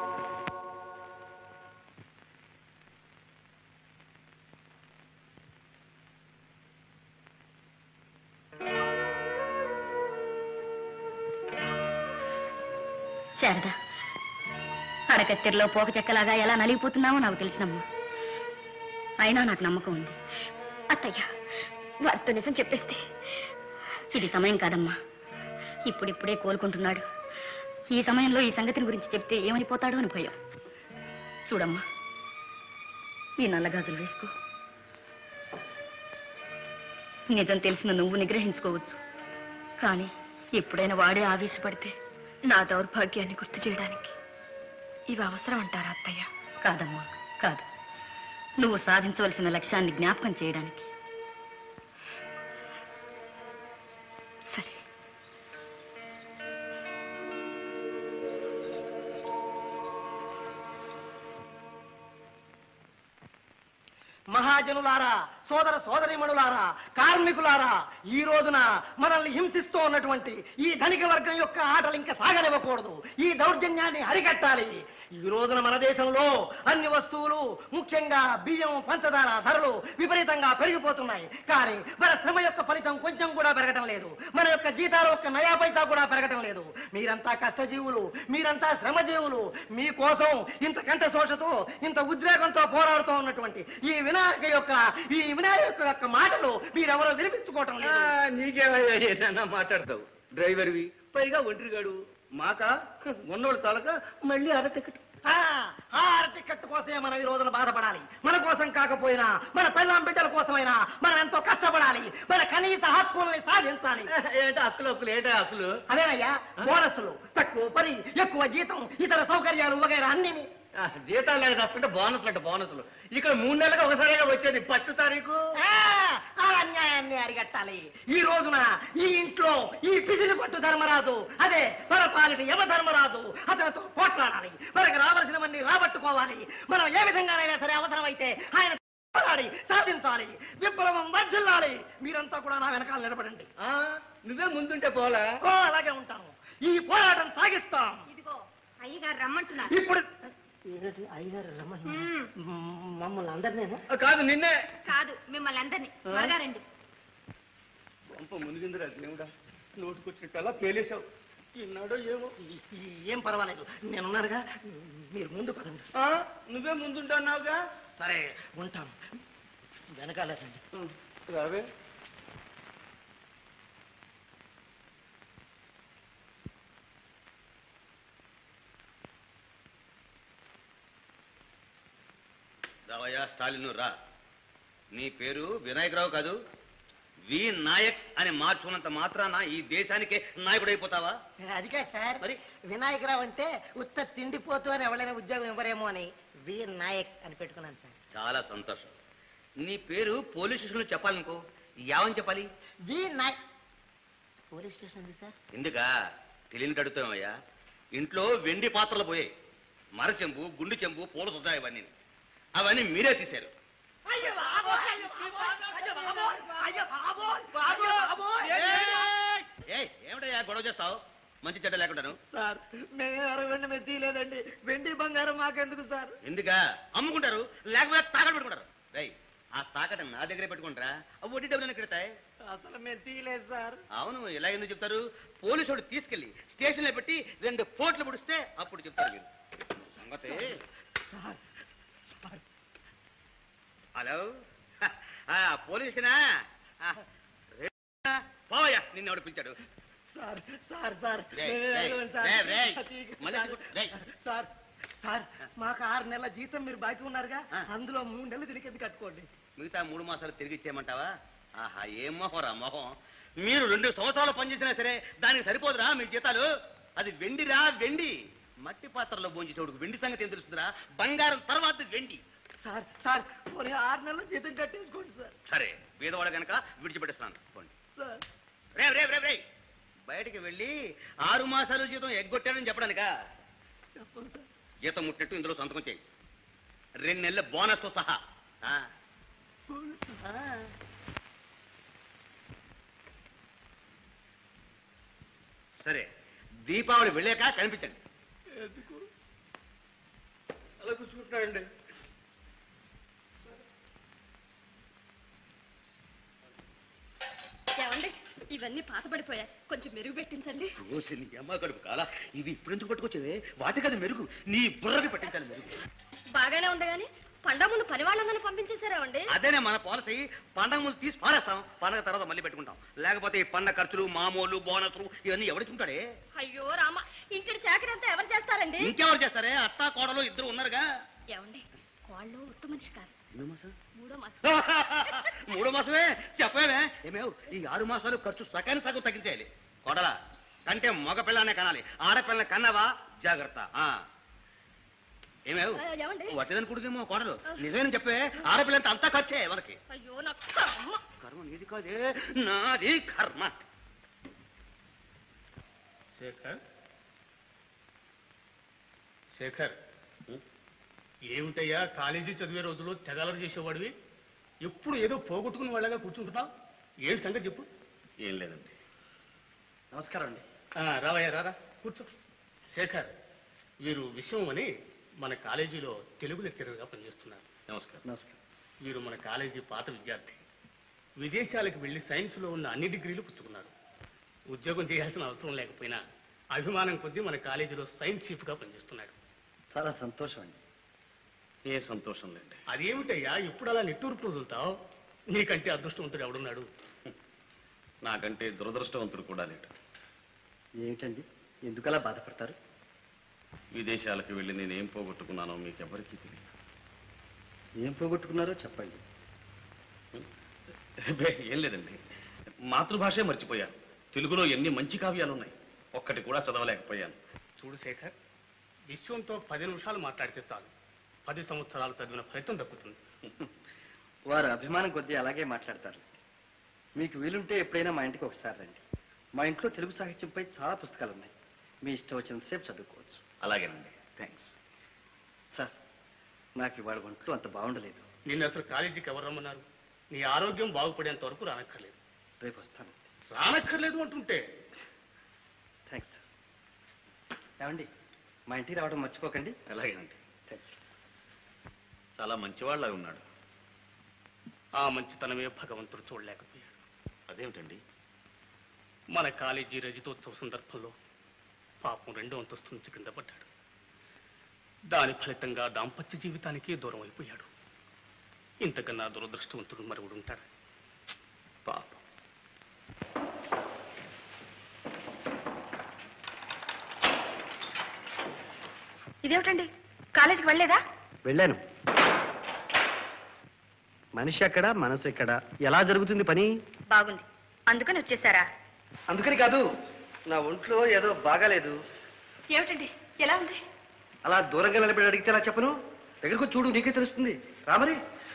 శారదా, అరకత్తెరలో పోక చెక్కలాగా ఎలా నలిగిపోతున్నావో నాకు తెలిసినమ్మా. అయినా నాకు నమ్మకం ఉంది. అత్తయ్య వారితో నిజం చెప్పేస్తే. ఇది సమయం కాదమ్మా, ఇప్పుడిప్పుడే కోలుకుంటున్నాడు. ఈ సమయంలో ఈ సంగతిని గురించి చెప్తే ఏమైపోతాడో అని భయం. చూడమ్మా, ఈ నల్లగాజులు వేసుకో. నిజం తెలిసిన నువ్వు నిగ్రహించుకోవచ్చు, కానీ ఎప్పుడైనా వాడే ఆవేశపడితే నా దౌర్భాగ్యాన్ని గుర్తు చేయడానికి ఇవి అవసరం అంటారా అత్తయ్య? కాదమ్మా, కాదు. నువ్వు సాధించవలసిన లక్ష్యాన్ని జ్ఞాపకం చేయడానికి. సరే. మహాజనులారా, సోదర సోదరీమణులారా, కార్మికులారా, ఈ రోజున మనల్ని హింసిస్తూ ఉన్నటువంటి ఈ ధనిక వర్గం యొక్క ఆటలు ఇంకా సాగనివ్వకూడదు. ఈ దౌర్జన్యాన్ని అరికట్టాలి. ఈ రోజున మన దేశంలో అన్ని వస్తువులు, ముఖ్యంగా బియ్యం, పంచదార ధరలు విపరీతంగా పెరిగిపోతున్నాయి. కానీ మన శ్రమ యొక్క ఫలితం కొంచెం కూడా పెరగటం లేదు. మన యొక్క జీతాలు ఒక్క నయా పైసా కూడా పెరగటం లేదు. మీరంతా కష్టజీవులు, మీరంతా శ్రమజీవులు. మీకోసం ఇంత కంట శోషతో, ఇంత ఉద్రేకంతో పోరాడుతూ ఉన్నటువంటి ఈ వినాయక యొక్క మాటలు మీరెవరో వినిపించుకోవటం లేదు. నీకేమైనా మాట్లాడతావు? డ్రైవర్వి, పైగా ఒంటరిగాడు. మాక ఉన్నోళ్ళు చాలక మళ్ళీ అరటికెట్. ఆ అరటికట్టు కోసమే మనం ఈ రోజున బాధపడాలి. మన కోసం కాకపోయినా మన పెళ్ళాం బిడ్డల కోసమైనా మనం ఎంతో కష్టపడాలి. మన కనీస హక్కుల్ని సాధించాలి. ఏంటో హక్కులు ఏంటో హక్కులు? అదేనయ్యా, బోనస్సులు, తక్కువ పని, ఎక్కువ జీతం, ఇతర సౌకర్యాలు వగైరా అన్ని. జీతాలు లేదు తప్పుంటే బోనస్లు. ఇక్కడ 3 నెలలుగా ఒకసారిగా వచ్చేది 1 తారీఖు. ఆ అన్యాయాన్ని అరిగట్టాలి. ఈ రోజున ఈ ఇంట్లో ఈ పిసిని పట్టు ధర్మరాజు, అదే పరపాలిటి యమ ధర్మరాజు, అతనితో పోట్లాడాలి. మనకు రావాల్సినవన్నీ రాబట్టుకోవాలి. మనం ఏ విధంగానైనా సరే అవసరమైతే ఆయన పోరాడి సాధించాలి. విప్లవం వర్ధిల్లాలి. మీరంతా కూడా నా వెనకాల నిలబడండి. నువ్వే ముందుంటే పోలా? అలాగే ఉంటాను. ఈ పోరాటం సాగిస్తాం. ఇదిగో అయ్యగారు రమ్మంటున్నారు. ఇప్పుడు అయ్యగారు రమ్మని మమ్మల్ని అందరినీ? కాదు, నిన్నే. కాదు, మిమ్మల్ని అందరినీ. త్వరగా రండి. మునిగిందిరా దేవుడా, నోటుకొచ్చినట్టు పేలేశావు. ఈనాడో ఏమో. ఏం పర్వాలేదు, నేనున్నానుగా. మీరు ముందు పదండి. నువ్వే ముందుంటున్నావుగా. సరే, ఉంటాను. వెనకాల రండి. రావే. రావయ్యా స్టాలిన్, రా. నీ పేరు వినాయకరావు కాదు, వి నాయక్ అని మార్చుకున్నంత మాత్రాన ఈ దేశానికే నాయకుడు అయిపోతావా? అదిగా సార్, మరి వినాయకరావు అంటే ఉత్త తిండిపోతూ అని ఎవరైనా ఉద్యోగం ఇవ్వరేమో అని వి నాయక్ అని పెట్టుకున్నాను సార్. చాలా సంతోషం. నీ పేరు పోలీస్ స్టేషన్లో చెప్పాలనుకో, యావని చెప్పాలి? వి నాయక్. పోలీస్ స్టేషన్ ఉంది సార్? ఎందుకా తెలియని అడుగుతామయ్యా. ఇంట్లో వెండి పాత్రలు పోయాయి, మర చెంబు, గుండు చెంబు, పూల సుజా, అవన్నీ మీరే తీశారు. ఏమిటయ్యా గొడవ చేస్తావు? మంచి చెడ్డ లేకుండాను. సార్, మేము ఎవరు మెత్తి లేదండి. వెండి బంగారం మాకెందుకు సార్? ఎందుకా? అమ్ముకుంటారు, లేకపోతే తాగడ పెట్టుకుంటారు. రై, ఆ తాకట నా దగ్గరే పెట్టుకుంటారా అవి వడ్డీ డబ్బులు కెడతాయి. అసలు మేము తీయలేదు సార్. అవును, ఇలా ఎందుకు చెప్తారు? పోలీసు వాడు తీసుకెళ్లి స్టేషన్లో పెట్టి 2 పోట్లు పుడిస్తే అప్పుడు చెప్తారు మీరు సంగతి. హలో, పోలీసునా? పోవయ్యా, నిన్ను ఎవడు పిలిచాడు? సార్ సార్ మాకు 6 నెలల జీతం మీరు బాకీ ఉన్నారుగా, అందులో 3 నెలలు తిరిగి కట్టుకోండి. మిగతా 3 మాసాలు తిరిగి ఇచ్చేయమంటావా? ఆహా, ఏం మొహరా మొహం. మీరు 2 సంవత్సరాలు పనిచేసినా సరే దానికి సరిపోదురా మీ జీతాలు? అది వెండిరా, వెండి. మట్టి పాత్రలో భోంచేసేవాడు వెండి సంగతి ఏం తెలుస్తుందిరా? బంగారం తర్వాత వెండి. సార్ సార్ 6 నెలల జీతం కట్టేసుకోండి సార్. సరే, పేదవాడ కనుక విడిచిపెట్టేస్తున్నాను. సార్ రే రే రే రే, బయటికి వెళ్ళి 6 మాసాలు జీతం ఎగ్గొట్టాడని చెప్పడానికా? చెప్పండి సార్. జీతం ముట్టినట్టు ఇందులో సంతకం చేయి, 2 నెలల బోనస్ తో సహా. సరే, దీపావళి వెళ్ళాక కనిపించండి. ఎందుకు అలా కూర్చుంటున్నాడండి? ఏమండి, ఇవన్నీ పాతబడిపోయాయి, కొంచెం మెరుగు పెట్టించండి. రోజు నీ అమ్మ కడుపు కాలా, ఇవి ఇప్పుడు ఎందుకు పట్టుకొచ్చేదే? వాటి కదా మెరుగు, నీ బుర్రకి పట్టించాలి మెరుగు. బాగానే ఉంది కానీ పండగ ముందు పని వాళ్ళందరినీ పంపించేశారావండి? అదేనే మన పాలసీ. పండగ ముందు తీసి పారేస్తాం, పండగ తర్వాత మళ్ళీ పెట్టుకుంటాం. లేకపోతే ఈ పండగ ఖర్చులు, మామూలు, బోనస్లు ఇవన్నీ ఎవడుకుంటాడే? అయ్యో రామ, ఇంటి చాకరీ అంతా ఎవరు చేస్తారండి? ఇంకెవరు చేస్తారే? అత్త కోడలు 2 ఉన్నారుగా. ఏమండి, కోళ్ళు ఉత్త మనిషి కాదు, 3వ మాసం. 3వ మాసమే చెప్పేమే. ఏమేవ్, ఈ 6 మాసాలు ఖర్చు సగానికి సగం తగ్గించేయాలి. కోడలా కంటే మగ పిల్లనే కనాలి, ఆడపిల్లని కన్నావా జాగ్రత్త. ఏమేవ్, వట్టిదని కుడికేమో కోడలు, నిజమేని చెప్పే. ఆడపిల్లంటే అంతా ఖర్చే మనకి. అయ్యో నాకు కర్మ. కర్మ నీది కాదే, నాది కర్మ. శేఖర్, శేఖర్, ఏమిటయ్యా కాలేజీ చదివే రోజుల్లో తెగలరు చేసేవాడివి, ఎప్పుడు ఏదో పోగొట్టుకుని వాళ్ళగా కూర్చుంటున్నావు? ఏంటి సంగతి చెప్పు. ఏం లేదండి. నమస్కారం అండి. రావయ్యా, రారా కూర్చో. శేఖర్, వీరు విశ్వం అని మన కాలేజీలో తెలుగు లెక్చరర్గా పనిచేస్తున్నారు. నమస్కారం. నమస్కారం. వీరు మన కాలేజీ పాత విద్యార్థి. విదేశాలకు వెళ్లి సైన్స్లో ఉన్న అన్ని డిగ్రీలు పుచ్చుకున్నారు. ఉద్యోగం చేయాల్సిన అవసరం లేకపోయినా అభిమానం కొద్దీ మన కాలేజీలో సైన్స్ చీఫ్గా పనిచేస్తున్నాడు. చాలా సంతోషం అండి. ఏ సంతోషం లేండి. అదేమిటయ్యా ఇప్పుడు అలా నిట్టూర్పు వదులుతావు? నీకంటే అదృష్టవంతుడు ఎవడున్నాడు? నాకంటే దురదృష్టవంతుడు కూడా లేడు. ఏమిటండి, ఎందుకలా బాధపడతారు? విదేశాలకు వెళ్ళి నేనేం పోగొట్టుకున్నానో మీకెవ్వరికీ తెలియదు. ఏం పోగొట్టుకున్నారో చెప్పండి. ఏం లేదండి, మాతృభాషే మర్చిపోయాను. తెలుగులో ఎన్ని మంచి కావ్యాలు ఉన్నాయి, ఒక్కటి కూడా చదవలేకపోయాను. చూడు శేఖర్, విశ్వంతో 10 నిమిషాలు మాట్లాడితే చాలు 10 సంవత్సరాలు చదివిన ఫలితం దక్కుతుంది. వారు అభిమానం కొద్దీ అలాగే మాట్లాడతారు. మీకు వీలుంటే ఎప్పుడైనా మా ఇంటికి ఒకసారి రండి. మా ఇంట్లో తెలుగు సాహిత్యంపై చాలా పుస్తకాలు ఉన్నాయి, మీ ఇష్టం వచ్చినంతసేపు చదువుకోవచ్చు. అలాగేనండి, థ్యాంక్స్. సార్, నాకు ఇవాళ ఒంట్లో అంత బాగుండలేదు. నిన్ను అసలు కాలేజీకి ఎవరు రమ్మన్నారు? నీ ఆరోగ్యం బాగుపడేంత వరకు రానక్కర్లేదు. రేపు వస్తాను. రానక్కర్లేదు అంటుంటే? Thanks sir. ఏమండి, మా ఇంటికి రావడం మర్చిపోకండి. అలాగేనండి. Thank you. చాలా మంచివాళ్ళ ఉన్నాడు. ఆ మంచితనమే భగవంతుడు చూడలేకపోయాడు. అదేమిటండి? మన కాలేజీ రజతోత్సవ సందర్భంలో పాపం 2వ అంతస్తు నుంచి కింద పడ్డాడు. దాని ఫలితంగా దాంపత్య జీవితానికి దూరం అయిపోయాడు. ఇంతకన్నా దురదృష్టవంతుడు మరొకడు ఉంటాడు. పాపం. ఇదేమిటండి, కాలేజీకి వెళ్ళలేదా? వెళ్ళాను. మనిషి ఎక్కడ, మనసు ఎక్కడ, ఎలా జరుగుతుంది పని? బాగుంది, అందుకని వచ్చేసారా? అందుకని కాదు, నా ఒంట్లో ఏదో బాగాలేదు. ఏమిటండి, ఎలా ఉంది? అలా దూరంగా నిలబడి అడిగితే ఎలా చెప్పను? దగ్గరకు చూడు, నీకే తెలుస్తుంది. రామరి.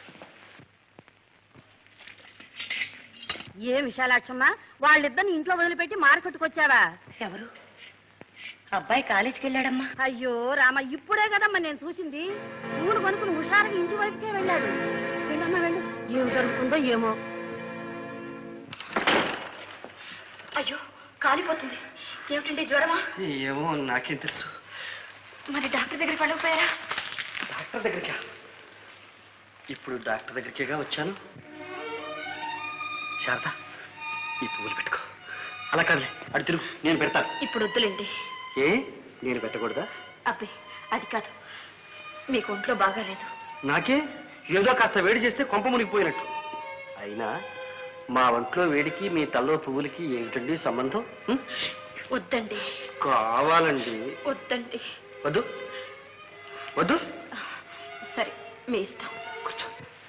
ఏ విశాలాక్షమ్మ, వాళ్ళిద్దరిని ఇంట్లో వదిలిపెట్టి మార్కెట్కొచ్చావా? ఎవరు? అబ్బాయి కాలేజీకి వెళ్ళాడమ్మా. అయ్యో రామ, ఇప్పుడే కదమ్మా నేను చూసింది. నూనె కొనుక్కుని హుషారుగా ఇంటి వైపుకే వెళ్ళాడు. వెళ్ళమ్మా వెళ్ళు, ఏం జరుగుతుందో ఏమో. అయ్యో, కాలిపోతుంది. ఏమిటండి, జ్వరమా? ఏమో, నాకేం తెలుసు. మరి డాక్టర్ దగ్గరికి వెళ్ళకపోయారా? డాక్టర్ దగ్గరికి ఇప్పుడు డాక్టర్ దగ్గరికేగా వచ్చాను. శారద, ఈ పువ్వులు పెట్టుకో. అలా కాదులే, అటు తిరుగు, నేను పెడతాను. ఇప్పుడు వద్దులేండి. ఏ, నేను పెట్టకూడదా? అబ్బే, అది కాదు, మీకు ఒంట్లో బాగాలేదు. నాకే ఏదో కాస్త వేడి చేస్తే కొంప మునిగిపోయినట్టు. అయినా మా ఒంట్లో వేడికి మీ తల్లో పువ్వులకి ఏమిటండి సంబంధం? వద్దండి. కావాలండి. వద్దండి. వద్దు వద్దు. సరే, మీ ఇష్టం. కూర్చో.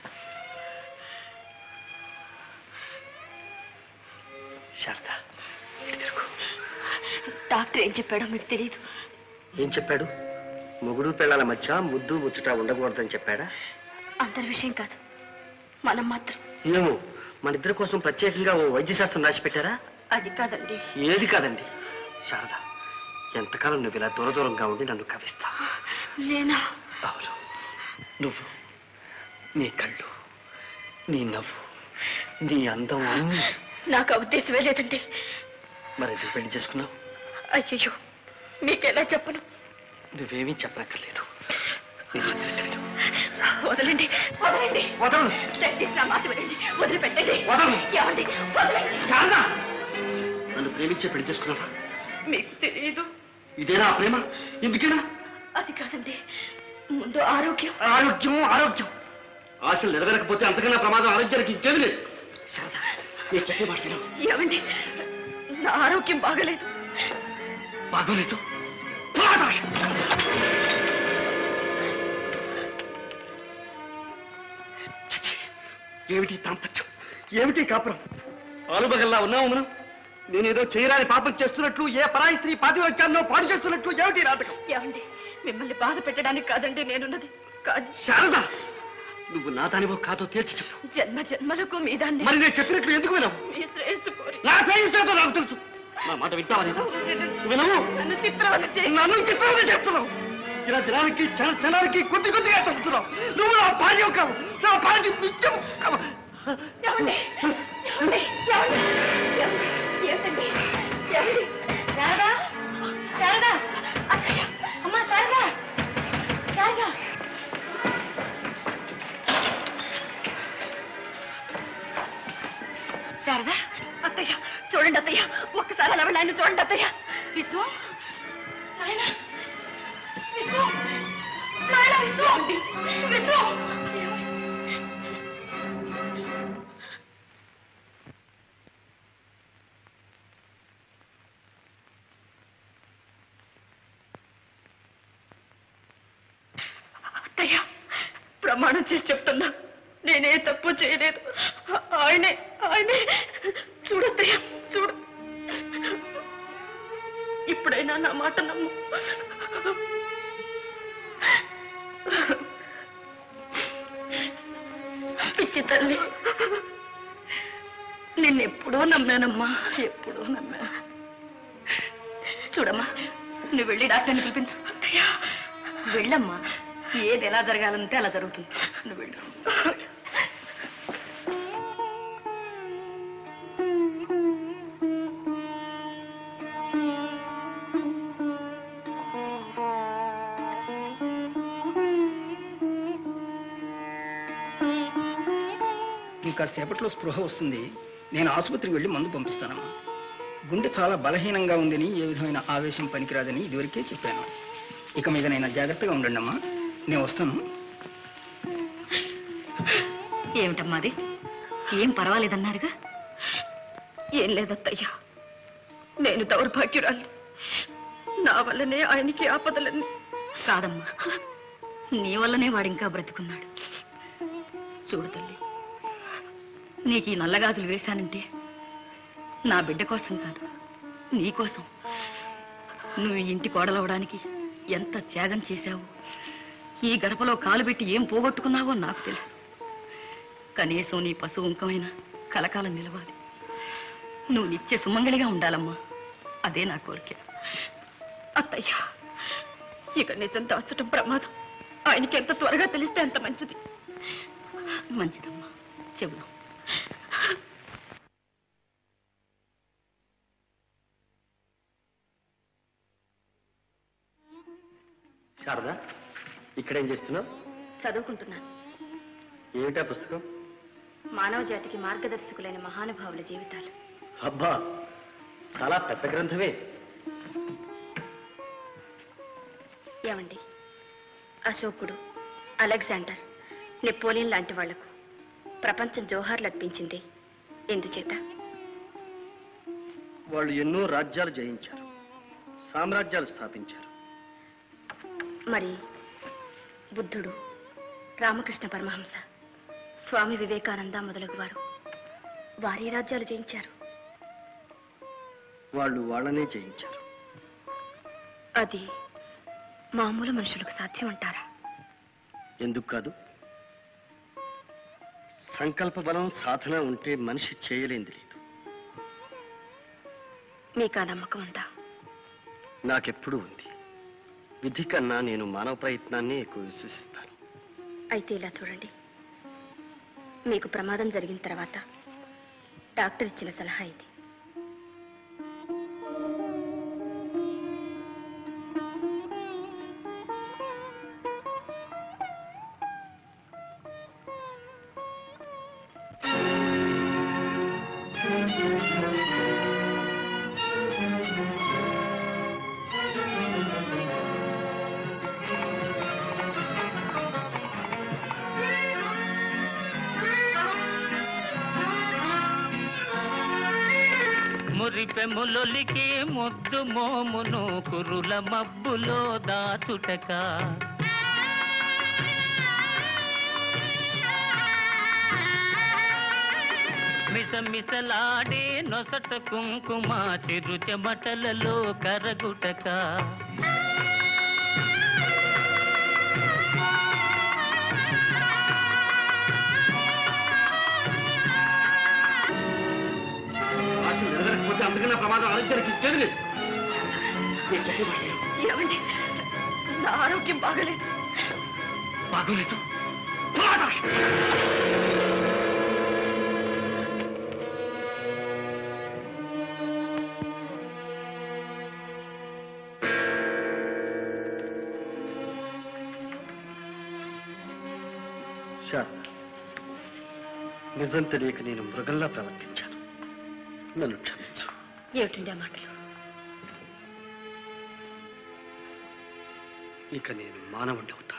శారద, ఇటు తిరుగు. డాక్టర్ ఏం చెప్పాడో మీకు తెలియదు. ఏం చెప్పాడు? మొగుడు పిల్లల మధ్య ముద్దు ముచ్చట ఉండకూడదని చెప్పాడా? అందరి విషయం కాదు, మనం మాత్రం. ఏమో, మన ఇద్దరి కోసం ప్రత్యేకంగా ఓ వైద్యశాస్త్రం రాసిపెట్టారా? అది కాదండి. ఏది కాదండి? శారద, ఎంతకాలం నువ్వు ఇలా దూరంగా ఉండి నన్ను కవిస్తా? నేనా? అవును, నువ్వు. నీ కళ్ళు, నీ నవ్వు, నీ అందం. నాకు ఆ ఉద్దేశమే లేదండి. మరి ఎందుకు పెళ్లి చేసుకున్నావు? అయ్యో, మీకెలా చెప్పను? నువ్వేమీ చెప్పనక్కర్లేదు. వదలండి, వదలండి. వదలను. దయచేసి నా మాట వినండి, వదిలిపెట్టండి. వదలను. ఏమండి, వదలండి. శారద, నన్ను ప్రేమించే పెళ్లి చేసుకున్నావా? మీకు తెలియదు. ఇదేనా ఆ ప్రేమ? ఎందుకేనా? అది కాదండి, ముందు ఆరోగ్యం. ఆరోగ్యం ఆరోగ్యం. ఆశలు నెరవేరకపోతే అంతకన్నా ప్రమాదం ఆరోగ్యానికి ఇంకేది లేదు. శారద, నేను చెప్పే మాట విను. ఏమండి, నా ఆరోగ్యం బాగలేదు. బాగోలేదు? ఏమిటి దాంపత్యం? ఏమిటి కాపురం? ఆలుబగల్లా ఉన్నావు మనం. నేనేదో చేయరాని పాపం చేస్తున్నట్లు, ఏ పరాయి స్త్రీ పాతివ్రత్యాన్నో పాడు చేస్తున్నట్లు ఏమిటి నాటకం? ఏమండి, మిమ్మల్ని బాధ పెట్టడానికి కాదండి నేనున్నది. కానీ శారద, నువ్వు నా దానివో కాదో తేల్చి చెప్పు. జన్మ జన్మలకు మీ దాన్ని. మరి నేను చెప్పినట్లు ఎందుకు వినవు? మీ శ్రేయస్సు కోరి. నా శ్రేయస్సుతో నాకు తెలుసు. నా మాట వింటావా? వినవు. నన్ను చిత్రవద చేయి. నన్ను చిత్రవద చేస్తున్నావు. ఇలా దినానికి క్షణానికి కొద్దిగా తగ్గుతున్నావు. నువ్వు నా భార్య కావు, నా భార్య నిత్యం కావు. ఏమండి, ఏమండి, ఏమండి, ఏమండి, ఏంటండి? ఏమండి? శారదా, శారదా, అక్కయ్య, అమ్మా శారదా, శారదా. శారదా, అత్తయ్య చూడండి అత్తయ్య, ఒక్కసారి అలా వెళ్ళి ఆయన చూడండి అత్తయ్య. విశ్వ, నాయన విశ్వ, నాయన విశ్వ, విశ్వ. అత్తయ్య, ప్రమాణం చేసి చెప్తున్నా, నేనే తప్పు చేయలేదు. ఆయనే ఆయనే. చూడత్తయ్య, చూడు. ఇప్పుడైనా నా మాట నమ్ము. పిచ్చి తల్లి, నిన్నెప్పుడో నమ్మానమ్మా, ఎప్పుడో నమ్మాను. చూడమ్మా, నువ్వు వెళ్ళి డాక్టర్ని పిలిపించు. అత్తయ్య, వెళ్ళమ్మా. ఏది ఎలా జరగాలంటే అలా జరుగుతుంది. నువ్వు వెళ్ళు. ఇంకా సేపట్లో స్పృహ వస్తుంది. నేను ఆసుపత్రికి వెళ్ళి మందు పంపిస్తానమ్మా. గుండె చాలా బలహీనంగా ఉందని, ఏ విధమైన ఆవేశం పనికిరాదని ఇదివరకే చెప్పాను. ఇక మీద నేను జాగ్రత్తగా ఉండండి అమ్మా. నేను వస్తాను. ఏమిటమ్మా అది? ఏం పర్వాలేదన్నారుగా? ఏం లేదత్తయ్యా, నేను దౌర్భాగ్యురాలి. నా వల్లనే ఆయనకి ఆపదలన్నీ. కాదమ్మా, నీ వల్లనే వాడింకా బ్రతుకున్నాడు. చూడు తల్లి, నీకు ఈ నల్లగాజులు వేశానంటే నా బిడ్డ కోసం కాదు, నీ కోసం. నువ్వు ఇంటి కోడలవడానికి ఎంత త్యాగం చేశావో, ఈ గడపలో కాలు పెట్టి ఏం పోగొట్టుకున్నావో నాకు తెలుసు. కనీసం నీ పశువు ఉంకమైన కలకాలం నిలవాలి. నువ్వు నిత్య సుమంగళిగా ఉండాలమ్మా, అదే నా కోరిక. అత్తయ్యా, ఇక నిజం దాచటం ప్రమాదం. ఆయనకి ఎంత త్వరగా తెలిస్తే అంత మంచిది. మంచిదమ్మా, చెబుదాం. శారదా, ఇక్కడేం చేస్తున్నావు? చదువుకుంటున్నాను. ఏమిటా పుస్తకం? మానవ జాతికి మార్గదర్శకులైన మహానుభావుల జీవితాలు. అబ్బా, చాలా పెద్ద గ్రంథమే. ఏమండి, అశోకుడు, అలెగ్జాండర్, నెపోలియన్ లాంటి వాళ్లకు ప్రపంచం జోహార్లు అర్పించింది ఎందుచేత? వాళ్ళు ఎన్నో రాజ్యాలు జయించారు, సామ్రాజ్యాలు స్థాపించారు. మరి బుద్ధుడు, రామకృష్ణ పరమహంస, స్వామి వివేకానంద మొదలగు వారు వారి రాజ్యాలు జయించారు. వాళ్ళు వాళ్ళనే జయించారు. అది మామూలు మనుషులకు సాధ్యం అంటారా? ఎందుకు కాదు? సంకల్ప బలం, సాధన ఉంటే మనిషి చేయలేంది లేదు. మీకు ఆ నమ్మకం ఉందా? నాకెప్పుడూ ఉంది. విధి కన్నా నేను మానవ ప్రయత్నాన్ని ఎక్కువ విశ్వసిస్తాను. అయితే ఇలా చూడండి, మీకు ప్రమాదం జరిగిన తర్వాత డాక్టర్ ఇచ్చిన సలహా ఇది. మురిపెములొలికి ముద్దు మోమును కురుల మబ్బులో దాచుటక, మిసమిసలాడే నొసట కుంకుమ చిరు చెమటలలో కరగుటక, అందుకన్నా ప్రమాదం ఆరోగ్యానికి ఇచ్చేది లేదు. ఏమండి, నా ఆరోగ్యం బాగలేదు. బాగోలేదు. శారద, నిజం తెలియక నేను మృగంలా ప్రవర్తించాను. నన్ను క్షమించు. ఏమిటండి ఆ మాటలు? ఇక నేను మానవుడి అవుతాను.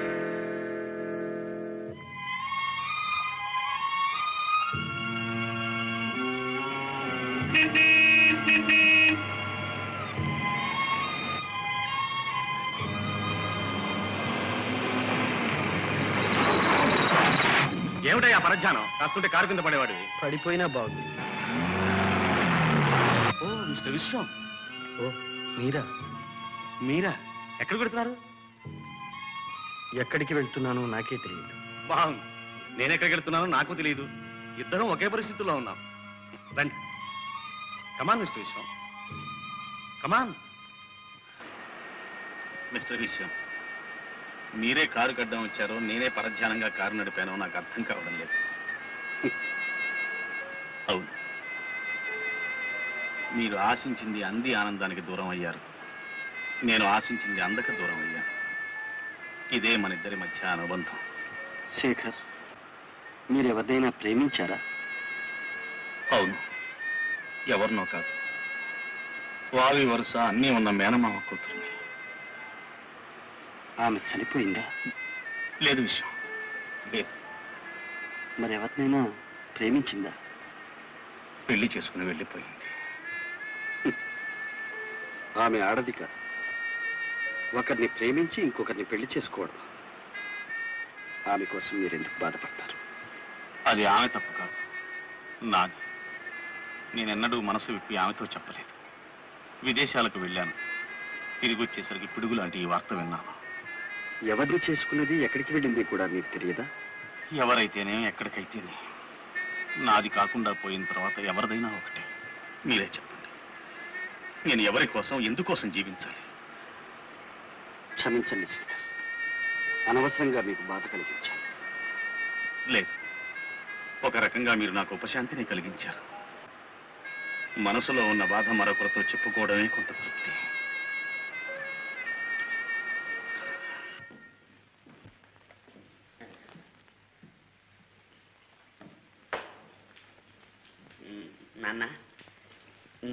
ఏమిటయ్యా పరధ్యానం? కాస్తుంటే కారు కింద పడేవాడివి. పడిపోయినా బాగుంది. ఓ మిస్టర్ విశ్వం. ఓ మీరా? మీరా ఎక్కడికి వెళ్తున్నారు? ఎక్కడికి వెళ్తున్నానో నాకే తెలియదు. బాగుంది. నేనెక్కడికి వెళ్తున్నానో నాకు తెలియదు. ఇద్దరం ఒకే పరిస్థితుల్లో ఉన్నాం. రండి. కమాన్ మిస్టర్ విశ్వం, కమాన్. మిస్టర్ విశ్వం, మీరే కారు కడ్డం వచ్చారో నేనే పరధ్యానంగా కారు నడిపానో నాకు అర్థం కావడం లేదు. అవును, మీరు ఆశించింది అంది ఆనందానికి దూరం అయ్యారు. నేను ఆశించింది అందక దూరం అయ్యాను. ఇదే మన ఇద్దరి మధ్య అనుబంధం. శేఖర్, మీరెవరినైనా ప్రేమించారా? అవును, ఎవరినో కాదు, వావి వరుస అన్నీ ఉన్న మేనమామ కూతుర్ని. ఆమె చనిపోయిందా? లేదు విషయం, లేదు. మరెవరినైనా ప్రేమించిందా? పెళ్లి చేసుకుని వెళ్ళిపోయింది. ఆమె ఆడది కాదు. ఒకరిని ప్రేమించి ఇంకొకరిని పెళ్లి చేసుకోవడం. ఆమె కోసం మీరెందుకు బాధపడతారు? అది ఆమె తప్పు కాదు, నాది. నేనెన్నడూ మనసు విప్పి ఆమెతో చెప్పలేదు. విదేశాలకు వెళ్ళాను. తిరిగి వచ్చేసరికి పిడుగు లాంటి ఈ వార్త విన్నాను. ఎవరిని చేసుకున్నది, ఎక్కడికి వెళ్ళింది కూడా మీకు తెలియదా? ఎవరైతేనే, ఎక్కడికైతేనే, నాది కాకుండా పోయిన తర్వాత ఎవరిదైనా ఒకటే. మీరే చెప్పండి, నేను ఎవరి కోసం, ఎందుకోసం జీవించాలి? క్షమించండి శేఖర్, అనవసరంగా మీకు బాధ కలిగించాను. లేదు, ఒక రకంగా మీరు నాకు ఉపశాంతిని కలిగించారు. మనసులో ఉన్న బాధ మరొకరితో చెప్పుకోవడమే కొంత తృప్తి.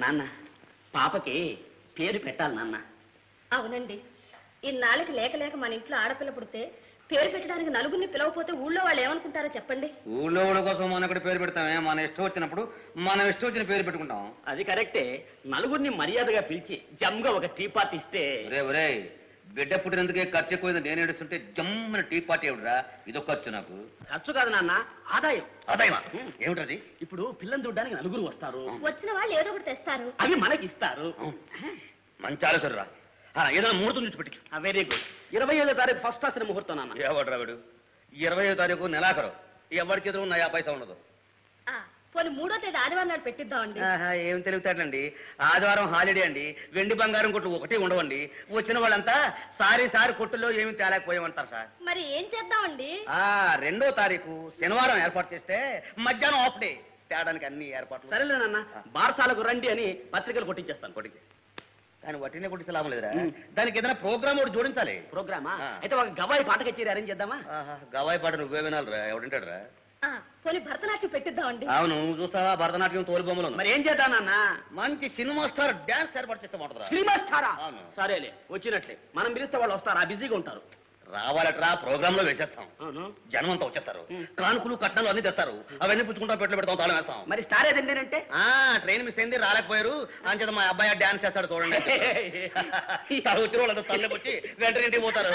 నాన్న పాపకి పేరు పెట్టాలి నాన్న. అవునండి, ఇన్నాళ్ళకి లేక లేక మన ఇంట్లో ఆడపిల్ల పుడితే పేరు పెట్టడానికి నలుగురిని పిలవకపోతే ఊళ్ళో వాళ్ళు ఏమనుకుంటారో చెప్పండి. ఊళ్ళో వాళ్ళ కోసం మనం ఇక్కడ పేరు పెడతామే, మన ఇష్టం వచ్చినప్పుడు మనం ఇష్టం వచ్చిన పేరు పెట్టుకుంటాం. అది కరెక్టే. నలుగురిని మర్యాదగా పిలిచి జమ్గా ఒక టీ పార్టీ ఇస్తే. ఒరే బిడ్డ పుట్టినందుకే ఖర్చు ఎక్కువ నేను ఏడుస్తుంటే జమ్మని టీ పార్టీ ఏమిట్రా? ఇదొక ఖర్చు నాకు. ఖర్చు కాదు నాన్న, ఆదాయం. ఆదాయమా? ఏమిటది? ఇప్పుడు పిల్లని చూడడానికి నలుగురు వస్తారు, వచ్చిన వాళ్ళు ఏదో ఒకటి తెస్తారు, అవి మనకి ఇస్తారు. మంచి ఆలోచన రా. ఏదైనా ముహూర్తం చూసి పెట్టి. Very good. 27వ తారీఖు ఫస్ట్ క్లాస్ ముహూర్తం నాన్న. ఎవడు రావిడు? 20వ తారీఖు నెలాఖరు. ఎవరి చేతులు నా 50 పైసా ఉండదు. పోనీ 3వ తేదీ ఆదివారం నాడు పెట్టిద్దామండి. ఏం తెలివితేటండి, ఆదివారం హాలిడే అండి, వెండి బంగారం కొట్టు ఒకటి ఉండవండి. వచ్చిన వాళ్ళంతా సారీ కొట్టులో ఏమి తేలేకపోయామంటారు సార్. మరి ఏం చేద్దామండి? 2వ తారీఖు శనివారం ఏర్పాటు చేస్తే మధ్యాహ్నం ఆఫ్ డే తేడానికి అన్ని ఏర్పాట్లు. సరేలేనన్న, బారసాలకు రండి అని పత్రికలు కొట్టించేస్తాను. కొట్టించే కానీ వట్టినే కొట్టిస్తే లాభం లేదురా. దానికి ఏదైనా ప్రోగ్రామ్ ఒకటి జోడించాలి. ప్రోగ్రామా? అయితే ఒక గవాయి పాట కచేరీ అరేంజ్ చేద్దామా? గవాయి పాట నువ్వే వినాలిరా, ఎవడింటాడు రా? పోనీ భరతనాట్యం పెట్టిద్దామండి. అవును, చూస్తావా భరతనాట్యం తోలు బొమ్మలు. మరి ఏం చేద్దామన్నా? మంచి సినిమా స్టార్ డాన్స్ ఏర్పాటు చేస్తే బాగుంటుందా? సినిమా స్టారా? సరేలే, వచ్చినట్లే. మనం పిలిస్తే వాళ్ళు వస్తారా? బిజీగా ఉంటారు. రావాలట్రా, ప్రోగ్రామ్ లో వేసేస్తాం. జనం అంతా వచ్చేస్తారు, కానుకలు కట్నాలు అన్ని తెస్తారు. అవన్నీ పుచ్చుకుంటా పెట్లు పెడతాం, తాళం వేస్తాం. మరి స్టార్ ఏదంటే ట్రైన్ మిస్ అయింది, రాలేకపోయారు అంచేత మా అబ్బాయి డాన్స్ చేస్తాడు చూడండి. వచ్చిన వాళ్ళంతా తల్లి వచ్చి వెంటనే ఇంటికి పోతారు.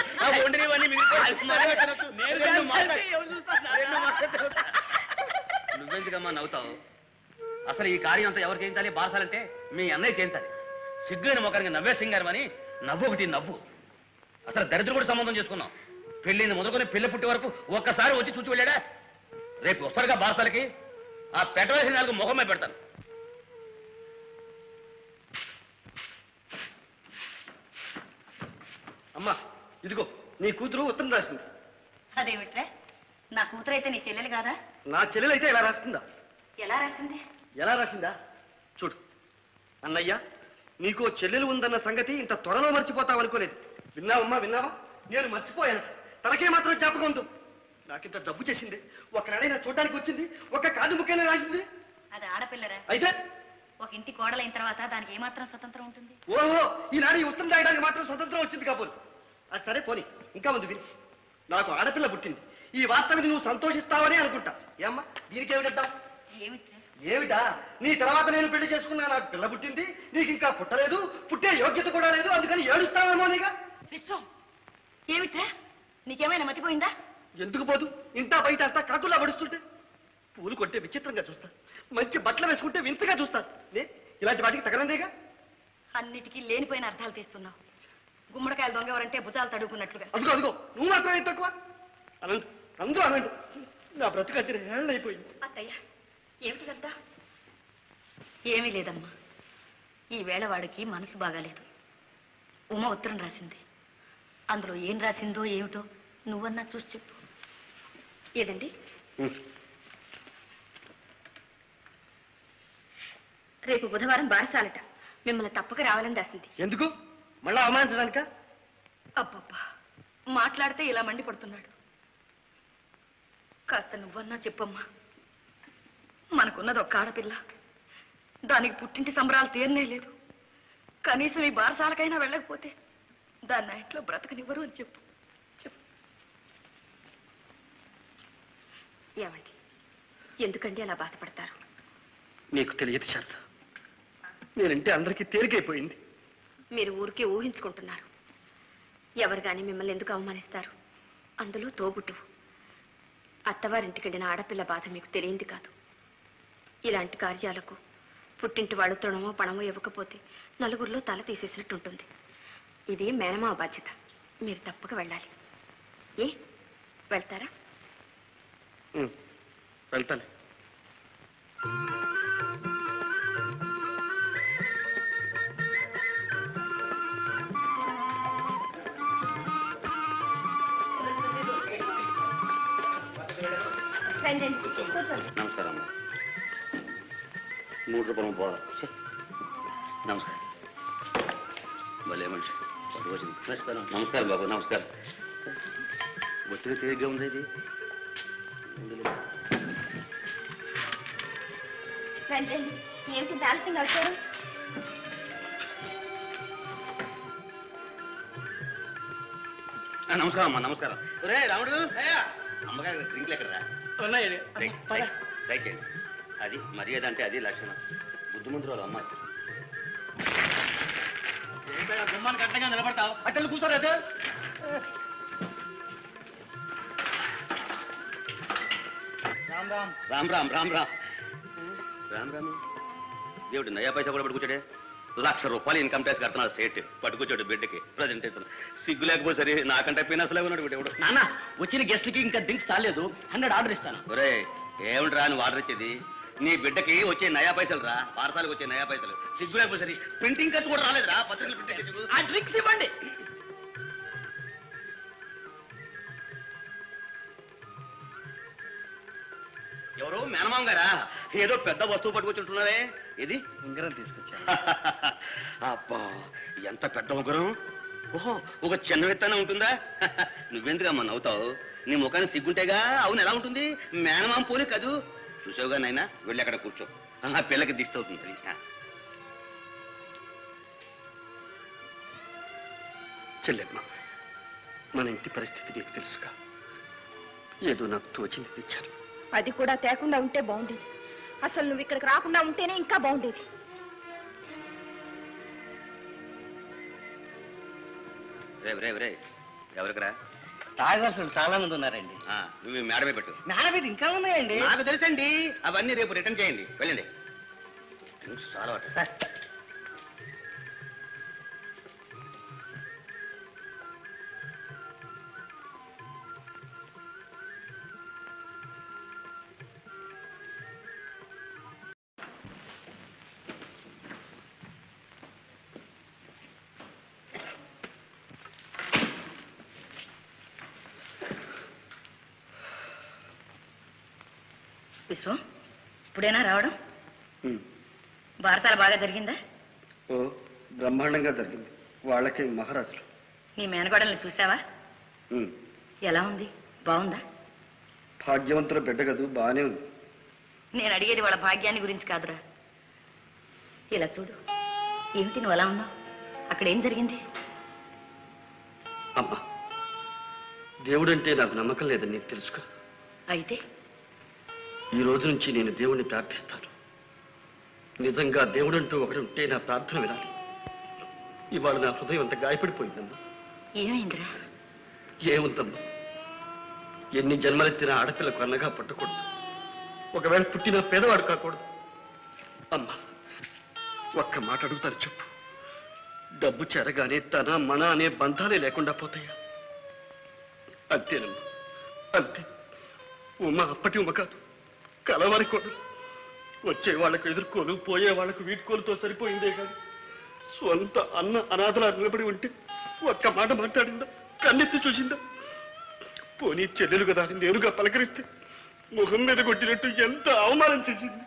నువ్వెందుకమ్మా నవ్వుతావు? అసలు ఈ కార్యం అంతా ఎవరు చేయించాలి? బారసాలంటే మీ అన్నయ్య చేయించాలి. సిగ్గుని మొక్కడికి నవ్వే సింగారం అని నవ్వు ఒకటి నవ్వు. అసలు దరిద్ర కూడా సంబంధం చేసుకున్నాం. పెళ్ళింది మొదలుకొని పెళ్లి పుట్టి వరకు ఒక్కసారి వచ్చి చూచి వెళ్ళాడా? రేపు వస్తారుగా బారసాలకి, ఆ పెట్టవలసిన నాలుగు ముఖమే పెడతాను. అమ్మా ఇదిగో నీ కూతురు ఉత్తరం రాసింది. అదేమిట్రా, నా కూతురు అయితే నీ చెల్లెలు కాదా? నా చెల్లెలైతే ఎలా రాస్తుందా? ఎలా రాసింది? ఎలా రాసిందా? చూడు అన్నయ్య, నీకో చెల్లెలు ఉందన్న సంగతి ఇంత త్వరలో మర్చిపోతావు అనుకోలేదు. విన్నావమ్మా, విన్నావా? నేను మర్చిపోయాను. తనకే మాత్రం జ్ఞాపకం ఉంది. నాకింత జబ్బు చేసింది, ఒకనాడైనా చూడడానికి వచ్చింది, ఒక కాదు ముక్కైనా రాసింది. అది ఆడపిల్లరా? అయితే ఒక ఇంటి కోడలైన తర్వాత దానికి ఏమాత్రం స్వతంత్రం ఉంటుంది? ఓహో, ఈనాడు ఈ ఉత్తరం రాయడానికి మాత్రం స్వతంత్రం వచ్చింది కాబోలు. అది సరే పోని, ఇంకా ఉంది విని. నాకు ఆడపిల్ల పుట్టింది, ఈ వార్తని నువ్వు సంతోషిస్తావని అనుకుంటా. ఏమ్మా దీనికి ఏమిటద్దాం? ఏమిటా? నీ తర్వాత నేను పెళ్లి చేసుకున్నా, నాకు పిల్ల పుట్టింది, నీకు ఇంకా పుట్టలేదు, పుట్టే యోగ్యత కూడా లేదు, అందుకని ఏడుస్తావేమో నీగా. విశ్వం, ఏమిట్రా నీకేమైనా మతిపోయిందా? ఎందుకు పోదు? ఇంటా బయట అంతా కాకుల్లా పడుస్తుంటే. పూలు కొట్టే విచిత్రంగా చూస్తా, మంచి బట్టలు వేసుకుంటే వింతగా చూస్తాను. ఇలాంటి వాటికి తగలందేగా. అన్నిటికీ లేనిపోయిన అర్థాలు తీస్తున్నావు. గుమ్మడికాయలు దొంగెవరంటే భుజాలు తడుకున్నట్లుగా. అదిగో నువ్వు మాత్రం ఏం తక్కువ? అనండి, అందరూ అనండి. నా బ్రతుకంటే ఏళ్ళైపోయింది. అత్తయ్య, ఏమిటిదంతా? ఏమీ లేదమ్మా, ఈ వేళ వాడికి మనసు బాగాలేదు. ఉమ ఉత్తరం రాసింది. అందులో ఏం రాసిందో ఏమిటో నువ్వన్నా చూసి చెప్పు. ఏదండి? రేపు బుధవారం బారసాలట, మిమ్మల్ని తప్పక రావాలని రాసింది. ఎందుకు? మళ్ళా అవమానించడానిక? అబ్బబ్బా, మాట్లాడితే ఇలా మండిపడుతున్నాడు. కాస్త నువ్వన్నా చెప్పమ్మా. మనకున్నది ఒక్క ఆడపిల్ల, దానికి పుట్టింటి సంబరాలు తీరనే లేదు. కనీసం ఈ బారసాలకైనా వెళ్ళకపోతే దాన్ని ఆ ఇంట్లో బ్రతకనివ్వరు అని చెప్పు. చెప్పు. ఏమండి, ఎందుకండి అలా బాధపడతారు? నీకు తెలియదు శారద, నేనంటే అందరికీ తేలికైపోయింది. మీరు ఊరికే ఊహించుకుంటున్నారు. ఎవరు కానీ మిమ్మల్ని ఎందుకు అవమానిస్తారు? అందులో తోబుట్టువు. అత్తవారింటికి వెళ్ళిన ఆడపిల్ల బాధ మీకు తెలియంది కాదు. ఇలాంటి కార్యాలకు పుట్టింటి వాళ్ళు తృణమో పణమో ఇవ్వకపోతే నలుగురిలో తల తీసేసినట్టుంటుంది. ఇది మేనమావ బాధ్యత. మీరు తప్పక వెళ్ళాలి. వెళ్తారా? వెళ్తాను. నమస్కారం అమ్మా. 3 రూపాయలు పోదా? నమస్కారం. భలే మనిషి. నమస్కారం బాబు, నమస్కారం. ఒత్తిడి తేలిగ్గా ఉంది ఇది. రండి, ఏమిటి ఆలస్యంగా వచ్చారు? నమస్కారం అమ్మా, నమస్కారం. రే రాముడు, అమ్మగారు డ్రింక్లు ఎక్కడరా? రైట్ చేయండి. అది మర్యాద అంటే అది లక్షణం. బుద్ధిమంతురాలు అమ్మాయి. గుమ్మానికి అడ్డంగా నిలబడతావు, అట్టలు కూర్చోలేదు. రామ్ రామ్ రామ్ రామ్ రామ్ రామ్ రామ్ రామ్. దేవుడు నయా పైసా కూడా పట్టుకొచ్చాడే. ₹1,00,000 ఇన్కమ్ ట్యాక్స్ కడుతున్నాడు సేట్. పట్టుకొచ్చాడు బిడ్డకి ప్రజెంటేషన్. సిగ్గు లేకపోతే సరే, నాకంటే పీనసలే ఉన్నాడు బిడ్డ. నాన్న వచ్చిన గెస్ట్కి ఇంకా డ్రింక్స్ చాలేదు, 100 ఆర్డర్ ఇస్తాను. ఒరే ఏమిట్రా నువ్వు ఆర్డర్ ఇచ్చేది? నీ బిడ్డకి వచ్చే నయా పైసలు రా, పార్సాలకు వచ్చే నయా పైసలు. సిగ్గు లేకపోతే సరే, ప్రింటింగ్ ఖర్చు కూడా రాలేదురా, పత్రికలు ప్రింటింగ్. ఆ డ్రింక్స్ ఇవ్వండి. ఎవరు మేనమామ గారా? ఏదో పెద్ద వస్తువు పట్టుకొచ్చుంటున్నారే. ఇది ఉంగరం తీసుకొచ్చాను. అబ్బా ఎంత పెద్ద ఉంగరం! ఓహో, ఒక చిన్న విత్తనం ఉంటుందా? నువ్వెందుకమ్మా నవ్వుతావు? నీ ముఖాన్ని సిగ్గుంటేగా. అవును, ఎలా ఉంటుంది? మేనమామ పోలే కదూ. చూసావుగా నాయనా, వెళ్ళి అక్కడ కూర్చో. ఆ పిల్లకి దిష్టి అవుతుంది. చెల్లెమ్మ, మన ఇంటి పరిస్థితి నీకు తెలుసుగా. ఏదో నాకు తోచింది తెచ్చాను. అది కూడా తేకుండా ఉంటే బాగుండేది. అసలు నువ్వు ఇక్కడికి రాకుండా ఉంటేనే ఇంకా బాగుండేది. రే రే, ఎవరికరా? తాగాల్సిన చాలా మంది ఉన్నారండి. నువ్వు మేడమే పెట్టు. మేడ మీద ఇంకా ఉన్నాయండి. నాకు తెలుసండి, అవన్నీ రేపు రిటర్న్ చేయండి. వెళ్ళండి. చాలా సార్, విశ్వం, ఇప్పుడైనా రావడం? బారసాల బాగా జరిగిందా? ఓ బ్రహ్మాండంగా జరిగింది. వాళ్ళకి మహారాజులు. నీ మేనగోడల్ని చూసావా? ఎలా ఉంది? బాగుందా? భాగ్యవంతుల బిడ్డ కదూ, బాగానే ఉంది. నేను అడిగేది వాళ్ళ భాగ్యాన్ని గురించి కాదురా. ఇలా చూడు. ఏమిటి నువ్వు అలా ఉన్నావు? అక్కడ ఏం జరిగింది? అమ్మా, దేవుడంటే నాకు నమ్మకం లేదని నీకు తెలుసుగా. అయితే ఈ రోజు నుంచి నేను దేవుణ్ణి ప్రార్థిస్తాను. నిజంగా దేవుడంటూ ఒకటి ఉంటే నా ప్రార్థన వినాలి. ఇవాళ నా హృదయం అంత గాయపడిపోయిందమ్మా. ఏమైందిరా? ఏముందమ్మా, ఎన్ని జన్మలెత్తిన ఆడపిల్లకు అన్నగా పుట్టకూడదు. ఒకవేళ పుట్టిన పేదవాడు కాకూడదు. అమ్మా, ఒక్క మాట అడుగుతాను, చెప్పు. డబ్బు చేరగానే తన మన అనే బంధాలే లేకుండా పోతాయా? అంతేనమ్మా, అంతే. ఉమ్మ అప్పటి ఉమ్మ కాదు, కలవారి కోడు. వచ్చే వాళ్లకు ఎదుర్కోలు, పోయే వాళ్లకు వీడ్కోలుతో సరిపోయిందే కాదు. స్వంత అన్న అనాథలా నిలబడి ఉంటే ఒక్క మాట మాట్లాడిందా? కన్నెత్తి చూసిందా? పోనీ చెల్లెలు కదా అని నేరుగా పలకరిస్తే ముఖం మీద కొట్టినట్టు ఎంత అవమానం చేసింది.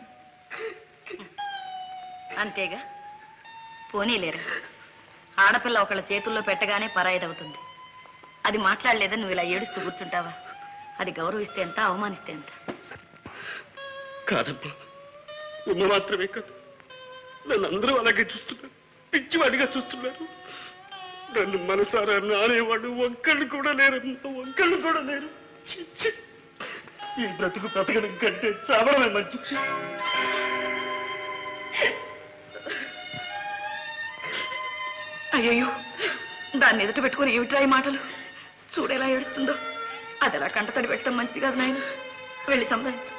అంతేగా. పోనీలేరా, ఆడపిల్ల ఒకళ్ళ చేతుల్లో పెట్టగానే పరాయిదవుతుంది. అది మాట్లాడలేదని నువ్వు ఇలా ఏడుస్తూ కూర్చుంటావా? అది గౌరవిస్తే ఎంత, అవమానిస్తే ఎంత? కాదమ్మా, ఉమ్మ మాత్రమే కాదు, నన్ను అందరూ అలాగే చూస్తున్నారు. పిచ్చివాడిగా చూస్తున్నారు. నన్ను మనసారా నానేవాడు ఒక్కళ్ళు కూడా లేరమ్మా, ఒక్కళ్ళు కూడా లేరు. ఛీ, ఛీ. ఈ బ్రతుకు బ్రతకడం కంటే చావడమే మంచిది. అయ్యో, దాన్ని ఎదుట పెట్టుకుని ఏమిట్రా ఈ మాటలు? చూడేలా ఏడుస్తుందో. అది ఎలా కంటతడి పెట్టడం మంచిది కాదు నాయన. వెళ్ళి సంపాదించు.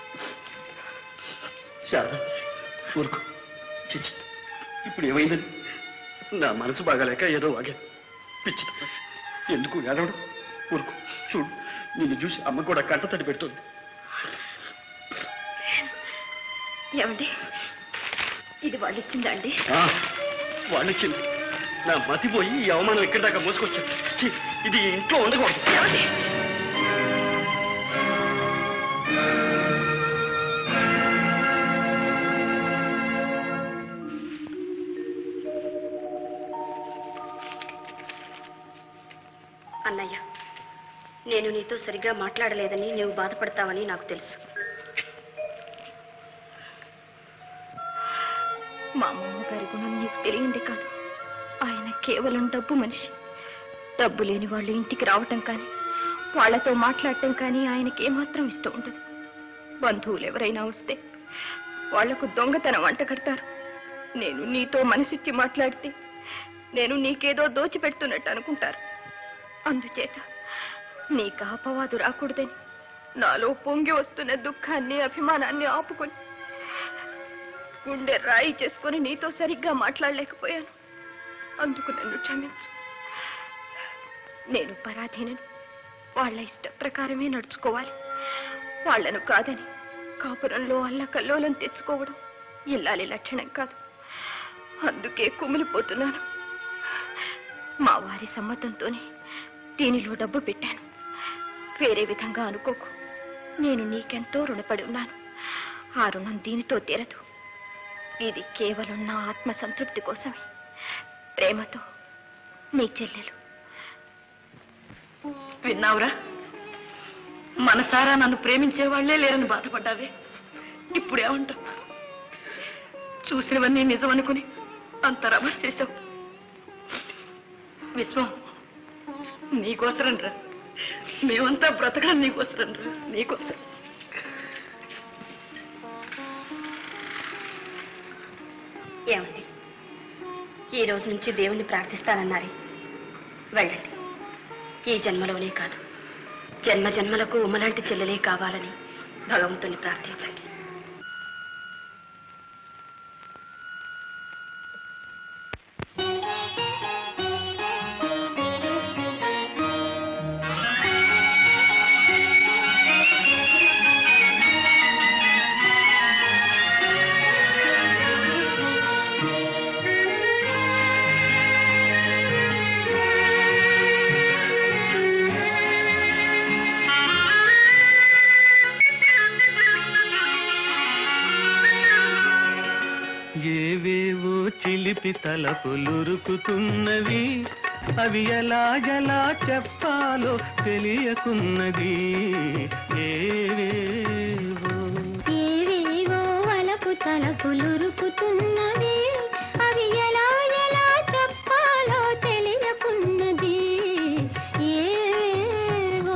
శారద, ఊరుకో. చిచ్చి, ఇప్పుడు ఏమైందని? నా మనసు బాగాలేక ఏదో వాగా. పిచ్చి, ఎందుకు ఏడవడం? ఊరుకో. చూడు, నిన్ను చూసి అమ్మ కూడా కంటతడి పెడుతుంది. ఏమండి, ఇది వాళ్ళు ఇచ్చిందా అండి? వాళ్ళిచ్చింది. నా మతిపోయి ఈ అవమానం ఎక్కడి దాకా మోసుకొచ్చాను. ఛీ, ఇది ఇంట్లో ఉండకూడదు. అన్నయ్య, నేను నీతో సరిగ్గా మాట్లాడలేదని నువ్వు బాధపడతావని నాకు తెలుసు. మా అమ్మమ్మ గారి గుణం నీకు తెలియంది కాదు. ఆయన కేవలం డబ్బు మనిషి. డబ్బు లేని వాళ్ళు ఇంటికి రావటం కానీ వాళ్లతో మాట్లాడటం కానీ ఆయనకి ఏమాత్రం ఇష్టం ఉండదు. బంధువులు ఎవరైనా వస్తే వాళ్లకు దొంగతనం వంట కడతారు. నేను నీతో మనసిచ్చి మాట్లాడితే నేను నీకేదో దోచిపెడుతున్నట్టు అనుకుంటారు. అందుచేత నీకు అపవాదు రాకూడదని నాలో పొంగి వస్తున్న దుఃఖాన్ని అభిమానాన్ని ఆపుకొని గుండె రాయి చేసుకొని నీతో సరిగ్గా మాట్లాడలేకపోయాను. అందుకు నన్ను క్షమించు. నేను పరాధీనను. వాళ్ల ఇష్ట ప్రకారమే నడుచుకోవాలి. వాళ్లను కాదని కాపురంలో అల్లకల్లోలం తెచ్చుకోవడం ఇల్లాలి లక్షణం కాదు. అందుకే కుమిలిపోతున్నాను. మా వారి సమ్మతంతోనే దీనిలో డబ్బు పెట్టాను. వేరే విధంగా అనుకోకు. నేను నీకెంతో రుణపడి ఉన్నాను. ఆ రుణం దీనితో తీరదు. ఇది కేవలం నా ఆత్మ సంతృప్తి కోసమే. ప్రేమతో నీ చెల్లెలు. విన్నావురా? మనసారా నన్ను ప్రేమించే వాళ్లే లేరని బాధపడ్డావే. ఇప్పుడేమంటావు? చూసినవన్నీ నిజమనుకుని అంత రభస్ చేశావు. విశ్వం, నీకోసరం రా. మేమంతా బ్రతకడం నీకోసరం రా, నీకోసం. ఏమండి, ఈ రోజు నుంచి దేవుణ్ణి ప్రార్థిస్తానన్నారే, వెళ్ళండి. ఈ జన్మలోనే కాదు, జన్మ జన్మలకు ఉమ్మలాంటి చెల్లెలే కావాలని భగవంతుని ప్రార్థించండి. ఏవేవో చిలిపి తలపులురుకుతున్నవి, అవి ఎలా ఎలా చెప్పాలో తెలియకున్నది. ఏవేవో ఏవేవో వలపు తలపులురుకుతున్నవి, అవి ఎలా ఎలా చెప్పాలో తెలియకున్నది. ఏవేవో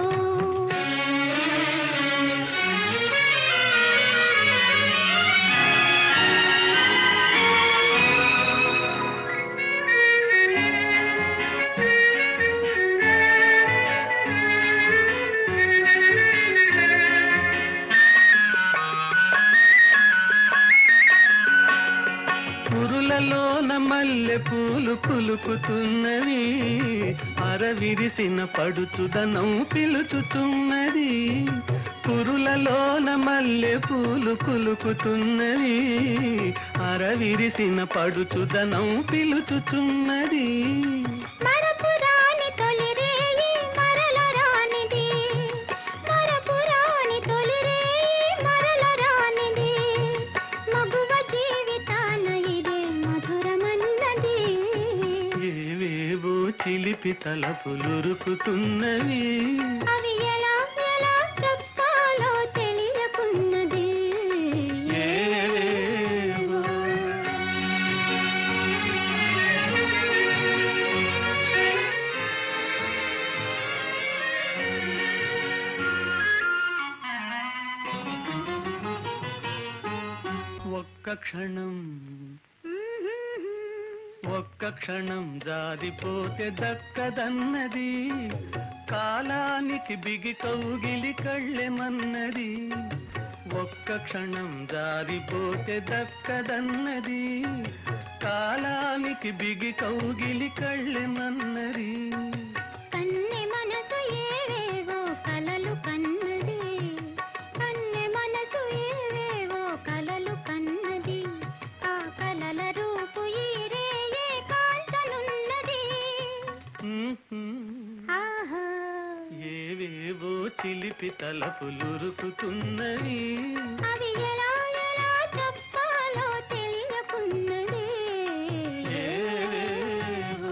పురులలోన మల్లె పూలు కులుకుతున్నవి, అరవిరిసిన పడుచుదనం పిలుచుతున్నది. పురులలోన మల్లె పూలు కులుకుతున్నవి, అరవిరిసిన పడుచుదనం పిలుచుతున్నది. మరపురాని తొలి రేయి మరల రానిది, మరపురాని తొలి రేయి మరల రానిది, మగువ జీవితాన ఇదే మధురమన్నది. ఏవేవో చిలిపి తలపులురుకుతున్నవి, అవి ఎలా ఎలా చెప్పాలో తెలియకున్నది. ఏవేవో ఒక్క క్షణం ఒక్క క్షణం జారిపోతే దక్కదన్నది, కాలానికి బిగి కౌగిలి కళ్ళెమన్నది. ఒక్క క్షణం జారిపోతే దక్కదన్నది, కాలానికి బిగి కౌగిలి కళ్ళెమన్నది. కన్నె మనసు ఏవేవో కలలు కన్నది, కన్నె మనసు ఏవేవో కలలు కన్నది, ఆ కలల రూపు ఈ రేయే కాంచనున్నది. ఆహా ఏవేవో చిలిపి తలపులురుకుతున్నవి, అవి ఎలా ఎలా చెప్పాలో తెలియకున్నది. ఏవేవో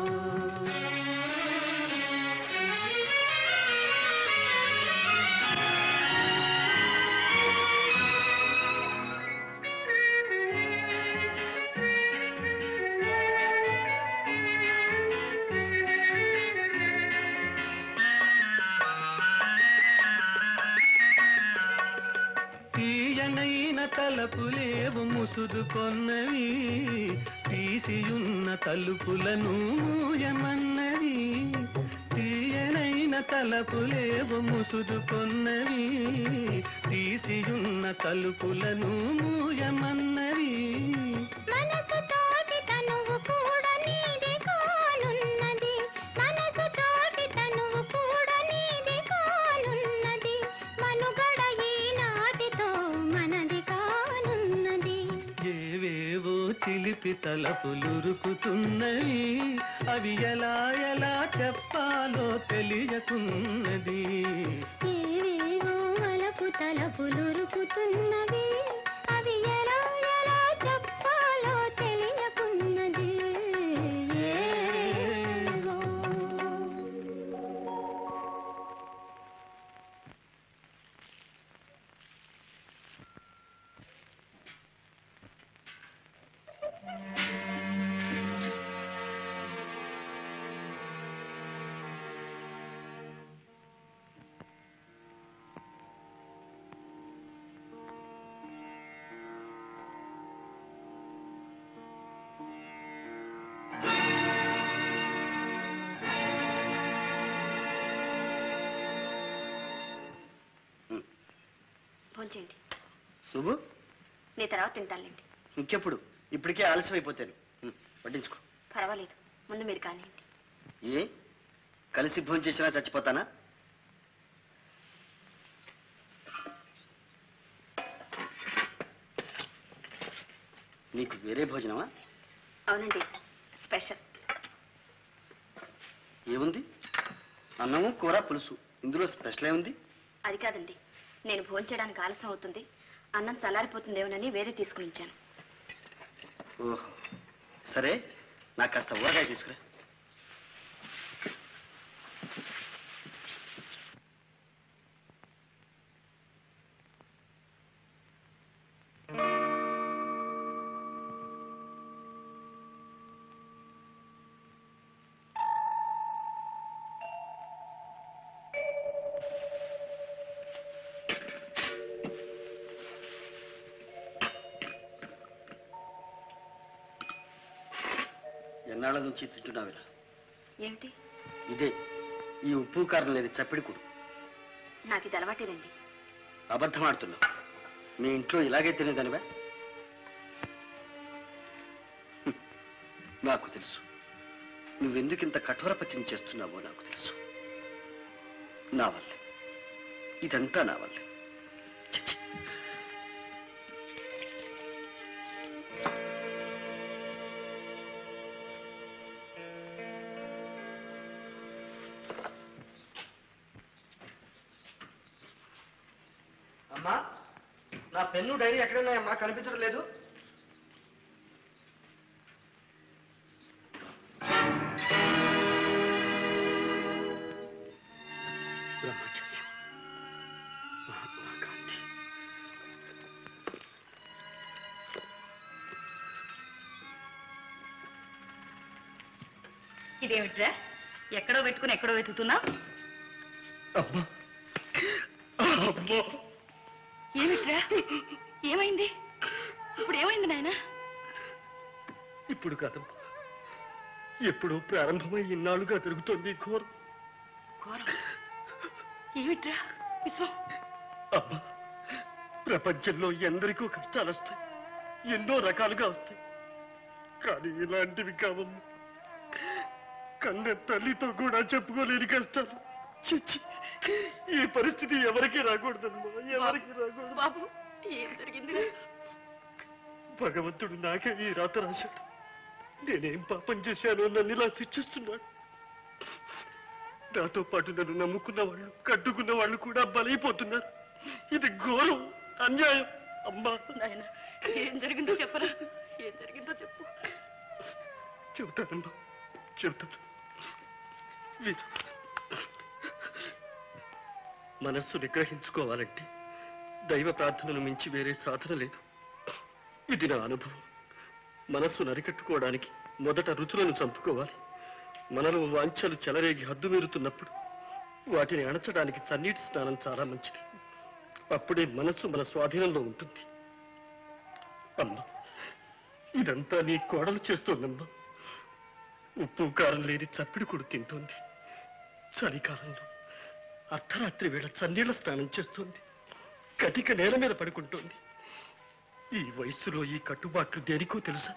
తలపులేవు ముసుదుకొన్నవి తీసియున్న తలుపులను మూయమన్నవి తీయనైన తలపులేవు ముసుదుకొన్నవి తీసియున్న తలుపులను మూయమన్నవి మనసు తోటి తనువు కూడా నీది కానున్నది మనసు తోటి తనువు కూడా నీది కానున్నది మనుగడ ఈనాటితో మనది కానున్నది ఏవేవో చిలిపి తలపులురుకుతున్నవి అవి ఎలా ఎలా చెప్పాలో తెలియకున్నది ఏవేవో వలపు తలపులురుకుతున్నవి అవి ఎలా ఎలా చెప్పాలో తెలియకున్నది ఏవేవో. భోంచేయండి. నువ్వు నేను తర్వాత తింటానులేండి. ఇంకెప్పుడు? ఇప్పటికే ఆలస్యం అయిపోతాను. పట్టించుకో. పర్వాలేదు, ముందు మీరు కానివ్వండి. ఏ కలిసి భోజనం చేసినా చచ్చిపోతానా? నీకు వేరే భోజనమా? అవునండి, స్పెషల్. ఏముంది? అన్నము కూర పులుసు. ఇందులో స్పెషల్ ఏముంది? అది కాదండి, నేను భోంచేయడానికి ఆలస్యం అవుతుంది, అన్నం చల్లారిపోతుందేమోనని వేరే తీసుకుని ఉంచాను. ఓహో, సరే, నాకు కాస్త ఊరగాయ తీసుకురా. ఎన్నాళ్ళ నుంచి తింటున్నావిరా? ఏమిటి? ఇదే, ఈ ఉప్పు కారం లేని చప్పిడికుడు. నాకు ఇది అలవాటేనండి. అబద్ధం ఆడుతున్నావు. మీ ఇంట్లో ఇలాగే తినేదానివా? నాకు తెలుసు. నువ్వెందుకు ఇంత కఠోర పచ్చని చేస్తున్నావో నాకు తెలుసు. నా వల్లే, ఇదంతా నా వల్లే. చిచ్చి. అమ్మా, నా పెన్ను డైరీ ఎక్కడున్నాయమ్మా? కనిపించడం లేదు. బ్రహ్మచర్యం, మహాత్మా గాంధీ. ఇదేమిట్రా, ఎక్కడో పెట్టుకుని ఎక్కడో వెతుకుతున్నా? అమ్మా, అమ్మా, ఏమిట్రా, ఏమైంది? ఇప్పుడు ఏమైంది నాయన? ఇప్పుడు కాదమ్మా, ఎప్పుడో ప్రారంభమై ఇన్నాళ్ళుగా జరుగుతోంది ఘోరం. ఘోరం ఏమిట్రా విశ్వం? అమ్మా, ప్రపంచంలో ఎందరికో కష్టాలు వస్తాయి, ఎన్నో రకాలుగా వస్తాయి. కానీ ఇలాంటివి కావమ్మా. కన్న తల్లితో కూడా చెప్పుకోలేని కష్టాలు. చిచ్చి, ఈ పరిస్థితి ఎవరికి రాకూడదమ్మా, ఎవరికి రాకూడదు. బాబు, ఏం జరిగింది? భగవంతుడు నాకే ఈ రాత రాశాడు. నేనేం పాపం చేశానో నన్ను ఇలా శిక్షిస్తున్నాడు. నాతో పాటు నన్ను నమ్ముకున్న వాళ్ళు, కట్టుకున్న వాళ్ళు కూడా బలైపోతున్నారు. ఇది ఘోరం, అన్యాయం. అమ్మా, నాయన, ఏం జరిగిందో చెప్పరా? ఏం జరిగిందో చెప్పు. చెబుతానమ్మా, చెబుతాను. వీరు మనస్సు నిగ్రహించుకోవాలంటే దైవ ప్రార్థనను మించి వేరే సాధన లేదు. ఇది నా అనుభవం. మనస్సు నరికట్టుకోవడానికి మొదట రుచులను చంపుకోవాలి. మనలో వాంఛలు చెలరేగి హద్దు మీరుతున్నప్పుడు వాటిని అణచడానికి చన్నీటి స్నానం చాలా మంచిది. అప్పుడే మనస్సు మన స్వాధీనంలో ఉంటుంది. అమ్మా, ఇదంతా నీ కోడలు చేస్తోందమ్మా. ఉప్పు కారం లేని చప్పిడి కూడా తింటోంది. చలికాలంలో అర్ధరాత్రి వేళ చన్నీళ్ల స్నానం చేస్తోంది. కటిక నేల మీద పడుకుంటోంది. ఈ వయస్సులో ఈ కట్టుబాట్లు దేనికో తెలుసా?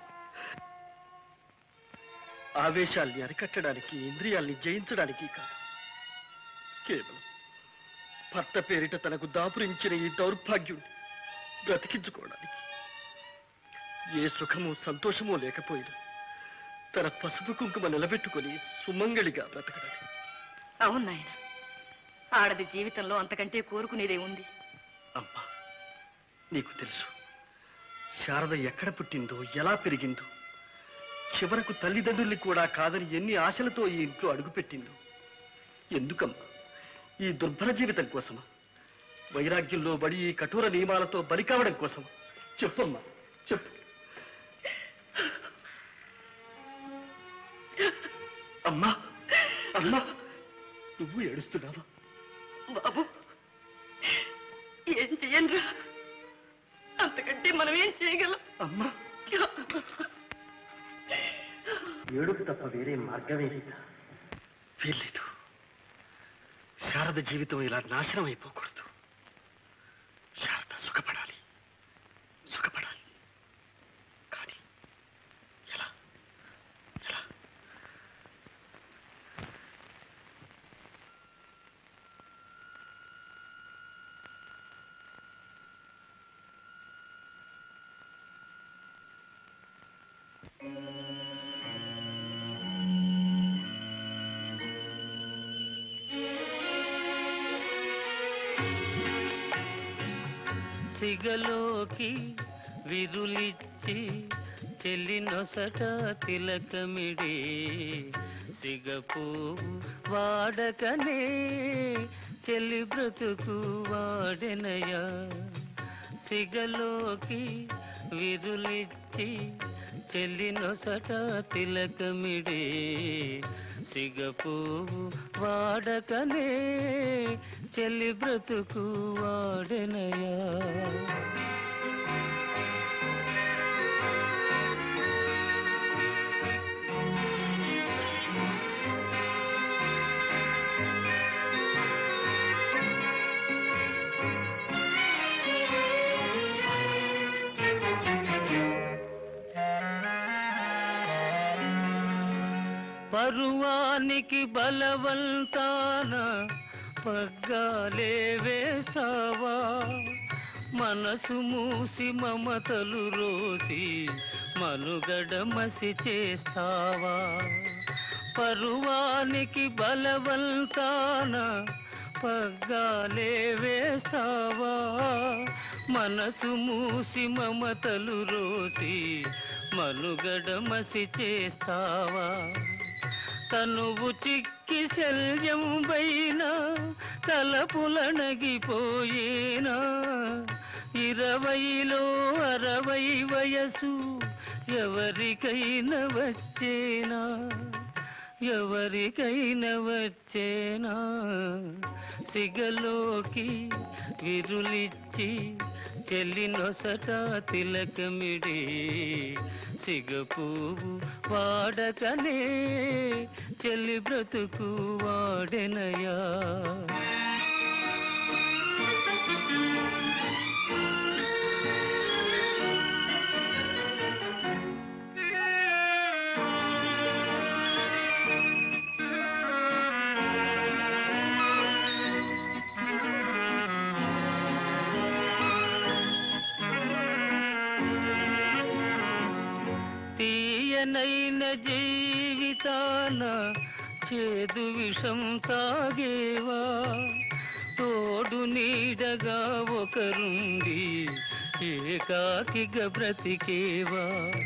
ఆవేశాల్ని అరికట్టడానికి, ఇంద్రియాల్ని జయించడానికి కాదు. కేవలం భర్త పేరిట తనకు దాపురించిన ఈ దౌర్భాగ్యుణ్ణి బ్రతికించుకోవడానికి. ఏ సుఖము సంతోషమో లేకపోయినా తన పసుపు కుంకుమ నిలబెట్టుకుని సుమంగళిగా బ్రతకడానికి. అవును నాయన, ఆడది జీవితంలో అంతకంటే కోరుకునేదే ఉంది. అమ్మా, నీకు తెలుసు శారద ఎక్కడ పుట్టిందో, ఎలా పెరిగిందో, చివరకు తల్లిదండ్రుల్ని కూడా కాదని ఎన్ని ఆశలతో ఈ ఇంట్లో అడుగుపెట్టిందో. ఎందుకమ్మా? ఈ దుర్భర జీవితం కోసమా? వైరాగ్యంలో బడి ఈ కఠోర నియమాలతో బలి కావడం కోసమా? చెప్పమ్మా, చెప్పు. అమ్మా, అమ్మా, నువ్వు ఏడుస్తున్నావా? బాబు, ఏం చెయ్యనురా, అంతకంటే మనం ఏం చేయగలం? అమ్మా, ఏడుపు తప్ప వేరే మార్గమే లేదా? వీల్లేదు. శారద జీవితం ఇలా నాశనం అయిపోకూడదు. శారద సుఖపడాలి, సుఖపడాలి. కానీ ఎలా? ఎలా? సిగలోకి విరులిచ్చి చెల్లినొసట తిలకమిడి సిగపువ్వు వాడకనే చెల్లి బ్రతుకు వాడెనయా. సిగలోకి విరులిచ్చి చెల్లినొసట తిలకమిడి సిగపువ్వు వాడకనే చెల్లి బ్రతుకు వాడెనయా. పరువానికి బలవంతాన పగ్గాలే వేస్తావా? మనసు మూసి మమతలు రోసి మనుగడ మసి చేస్తావా? పరువానికి బలవంతాన పగ్గాలే వేస్తావా? మనసు మూసి మమతలు రోసి మనుగడ మసి చేస్తావా? తనువు చిక్కి శల్యం పైన తలపులనగిపోయేనా? 20లో 60 వయసు ఎవరికైనా వచ్చేనా? ఎవరికైనా వచ్చేనా? సిగలోకి విరులిచ్చి చెల్లినొసట తిలకమిడి సిగపువ్వు వాడకనే చెల్లి బ్రతుకు వాడెనయా. తీయనైన జీవితాన చేదు విషం తాగేవా? తోడు నీడగా ఒకరుండి ఏకాకిగా బ్రతికేవా?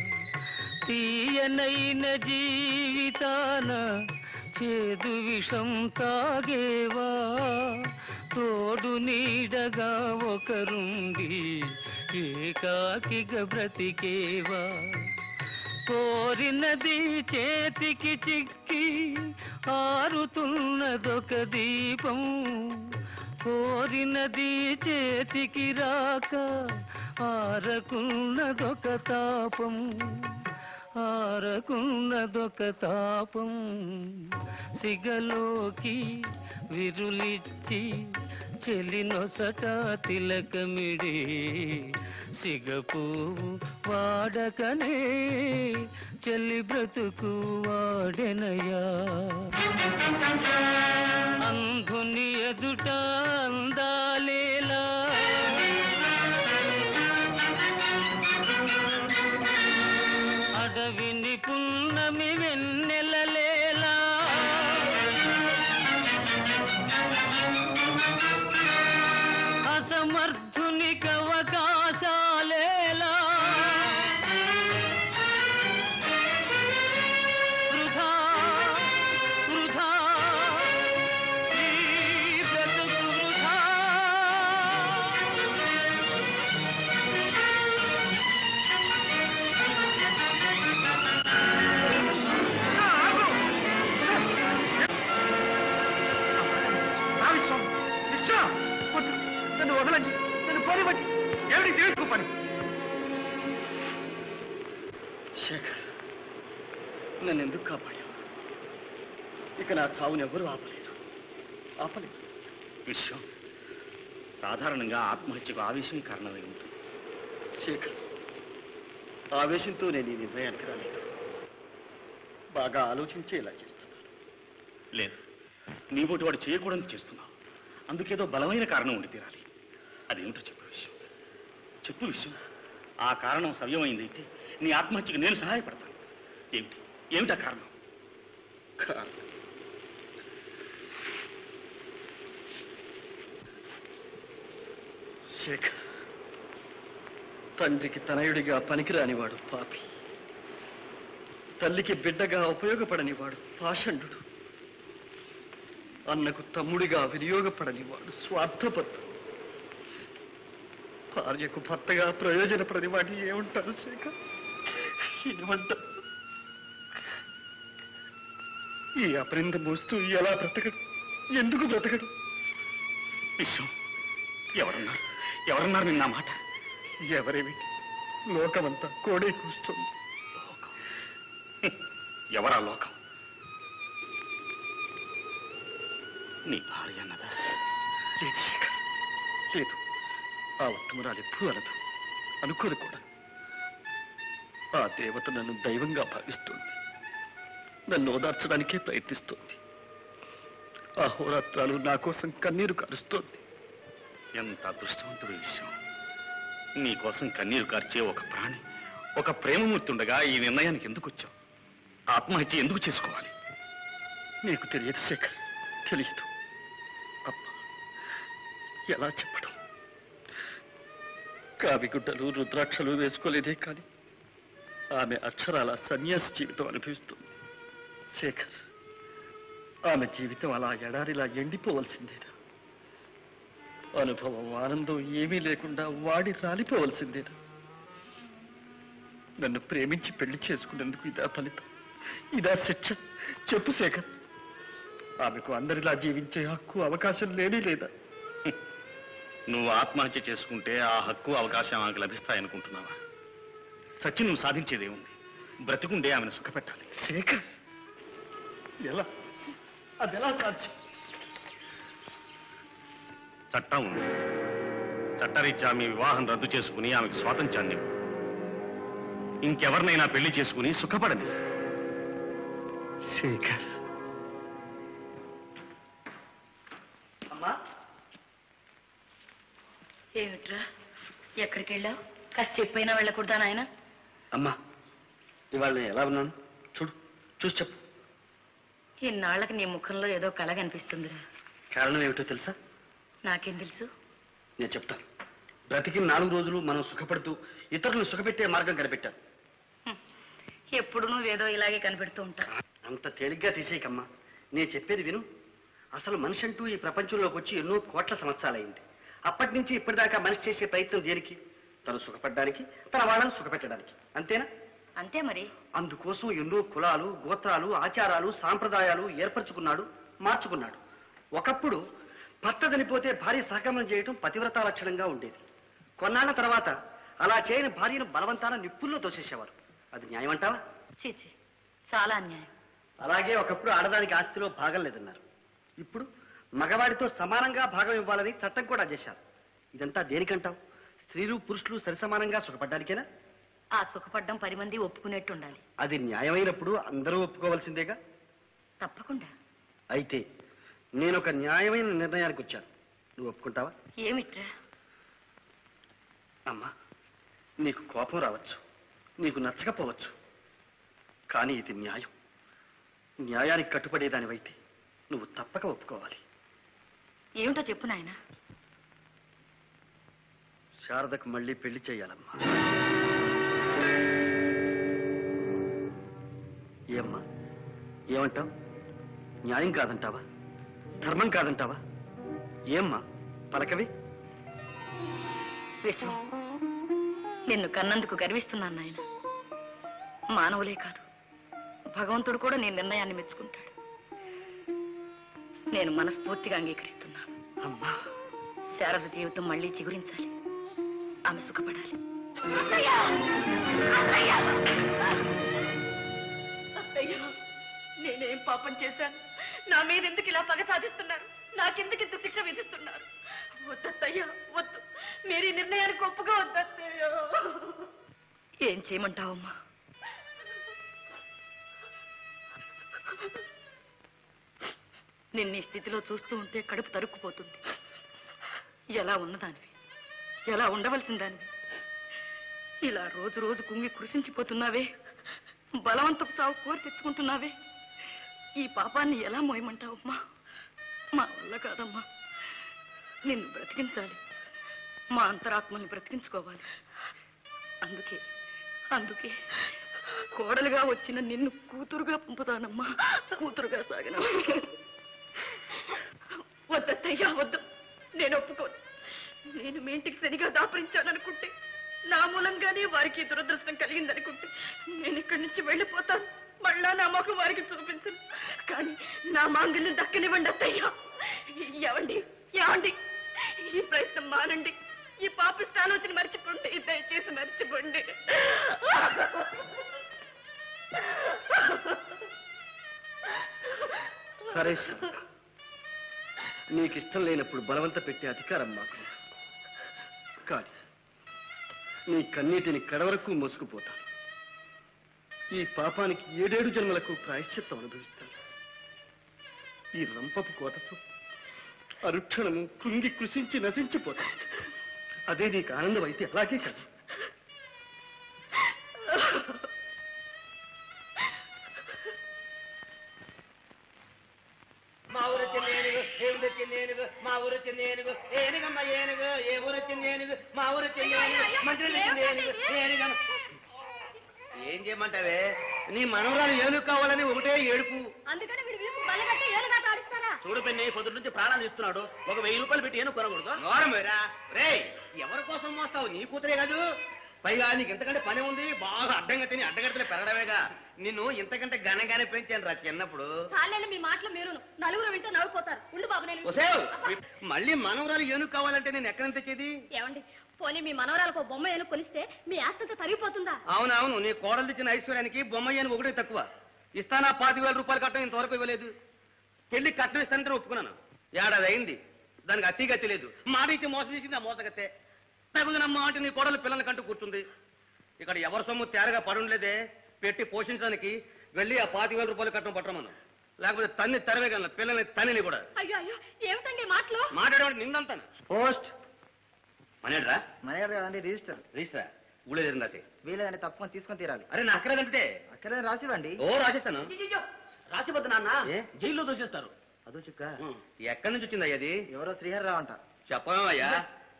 తీయనైన జీవితాన చేదు విషం తాగేవా? తోడు నీడగా ఒకరుండి ఏకాకిగా బ్రతికేవా? కోరినది చేతికి చిక్కి ఆరుతున్నదొక దీపం. కోరినది చేతికి రాక ఆరకున్నదొక తాపం ఆరకున్నదొక తాపం సిగలోకి విరులిచ్చి చెలినొసట తిలకమిడి సిగపువ్వు వాడకనే చెల్లి బ్రతుకు వాడెనయా అంధుని ఎదుట అందాలేలా అడవిని పున్నమి వెన్నెలలేలా అసమర్థునికి అవకాశాలేలా వృధా వృధా ఈ బ్రతుకు వృధా నన్ను వదలండి, నన్ను పోనివ్వండి. ఏమిటి తెలుసుకో పని? శేఖర్, నన్ను ఎందుకు కాపాడావు? ఇక నా చావును ఎవరు ఆపలేరు. విషయం సాధారణంగా ఆత్మహత్యకు ఆవేశం కారణమై ఉంటుంది. శేఖర్, ఆవేశంతో నేను ఈ నిర్ణయానికి రాలేదు. బాగా ఆలోచించే ఇలా చేస్తున్నాను. లేదు, నీబోటి వాడు చేయకూడదు చేస్తున్నావు. అందుకేదో బలమైన కారణం ఉండి తీరాలి. అదేమిటో చెప్పు విషయం. ఆ కారణం సవ్యమైందైతే నీ ఆత్మహత్యకు నేను సహాయపడతాను. ఏమిటా కారణం? శేఖర్, తండ్రికి తనయుడిగా పనికిరానివాడు పాపి, తల్లికి బిడ్డగా ఉపయోగపడనివాడు పాషండు, అన్నకు తమ్ముడిగా వినియోగపడనివాడు స్వార్థపరుడు, భార్యకు భర్తగా ప్రయోజనపడని వాటి ఏమంటారు శేఖర్? ఏమంటారు? ఈ అపరింద మోస్తూ ఎలా బ్రతకడు? ఎందుకు బ్రతకడు? విషయం ఎవరన్నారు నిన్న మాట? ఎవరేమిటి, లోకమంతా కోడే కూస్తుంది. ఎవరా లోకం? నీ భార్య అన్నదా? లేదు శేఖర్, లేదు. ఆ ఉత్తమరాలు ఎప్పుడూ అనదు, అనుకోదు కూడా. ఆ దేవత నన్ను దైవంగా భావిస్తోంది, నన్ను ఓదార్చడానికే ప్రయత్నిస్తోంది. ఆ హోరాత్రాలు నా కోసం కన్నీరు కారుస్తోంది. ఎంత అదృష్టవంతుడు విషయం. నీ కోసం కన్నీరు కార్చే ఒక ప్రాణి, ఒక ప్రేమమూర్తి ఉండగా ఈ నిర్ణయానికి ఎందుకు వచ్చావు? ఆత్మహత్య ఎందుకు చేసుకోవాలి? నీకు తెలియదు శేఖర్, తెలియదు. అప్ప ఎలా చెప్పడం? కావిగుడ్డలు రుద్రాక్షలు వేసుకోలేదే కానీ ఆమె అక్షరాల సన్యాస జీవితం అనుభవిస్తుంది. శేఖర్, ఆమె జీవితం అలా ఎడారిలా ఎండిపోవలసిందేనా? అనుభవం, ఆనందం ఏమీ లేకుండా వాడి రాలిపోవలసిందేనా? నన్ను ప్రేమించి పెళ్లి చేసుకునేందుకు ఇదా ఫలితం, ఇదా శిక్ష? చెప్పు శేఖర్. ఆమెకు అందరిలా జీవించే హక్కు, అవకాశం లేనే లేదా? నువ్వు ఆత్మహత్య చేసుకుంటే ఆ హక్కు, అవకాశం ఆమెకు లభిస్తాయనుకుంటున్నావా? సచ్చి నువ్వు సాధించేదేముంది? బ్రతికుండే ఆమెను సుఖపెట్టాలి. శేఖర్, ఎలా? అది ఎలా సాధ్యం? చట్టం ఉంది. చట్టరీత్యా మీ వివాహం రద్దు చేసుకుని ఆమెకు స్వాతంత్ర్యాన్ని ఇవ్వు. ఇంకెవరినైనా పెళ్లి చేసుకుని సుఖపడని. శేఖర్. అమ్మా, ఏమిట్రా, ఎక్కడికి వెళ్ళావు? కాస్త చెప్పైనా వెళ్ళకూడదా నాయన? అమ్మా, ఇవాళ నేను ఎలా ఉన్నాను చూడు, చూసి చెప్పు. ఇన్నాళ్ళకి నీ ముఖంలో ఏదో కళ కనిపిస్తుందిరా. కారణం ఏమిటో తెలుసా? నాకేం తెలుసు? నేను చెప్తాను. బ్రతికి 4 రోజులు మనం సుఖపడుతూ ఇతరులను సుఖపెట్టే మార్గం కనిపెట్టాను. ఎప్పుడు నువ్వేదో ఇలాగే కనిపెడుతూ ఉంటా. అంత తేలిగ్గా తీసేయకమ్మా, నేను చెప్పేది విను. అసలు మనిషి అంటూ ఈ ప్రపంచంలోకి వచ్చి ఎన్నో కోట్ల సంవత్సరాలైంది. అప్పటి నుంచి ఇప్పటిదాకా మనిషి చేసే ప్రయత్నం దేనికి? తను సుఖపడడానికి, తన వాళ్ళని సుఖపెట్టడానికి. అంతేనా? అంతే మరి. అందుకోసం ఎన్నో కులాలు, గోత్రాలు, ఆచారాలు, సాంప్రదాయాలు ఏర్పరచుకున్నాడు, మార్చుకున్నాడు. ఒకప్పుడు భర్త చనిపోతే భార్య సహగమనం చేయటం పతివ్రతా లక్షణంగా ఉండేది. కొన్నాళ్ల తర్వాత అలా చేయని భార్యను బలవంతాన నిప్పుల్లో తోసేసేవారు. అది న్యాయం అంటావా? చీచి, చాలా అన్యాయం. అలాగే ఒకప్పుడు ఆడదానికి ఆస్తిలో భాగం లేదన్నారు. ఇప్పుడు మగవాడితో సమానంగా భాగం ఇవ్వాలని చట్టం కూడా చేశారు. ఇదంతా దేనికంటావు? స్త్రీలు పురుషులు సరిసమానంగా సుఖపడ్డానికేనా? ఆ సుఖపడ్డం 10 మంది ఒప్పుకునేట్టు ఉండాలి. అది న్యాయమైనప్పుడు అందరూ ఒప్పుకోవాల్సిందేగా. తప్పకుండా. అయితే నేను ఒక న్యాయమైన నిర్ణయానికి వచ్చాను. నువ్వు ఒప్పుకుంటావా? ఏమిట్రా? అమ్మా, నీకు కోపం రావచ్చు, నీకు నచ్చకపోవచ్చు, కానీ ఇది న్యాయం. న్యాయానికి కట్టుబడేదానివైతే నువ్వు తప్పక ఒప్పుకోవాలి. ఏమిటో చెప్పు నాయనా. శారదకు మళ్ళీ పెళ్లి చేయాలమ్మా. ఏమ్మా, ఏమంటావు? న్యాయం కాదంటావా? ధర్మం కాదంటావా? ఏమ్మా పలకవి? విశ్వం, నిన్ను కన్నందుకు గర్విస్తున్నాను నాయన. మానవులే కాదు, భగవంతుడు కూడా నీ నిర్ణయాన్ని మెచ్చుకుంటాడు. నేను మనస్ఫూర్తిగా అంగీకరిస్తున్నాను. అమ్మా, శారద జీవితం మళ్ళీ చిగురించాలి, ఆమె సుఖపడాలి. నేనేం పాపం చేశాను? నా మీద ఎందుకు ఇలా పగ సాధిస్తున్నారు? నాకెందుకు ఇంత శిక్ష విధిస్తున్నారు? వద్దయ్యా, వద్దు. మీరు ఈ నిర్ణయానికి ఒప్పుగా వద్దయ్యా. ఏం చేయమంటావమ్మా? నిన్న ఈ స్థితిలో చూస్తూ ఉంటే కడుపు తరుక్కుపోతుంది. ఎలా ఉన్నదానివి, ఎలా ఉండవలసిన దానివి, ఇలా రోజు రోజు కుంగి కృషించిపోతున్నావే, బలవంతపు చావు కోరి తెచ్చుకుంటున్నావే. ఈ పాపాన్ని ఎలా మోయమంటావమ్మా? మా వల్ల కాదమ్మా. నిన్ను బ్రతికించాలి, మా అంతరాత్మల్ని బ్రతికించుకోవాలి. అందుకే అందుకే కోడలుగా వచ్చిన నిన్ను కూతురుగా పంపుతానమ్మా. కూతురుగా సాగన. వద్దయ్యా, వద్దు. నేను ఒప్పుకోను. నేను మీ ఇంటికి సరిగా దాపరించాననుకుంటే, నా మూలంగానే వారికి దురదృష్టం కలిగిందనుకుంటే నేను ఇక్కడి నుంచి వెళ్ళిపోతాను. మళ్ళా నా మొహం వారికి చూపించను. కానీ నా మాంగల్యం దక్కనివ్వండి అత్తయ్యా. ఏవండి, ఏవండి, ఈ ప్రయత్నం మానండి. ఈ పాపిష్ట ఆలోచన మర్చిపోండి, దయచేసి మర్చిపోండి. సరే శారద, నీకు ఇష్టం లేనప్పుడు బలవంత పెట్టే అధికారం మాకు లేదు. కానీ నీ కన్నీటిని కడవరకు మోసుకుపోతాను. ఈ పాపానికి 7 జన్మలకు ప్రాయశ్చిత్తం అనుభవిస్తాను. ఈ రంపపు కోతతో అరుక్షణము కృంగి కృషించి నశించిపోతాను. అదే నీకు ఆనందం అయితే అలాగే కదా. మా ఊరు వచ్చింది ఏనుగు, ఏ ఊరు వచ్చింది ఏనుగు, మా ఊరు వచ్చింది ఏనుగు, ఏనుగమ్మ ఏనుగు, ఏ ఊరు వచ్చింది ఏనుగు, మా ఊరు వచ్చింది ఏనుగు, మంత్రి వచ్చింది ఏనుగు, ఏనుగమ్మ. ఏం చేయమంటావే? నీ మనవరాలు ఏనుగు కావాలని ఒకటే ఏడుపు. అందుకని వీడు వీపు బల్లగట్టి ఏలుగాట ఆడిస్తారా? చూడు పెన్ని, పొద్దు నుంచి ప్రాణాలు ఇస్తున్నాడు. ఒక 1000 రూపాయలు పెట్టి ఏనుగు కొనకూడదు. నోరమేరా రే, ఎవరి కోసం మోస్తావు? నీ కూతురే కాదు. పైగా నీకు ఇంతకంటే పని ఉంది. బాగా అడ్డంగా తిని అడ్డగడతలే పెరగడమేగా. నిన్ను ఇంతకంటే ఘనంగానే పెంచాను రా చిన్నప్పుడు. చాలేండి మీ మాటలు మీరు. నలుగురు వింటే నవ్వుపోతారు. ఉండు బాబు, నేను ఒసేయ్, మళ్ళీ మనవరాలు ఏనుగు కావాలంటే నేను ఎక్కడ తెచ్చేది? ఏమండి, పోనీ మీ మనవరాలకు బొమ్మ ఏనుగు కొనిస్తే మీ ఆస్తంతా తరిగిపోతుందా? అవునవును, నీ కోడలు తెచ్చిన ఐశ్వర్యానికి బొమ్మ ఏనుగు ఒకటే తక్కువ. ఇస్తానా 25,000 రూపాయలు కట్టడం ఇంతవరకు ఇవ్వలేదు. పెళ్లి కట్నం ఇస్తానంటే ఒప్పుకున్నాను. ఏడాది అయింది, దానికి అతిగతి లేదు. మాట ఇచ్చి మోసం చేసింది ఆ మోసగతే. తగుదనమ్మా అంటే నీ కోడలు పిల్లల్ని కంటూ కూర్చుంది. ఇక్కడ ఎవరి సొమ్ము తేరగా పడుండలేదే. పెట్టి పోషించడానికి వెళ్ళి ఆ 25,000 రూపాయలు కట్టడం పట్టమను. లేకపోతే తన్ని తరవేగలను, పిల్లల్ని తల్లిని కూడా. అయ్యో అయ్యో, ఏమిటండి మాటలు? మాట్లాడేవాడు నిందంతాను. పోస్ట్ మనేడ్రా? మనేడు కదండి, రిజిస్టర్. రిజిస్టరా? ఊళ్ళో జరిగిన రాసి. వీలేదండి, తప్పకుండా తీసుకొని తీరాలి. అరే నా అక్కడదంటే అక్కడే రాసివ్వండి. ఓ రాసేస్తాను. రాసిపోద్దు నాన్న, జైల్లో దోచేస్తారు. అదో చిక్క. ఎక్కడి నుంచి వచ్చింది అది? ఎవరో శ్రీహర్రావు అంట. చెప్పమయ్యా.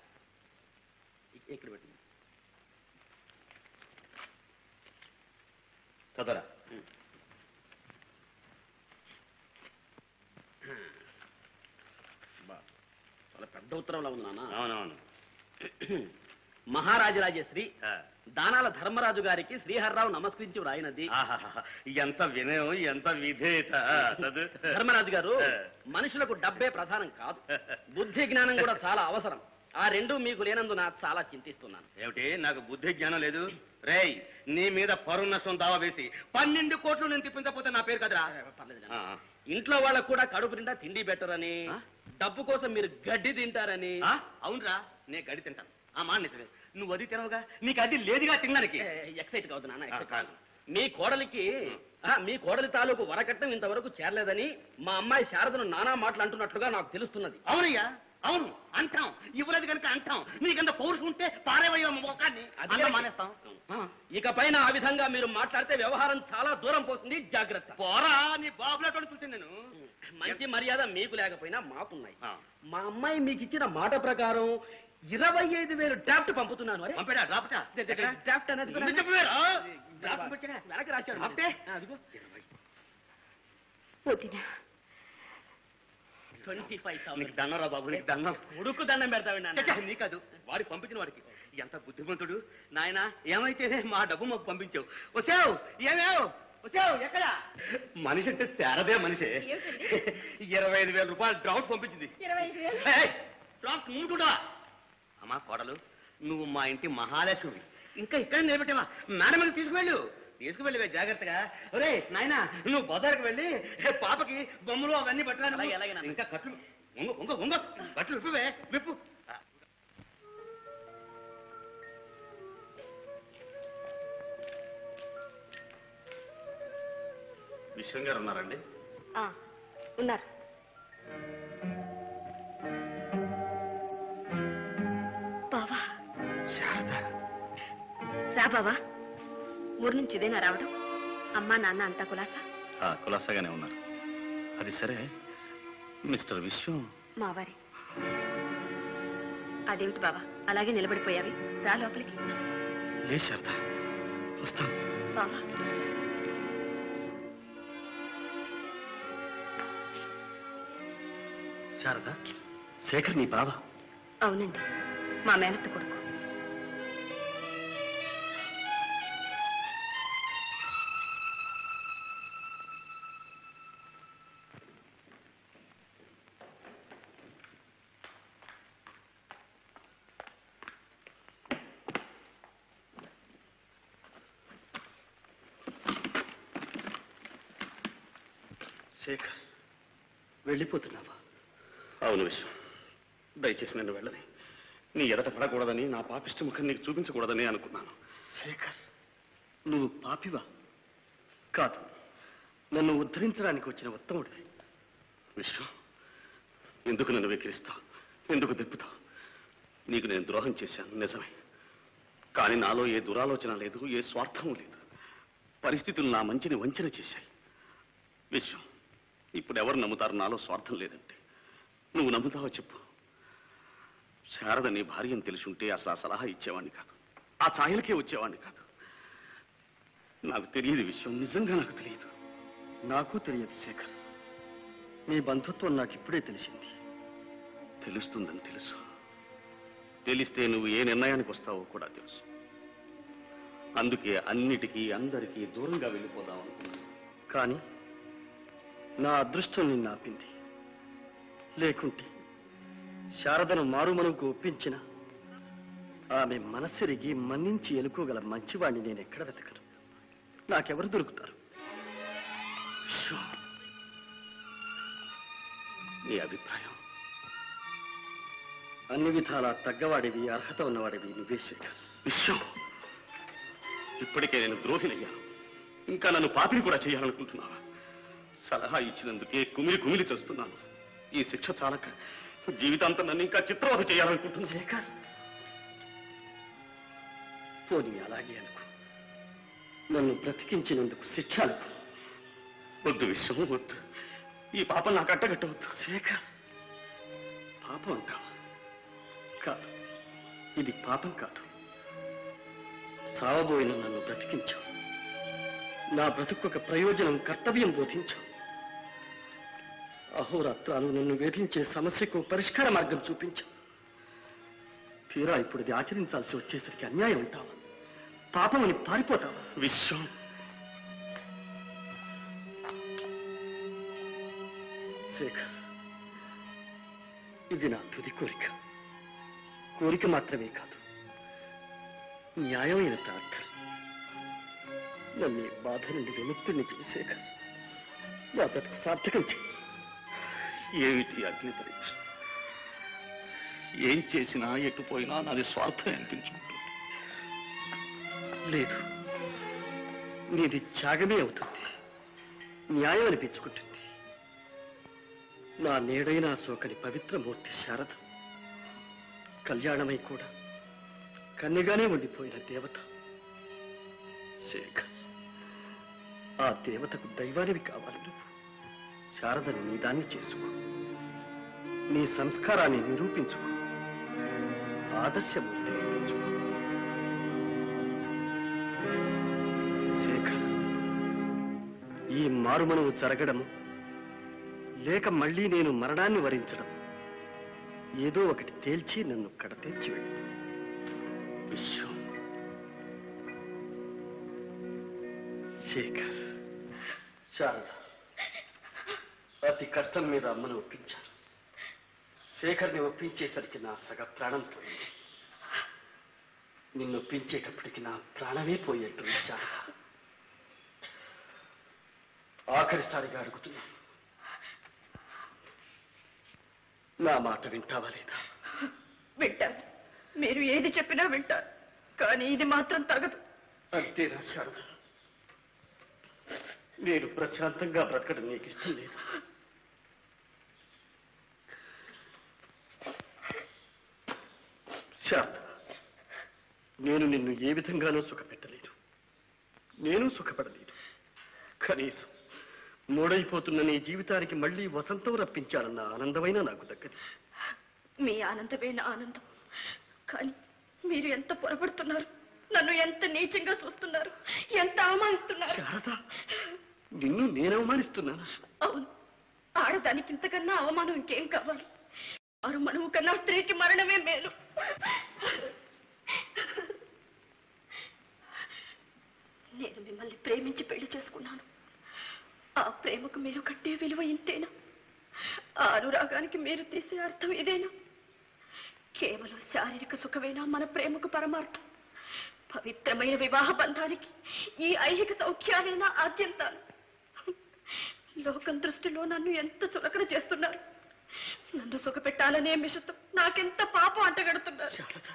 ఇక్కడ పెట్టింది చదవరా. చాలా పెద్ద ఉత్తరంలో ఉంది నాన్న. అవునవును. మహారాజరాజశ్రీ దానాల ధర్మరాజు గారికి శ్రీహర్రావు నమస్కరించి వ్రాయినది. ఎంత వినయం, ఎంత విధేయత. ధర్మరాజు గారు, మనుషులకు డబ్బే ప్రధానం కాదు, బుద్ధి జ్ఞానం కూడా చాలా అవసరం. ఆ రెండు మీకు లేనందున చాలా చింతిస్తున్నాను. ఏమిటి నాకు బుద్ధి జ్ఞానం లేదు? రేయ్, నీ మీద పరువు నష్టం దావా వేసి 12 కోట్లు నేను తిప్పించకపోతే నా పేరు కదరా. ఇంట్లో వాళ్ళకు కూడా కడుపు నిండా తిండి పెట్టరని, డబ్బు కోసం మీరు గడ్డి తింటారని. అవునరా, నేను గడి తింటాను. ఆ మాట నిజమే. నువ్వు అది తినవుగా, నీకు అది లేదుగా తినడానికి. ఎక్సైట్ కావద్దు నాన్న, ఎక్సైట్ కాదు. మీ కోడలి తాలూకు వరకట్నం ఇంతవరకు చేరలేదని మా అమ్మాయి శారదను నానా మాటలు అంటున్నట్లుగా నాకు తెలుస్తున్నది. అవునయ్యా, అవును అంటాం. ఇవ్వలేదు కనుక అంటాం. నీకంత పౌరుషం ఉంటే పారేవయ్యా మొక్కాన్ని మానేస్తాం. ఇకపైన ఆ విధంగా మీరు మాట్లాడితే వ్యవహారం చాలా దూరం పోతుంది. జాగ్రత్త. పోరా, నీ బాబులాటోని చూసాను నేను. మంచి మర్యాద మీకు లేకపోయినా మాకున్నాయి. మా అమ్మాయి మీకు ఇచ్చిన మాట ప్రకారం 25,000 డ్రాఫ్ట్ పంపుతున్నాను. పంపాడా డ్రాఫ్టా? డ్రాఫ్ట్ అనేది ఎందుకు చెప్పలేరా? వెనక్కి రాశాడు. డ్రాఫ్టే? అదిగో వదినా 25,000. నీకు దండం రా బాబు, నీకు దండం. ఉడుకు దండం పెడతావు. నీ కాదు, వాడి పంపించిన వాడికి. ఎంత బుద్ధిమంతుడు నాయన. ఏమైతేనే మా డబ్బు మాకు పంపించావు. వచ్చావు ఏమేవ్ వచ్చావు ఎక్కడ? మనిషి అంటే శారదే మనిషి. 25,000 రూపాయలు డ్రాఫ్ట్ పంపించింది. డ్రాఫ్ట్ ముందుడా? అమ్మా కోడలు, నువ్వు మా ఇంటి మహాలక్ష్మి. ఇంకా ఇక్కడ నిలబెట్టావా? మేడం తీసుకువెళ్ళి జాగ్రత్తగా. ఒరే నాయన, నువ్వు బజార్కి వెళ్ళి పాపకి బొమ్మలు అవన్నీ పట్టరా. ఇంకా కట్లు కట్లు విప్పువే, విప్పు. విశ్వం గారు ఉన్నారండి? ఉన్నారు. బావా, రా బావా. ఊరు నుంచి ఇదేనా రావడం? అమ్మా నాన్న అంతా కులాసా? కులాసాగానే ఉన్నారు. అది సరే, మిస్టర్ విశ్వం మావారి. అదేమిటి బావా అలాగే నిలబడిపోయావి? రా లోపలికి. లే శారదా, వస్తాను. బావా, శారదా, శేఖర్ నీ బావ? అవునండి, మా మేనత్త కొడుకు. శేఖర్, వెళ్ళిపోతున్నావా? అవును విశ్వం, దయచేసి నన్ను వెళ్ళని. నీ ఎదట పడకూడదని, నా పాపిష్టి ముఖం నీకు చూపించకూడదని అనుకున్నాను. శేఖర్, నువ్వు పాపివా? కాదు, నన్ను ఉద్ధరించడానికి వచ్చిన ఉత్తముడివి. విశ్వం, ఎందుకు నన్ను వెక్కిరిస్తావు? ఎందుకు దిప్పుతావు? నీకు నేను ద్రోహం చేశాను నిజమే, కానీ నాలో ఏ దురాలోచన లేదు, ఏ స్వార్థం లేదు. పరిస్థితులు నా మంచిని వంచన చేశాయి. విశ్వం, ఇప్పుడు ఎవరు నమ్ముతారు నాలో స్వార్థం లేదంటే? నువ్వు నమ్ముతావో చెప్పు. శారద నీ భార్యను తెలుసుంటే అసలు ఆ సలహా ఇచ్చేవాడిని కాదు, ఆ ఛాయలకే వచ్చేవాడిని కాదు. నాకు తెలియదు విషయం, నిజంగా నాకు తెలియదు. నాకు తెలియదు శేఖర్, నీ బంధుత్వం నాకు ఇప్పుడే తెలిసింది. తెలుస్తుందని తెలుసు. తెలిస్తే నువ్వు ఏ నిర్ణయానికి వస్తావో కూడా తెలుసు. అందుకే అన్నిటికీ అందరికీ దూరంగా వెళ్ళిపోదాం అనుకున్నాను. కానీ నా అదృష్టం నిన్ను ఆపింది. లేకుంటే శారదను మారుమనుకు ఒప్పించిన ఆమె మనసిరిగి మన్నించి ఎలుకోగల మంచివాణ్ణి నేను ఎక్కడ వెతకను? నాకెవరు దొరుకుతారు? నీ అభిప్రాయం? అన్ని విధాలా తగ్గవాడివి, అర్హత ఉన్నవాడివి నువ్వే శేఖర్. విశ్వం, ఇప్పటికే నేను ద్రోహినయ్యాను, ఇంకా నన్ను పాపిని కూడా చేయాలనుకుంటున్నావా? సలహా ఇచ్చినందుకే కుమిలి కుమిలి చేస్తున్నాను. ఈ శిక్ష చాలక జీవితాంతం నన్ను ఇంకా చిత్రవధ చేయాలనుకుంటున్నా. శేఖర్, పోనీ అలాగే అనుకో. నన్ను బ్రతికించినందుకు శిక్ష అనుకో. వద్దు విశ్వం, వద్దు. ఈ పాపం నాకు అట్టగట్టవద్దు. శేఖర్, పాపం అంటావా? కాదు, ఇది పాపం కాదు. సావబోయిన నన్ను బ్రతికించావు. నా బ్రతుకొక ప్రయోజనం, కర్తవ్యం బోధించావు. అహోరాత్రాలు నన్ను వేధించే సమస్యకు పరిష్కార మార్గం చూపించావు. తీరా ఇప్పుడు ఇది ఆచరించాల్సి వచ్చేసరికి అన్యాయం అంటావా? పాపం అని పారిపోతావా? విశ్వం, శేఖర్, ఇది నా తుది కోరిక. కోరిక మాత్రమే కాదు, న్యాయమైన ప్రార్థన. నన్ను ఈ బాధ నుండి విముక్తుడిని చేసేక నా బ్రతుకు సార్థకం చేయి. ఏమిటి అగ్ని పరీక్ష? ఏం చేసినా ఎటు పోయినా నాది స్వార్థం అనిపించుకుంటుంది. లేదు, నీది త్యాగమే అవుతుంది, న్యాయం అనిపించుకుంటుంది. నా నేడైన సోకని పవిత్రమూర్తి శారద కళ్యాణమై కూడా కన్యగానే ఉండిపోయిన దేవత శేఖర్. ఆ దేవతకు దైవానివి కావాలి నువ్వు. శారదని నీ దాన్ని చేసుకో, నీ సంస్కారాన్ని నిరూపించుకో, ఆదర్శమూర్తి నిరూపించుకో. శేఖర్, ఈ మారుమనువు జరగడము లేక మళ్ళీ నేను మరణాన్ని వరించడం, ఏదో ఒకటి తేల్చి నన్ను కడతేర్చి వెళ్ళి. విశ్వం, శేఖర్, శారద అతి కష్టం మీద అమ్మను ఒప్పించారు. శేఖర్ని ఒప్పించేసరికి నా సగ ప్రాణం పోయింది. నిన్ను ఒప్పించేటప్పటికి నా ప్రాణమే పోయేట్టు శారద. ఆఖరిసారిగా అడుగుతున్నా, నా మాట వింటావా లేదా? వింటాను, మీరు ఏది చెప్పినా వింటాను, కానీ ఇది మాత్రం తగదు. అంతేనా శారద? నేను ప్రశాంతంగా బ్రతకడం నీకు ఇష్టం లేదు. శారద, నేను నిన్ను ఏ విధంగానూ సుఖపెట్టలేదు, నేను సుఖపడలేదు. కనీసం మూడైపోతున్న నీ జీవితానికి మళ్ళీ వసంతం రప్పించాలన్న ఆనందమైన నాకు దక్కది. మీ ఆనందమే నా ఆనందం, కానీ మీరు ఎంత పొరపడుతున్నారు, నన్ను ఎంత నీచంగా చూస్తున్నారు, ఎంత అవమానిస్తున్నారు. శారద, నిన్ను నేను అవమానిస్తున్నాను? అవును, ఆడదానికి ఇంతకన్నా అవమానం ఇంకేం కావాలి? మనువు కన్నా స్త్రీకి మరణమే మేలు. నేను మిమ్మల్ని ప్రేమించి పెళ్లి చేసుకున్నాను. ఆ ప్రేమకు మీరు కట్టే విలువ ఇంతేనా? ఆ అనురాగానికి మీరు తీసే అర్థం ఇదేనా? కేవలం శారీరక సుఖమేనా మన ప్రేమకు పరమార్థం? పవిత్రమైన వివాహ బంధానికి ఈ ఐహిక సౌఖ్యాలైనా ఆద్యంతాలు. లోకం దృష్టిలో నన్ను ఎంత చులకన చేస్తున్నారు. నన్ను సుఖపెట్టాలనే మిషతో నాకెంత పాపం అంటగడుతున్నారు.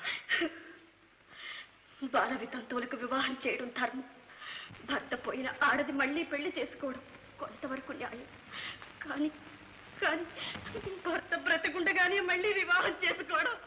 బాల వితంతువులకు వివాహం చేయడం ధర్మం. భర్త పోయిన ఆడది మళ్ళీ పెళ్లి చేసుకోవడం కొంతవరకు న్యాయం. కానీ కానీ భర్త బ్రతికుండగానే మళ్ళీ వివాహం చేసుకోవడం.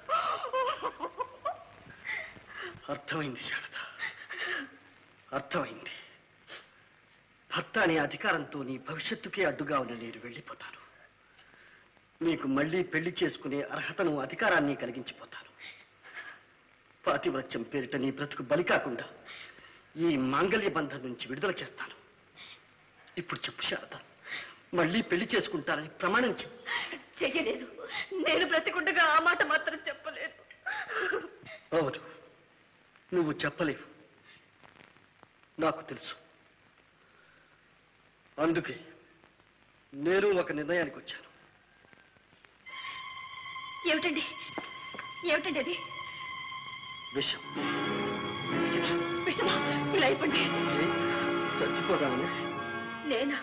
అర్థమైంది శారద, అర్థమైంది. భర్త అనే అధికారంతో నీ భవిష్యత్తుకే అడ్డుగా ఉన్న నేను వెళ్ళిపోతాను. నీకు మళ్ళీ పెళ్లి చేసుకునే అర్హతను, అధికారాన్ని కలిగించిపోతాను. పాతివ్రత్యం పేరిట నీ బ్రతుకు బలి కాకుండా ఈ మాంగళ్య బంధం నుంచి విడుదల చేస్తాను. ఇప్పుడు చెప్పు శారద, మళ్ళీ పెళ్లి చేసుకుంటానని ప్రమాణం చెయ్యలేదు. నేను బ్రతికుండగా ఆ మాట మాత్రం చెప్పలేదు. అవును, నువ్వు చెప్పలేవు, నాకు తెలుసు. అందుకే నేను ఒక నిర్ణయానికి వచ్చాను. ఏమిటండి ఏమిటండి అది? విషం. విషమా? ఇలా అయిపోండి. చచ్చిపోదామని? నేనా?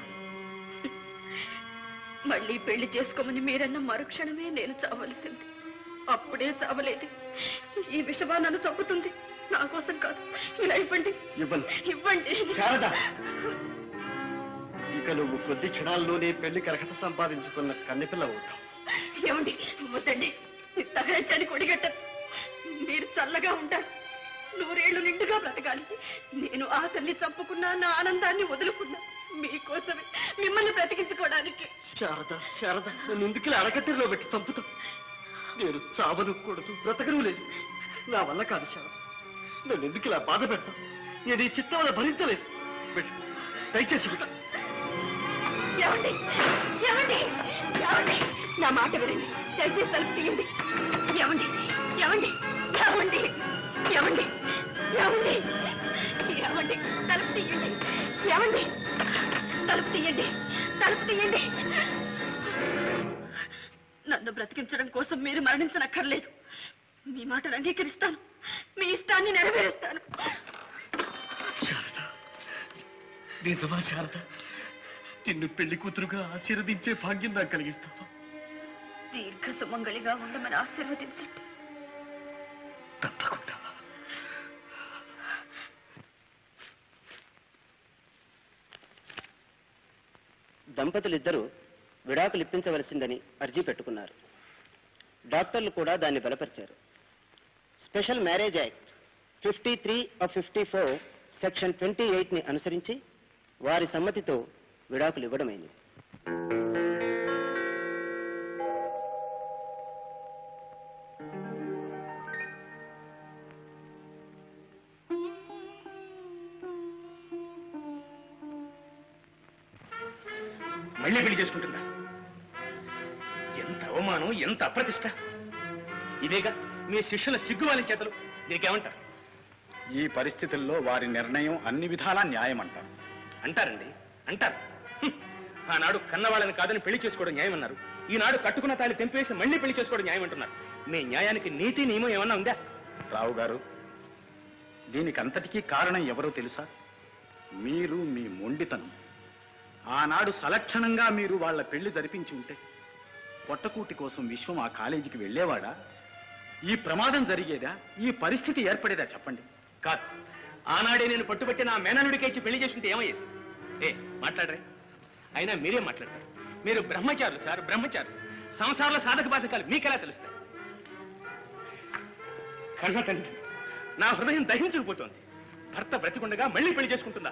మళ్ళీ పెళ్లి చేసుకోమని మీరన్న మరుక్షణమే నేను చావలసింది. అప్పుడే చావలేదు. ఈ విషమా నన్ను చంపుతుంది. నా కోసం కాదు. ఇలా ఇవ్వండి. ఇవ్వండి. శారద, ఇక నువ్వు కొద్ది క్షణాల్లోనే పెళ్లికి అర్హత సంపాదించుకున్న కన్నెపిల్ల అవుతావు. ఏమండి? వద్దండి. తగచని కొడిగట్టదు. మీరు చల్లగా ఉంటారు. 100 ఏళ్లు నిండుగా బ్రతకాలి. నేను ఆశల్ని చంపుకున్నా, నా ఆనందాన్ని వదులుకున్నా మీకోసమే, మిమ్మల్ని బ్రతికించుకోవడానికి. శారద, శారద, నన్ను ఎందుకు అడగట్టిలో పెట్టి చంపుతావు? నేను చావనుకూడదు, బ్రతకను లేదు. నా వల్ల కాదు శారద. నన్ను ఎందుకు ఇలా బాధ పెడతావు? నేను ఈ చిత్తం వల్ల భరించలేదు. దయచేసి పెట్టు. ఏమండి? ఏమండి? ఏమండి? నా మాట వినండి. దయచేసి తలుపు తీయండి. ఏమండి? ఏమండి? ఏమండి? ఏమండి? ఏమండి? ఏమండి? తలుపు తీయండి. ఏమండి? తలుపు తీయండి. తలుపు తీయండి. నన్ను బ్రతికించడం కోసం మీరు మరణించనక్కర్లేదు. మీ మాటలు అంగీకరిస్తాను, మీ ఇష్టాన్ని నెరవేరుస్తాను. శారద, నిజమా శారద? నిన్ను పెళ్లి కూతురుగా ఆశీర్వదించే భాగ్యం నాకు కలిగిస్తావా? దీర్ఘ సుమంగళిగా ఉండమని ఆశీర్వదించండి. తప్పకుండా. దంపతులిద్దరూ విడాకులు ఇప్పించవలసిందని అర్జీ పెట్టుకున్నారు. డాక్టర్లు కూడా దాన్ని బలపరిచారు. స్పెషల్ మ్యారేజ్ యాక్ట్ 53/54 సెక్షన్ 28ని అనుసరించి వారి సమ్మతితో విడాకులు ఇవ్వడమైంది. మళ్ళీ పెళ్లి చేసుకుంటుందా? ఎంత అవమానం, ఎంత అప్రతిష్ట! ఇదేగా మీ శిష్యుల సిగ్గువాలని చేతలు. దీనికేమంటారు? ఈ పరిస్థితుల్లో వారి నిర్ణయం అన్ని విధాలా న్యాయం అంటారు. అంటారండి, అంటారు. ఆనాడు కన్నవాళ్ళని కాదని పెళ్లి చేసుకోవడం న్యాయం అన్నారు. ఈనాడు కట్టుకున్న తాళి తెంపేసి మళ్ళీ పెళ్లి చేసుకోవడం న్యాయం అంటున్నారు. మీ న్యాయానికి నీతి నియమం ఏమన్నా ఉందా? రావు గారు, దీనికంతటికీ కారణం ఎవరో తెలుసా? మీరు, మీ మొండితనం. ఆనాడు సలక్షణంగా మీరు వాళ్ళ పెళ్లి జరిపించి ఉంటే పొట్టకూటి కోసం విశ్వం ఆ కాలేజీకి వెళ్ళేవాడా? ఈ ప్రమాదం జరిగేదా? ఈ పరిస్థితి ఏర్పడేదా? చెప్పండి. కాదు, ఆనాడే నేను పట్టుబట్టి నా మేననుడికి ఇచ్చి పెళ్లి చేసుకుంటే ఏమయ్యేది? మాట్లాడరే. అయినా మీరేం మాట్లాడతారు? మీరు బ్రహ్మచారులు సార్, బ్రహ్మచారులు. సంసారంలో సాధక బాధకాలు మీకెలా తెలుస్తాయి? కన్న తండ్రి, నా హృదయం దహించుకుపోతోంది. భర్త బ్రతికుండగా మళ్ళీ పెళ్లి చేసుకుంటుందా?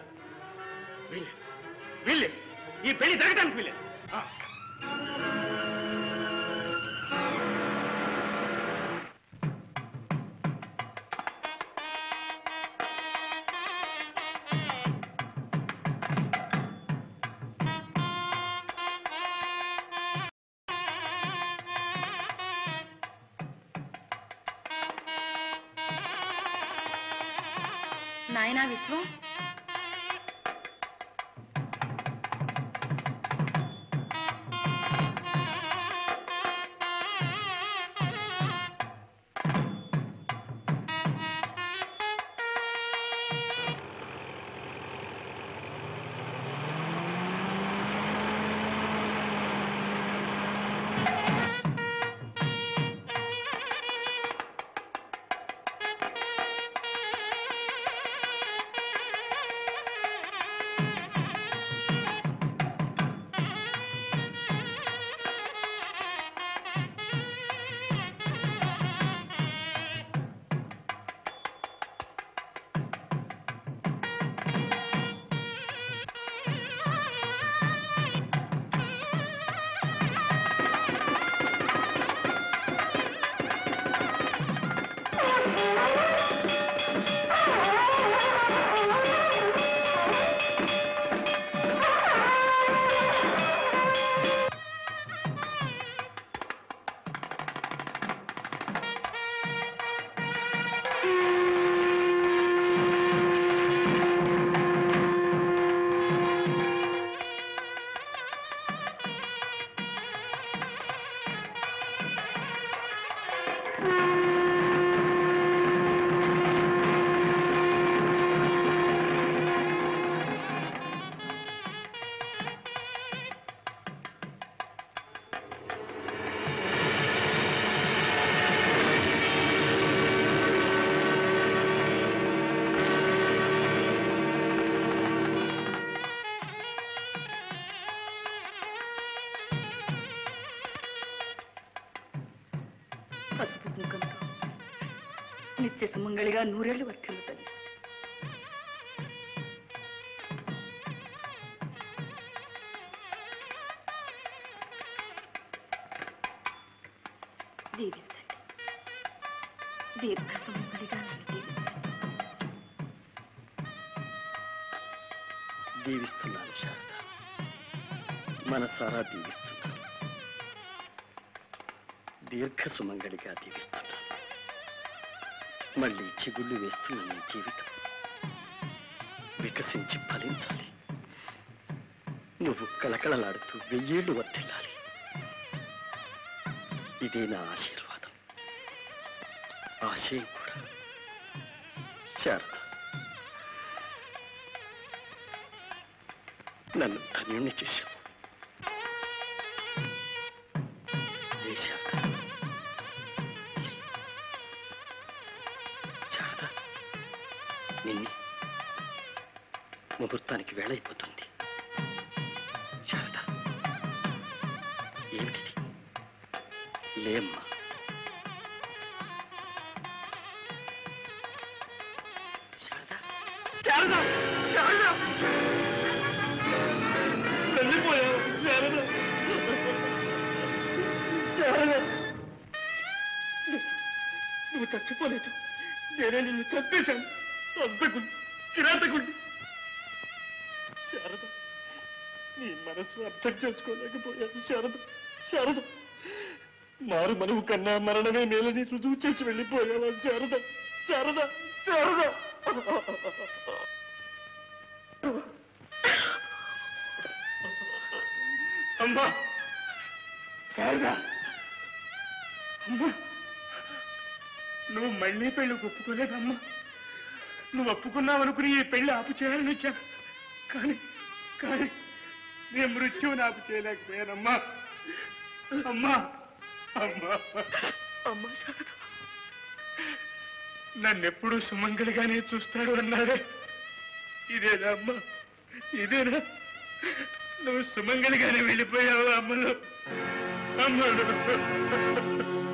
వీళ్ళే ఈ పెళ్లి జరగడానికి వీళ్ళే. నాయనా విశ్వం, పసుపు కుంకంతో నిత్య సుమంగళిగా నూరేళ్లు వర్తిల్లుతుంది. దీవించండి, దీర్ఘ సుమంగళిగా నన్ను దీవించండి. దీవిస్తున్నాను శారద, మనసారా దీవిస్తున్నాను. దీర్ఘ సుమంగళిగా దీవిస్తున్నాను. మళ్ళీ చిగుళ్ళు వేస్తున్న నీ జీవితం వికసించి ఫలించాలి. నువ్వు కళకళలాడుతూ 1000 ఏళ్లు వర్ధిల్లాలి. ఇదే నా ఆశీర్వాదం. ఆశయం కూడా. శారద, నన్ను ధన్యుణ్ణి చేశావు. ఏ శారద, శారద, నిన్నే ముహూర్తానికి వేళైపోతుంది. శారద, ఏమిటిది? లేమ్మా. శారద, శారద, శారద, వెళ్ళిపోయావు శారద, శారద. నువ్వు చచ్చిపోలేదు, నేనే నిన్ను చంపేశాను. అంతకుడు, కిరాతకుడు. శారద, నీ మనసు అర్థం చేసుకోలేకపోయాను శారద. శారద, మారు మనవు కన్నా మరణమే మేలని రుజువు చేసి వెళ్ళిపోయావా శారద? శారద, శారద. అమ్మా, శారద, అమ్మా, నువ్వు మళ్ళీ పెళ్లి ఒప్పుకోలేదమ్మా. నువ్వు ఒప్పుకున్నావనుకుని ఈ పెళ్లి ఆపు చేయాలని వచ్చాను. కానీ కానీ నేను మృత్యువుని ఆపు చేయలేకపోయానమ్మా. అమ్మా, అమ్మా, అమ్మా, నన్నెప్పుడు సుమంగళిగానే చూస్తాడు అన్నాడే. ఇదేనా అమ్మా? ఇదేనా? నువ్వు సుమంగళిగానే వెళ్ళిపోయావు అమ్మలో. అమ్మలో.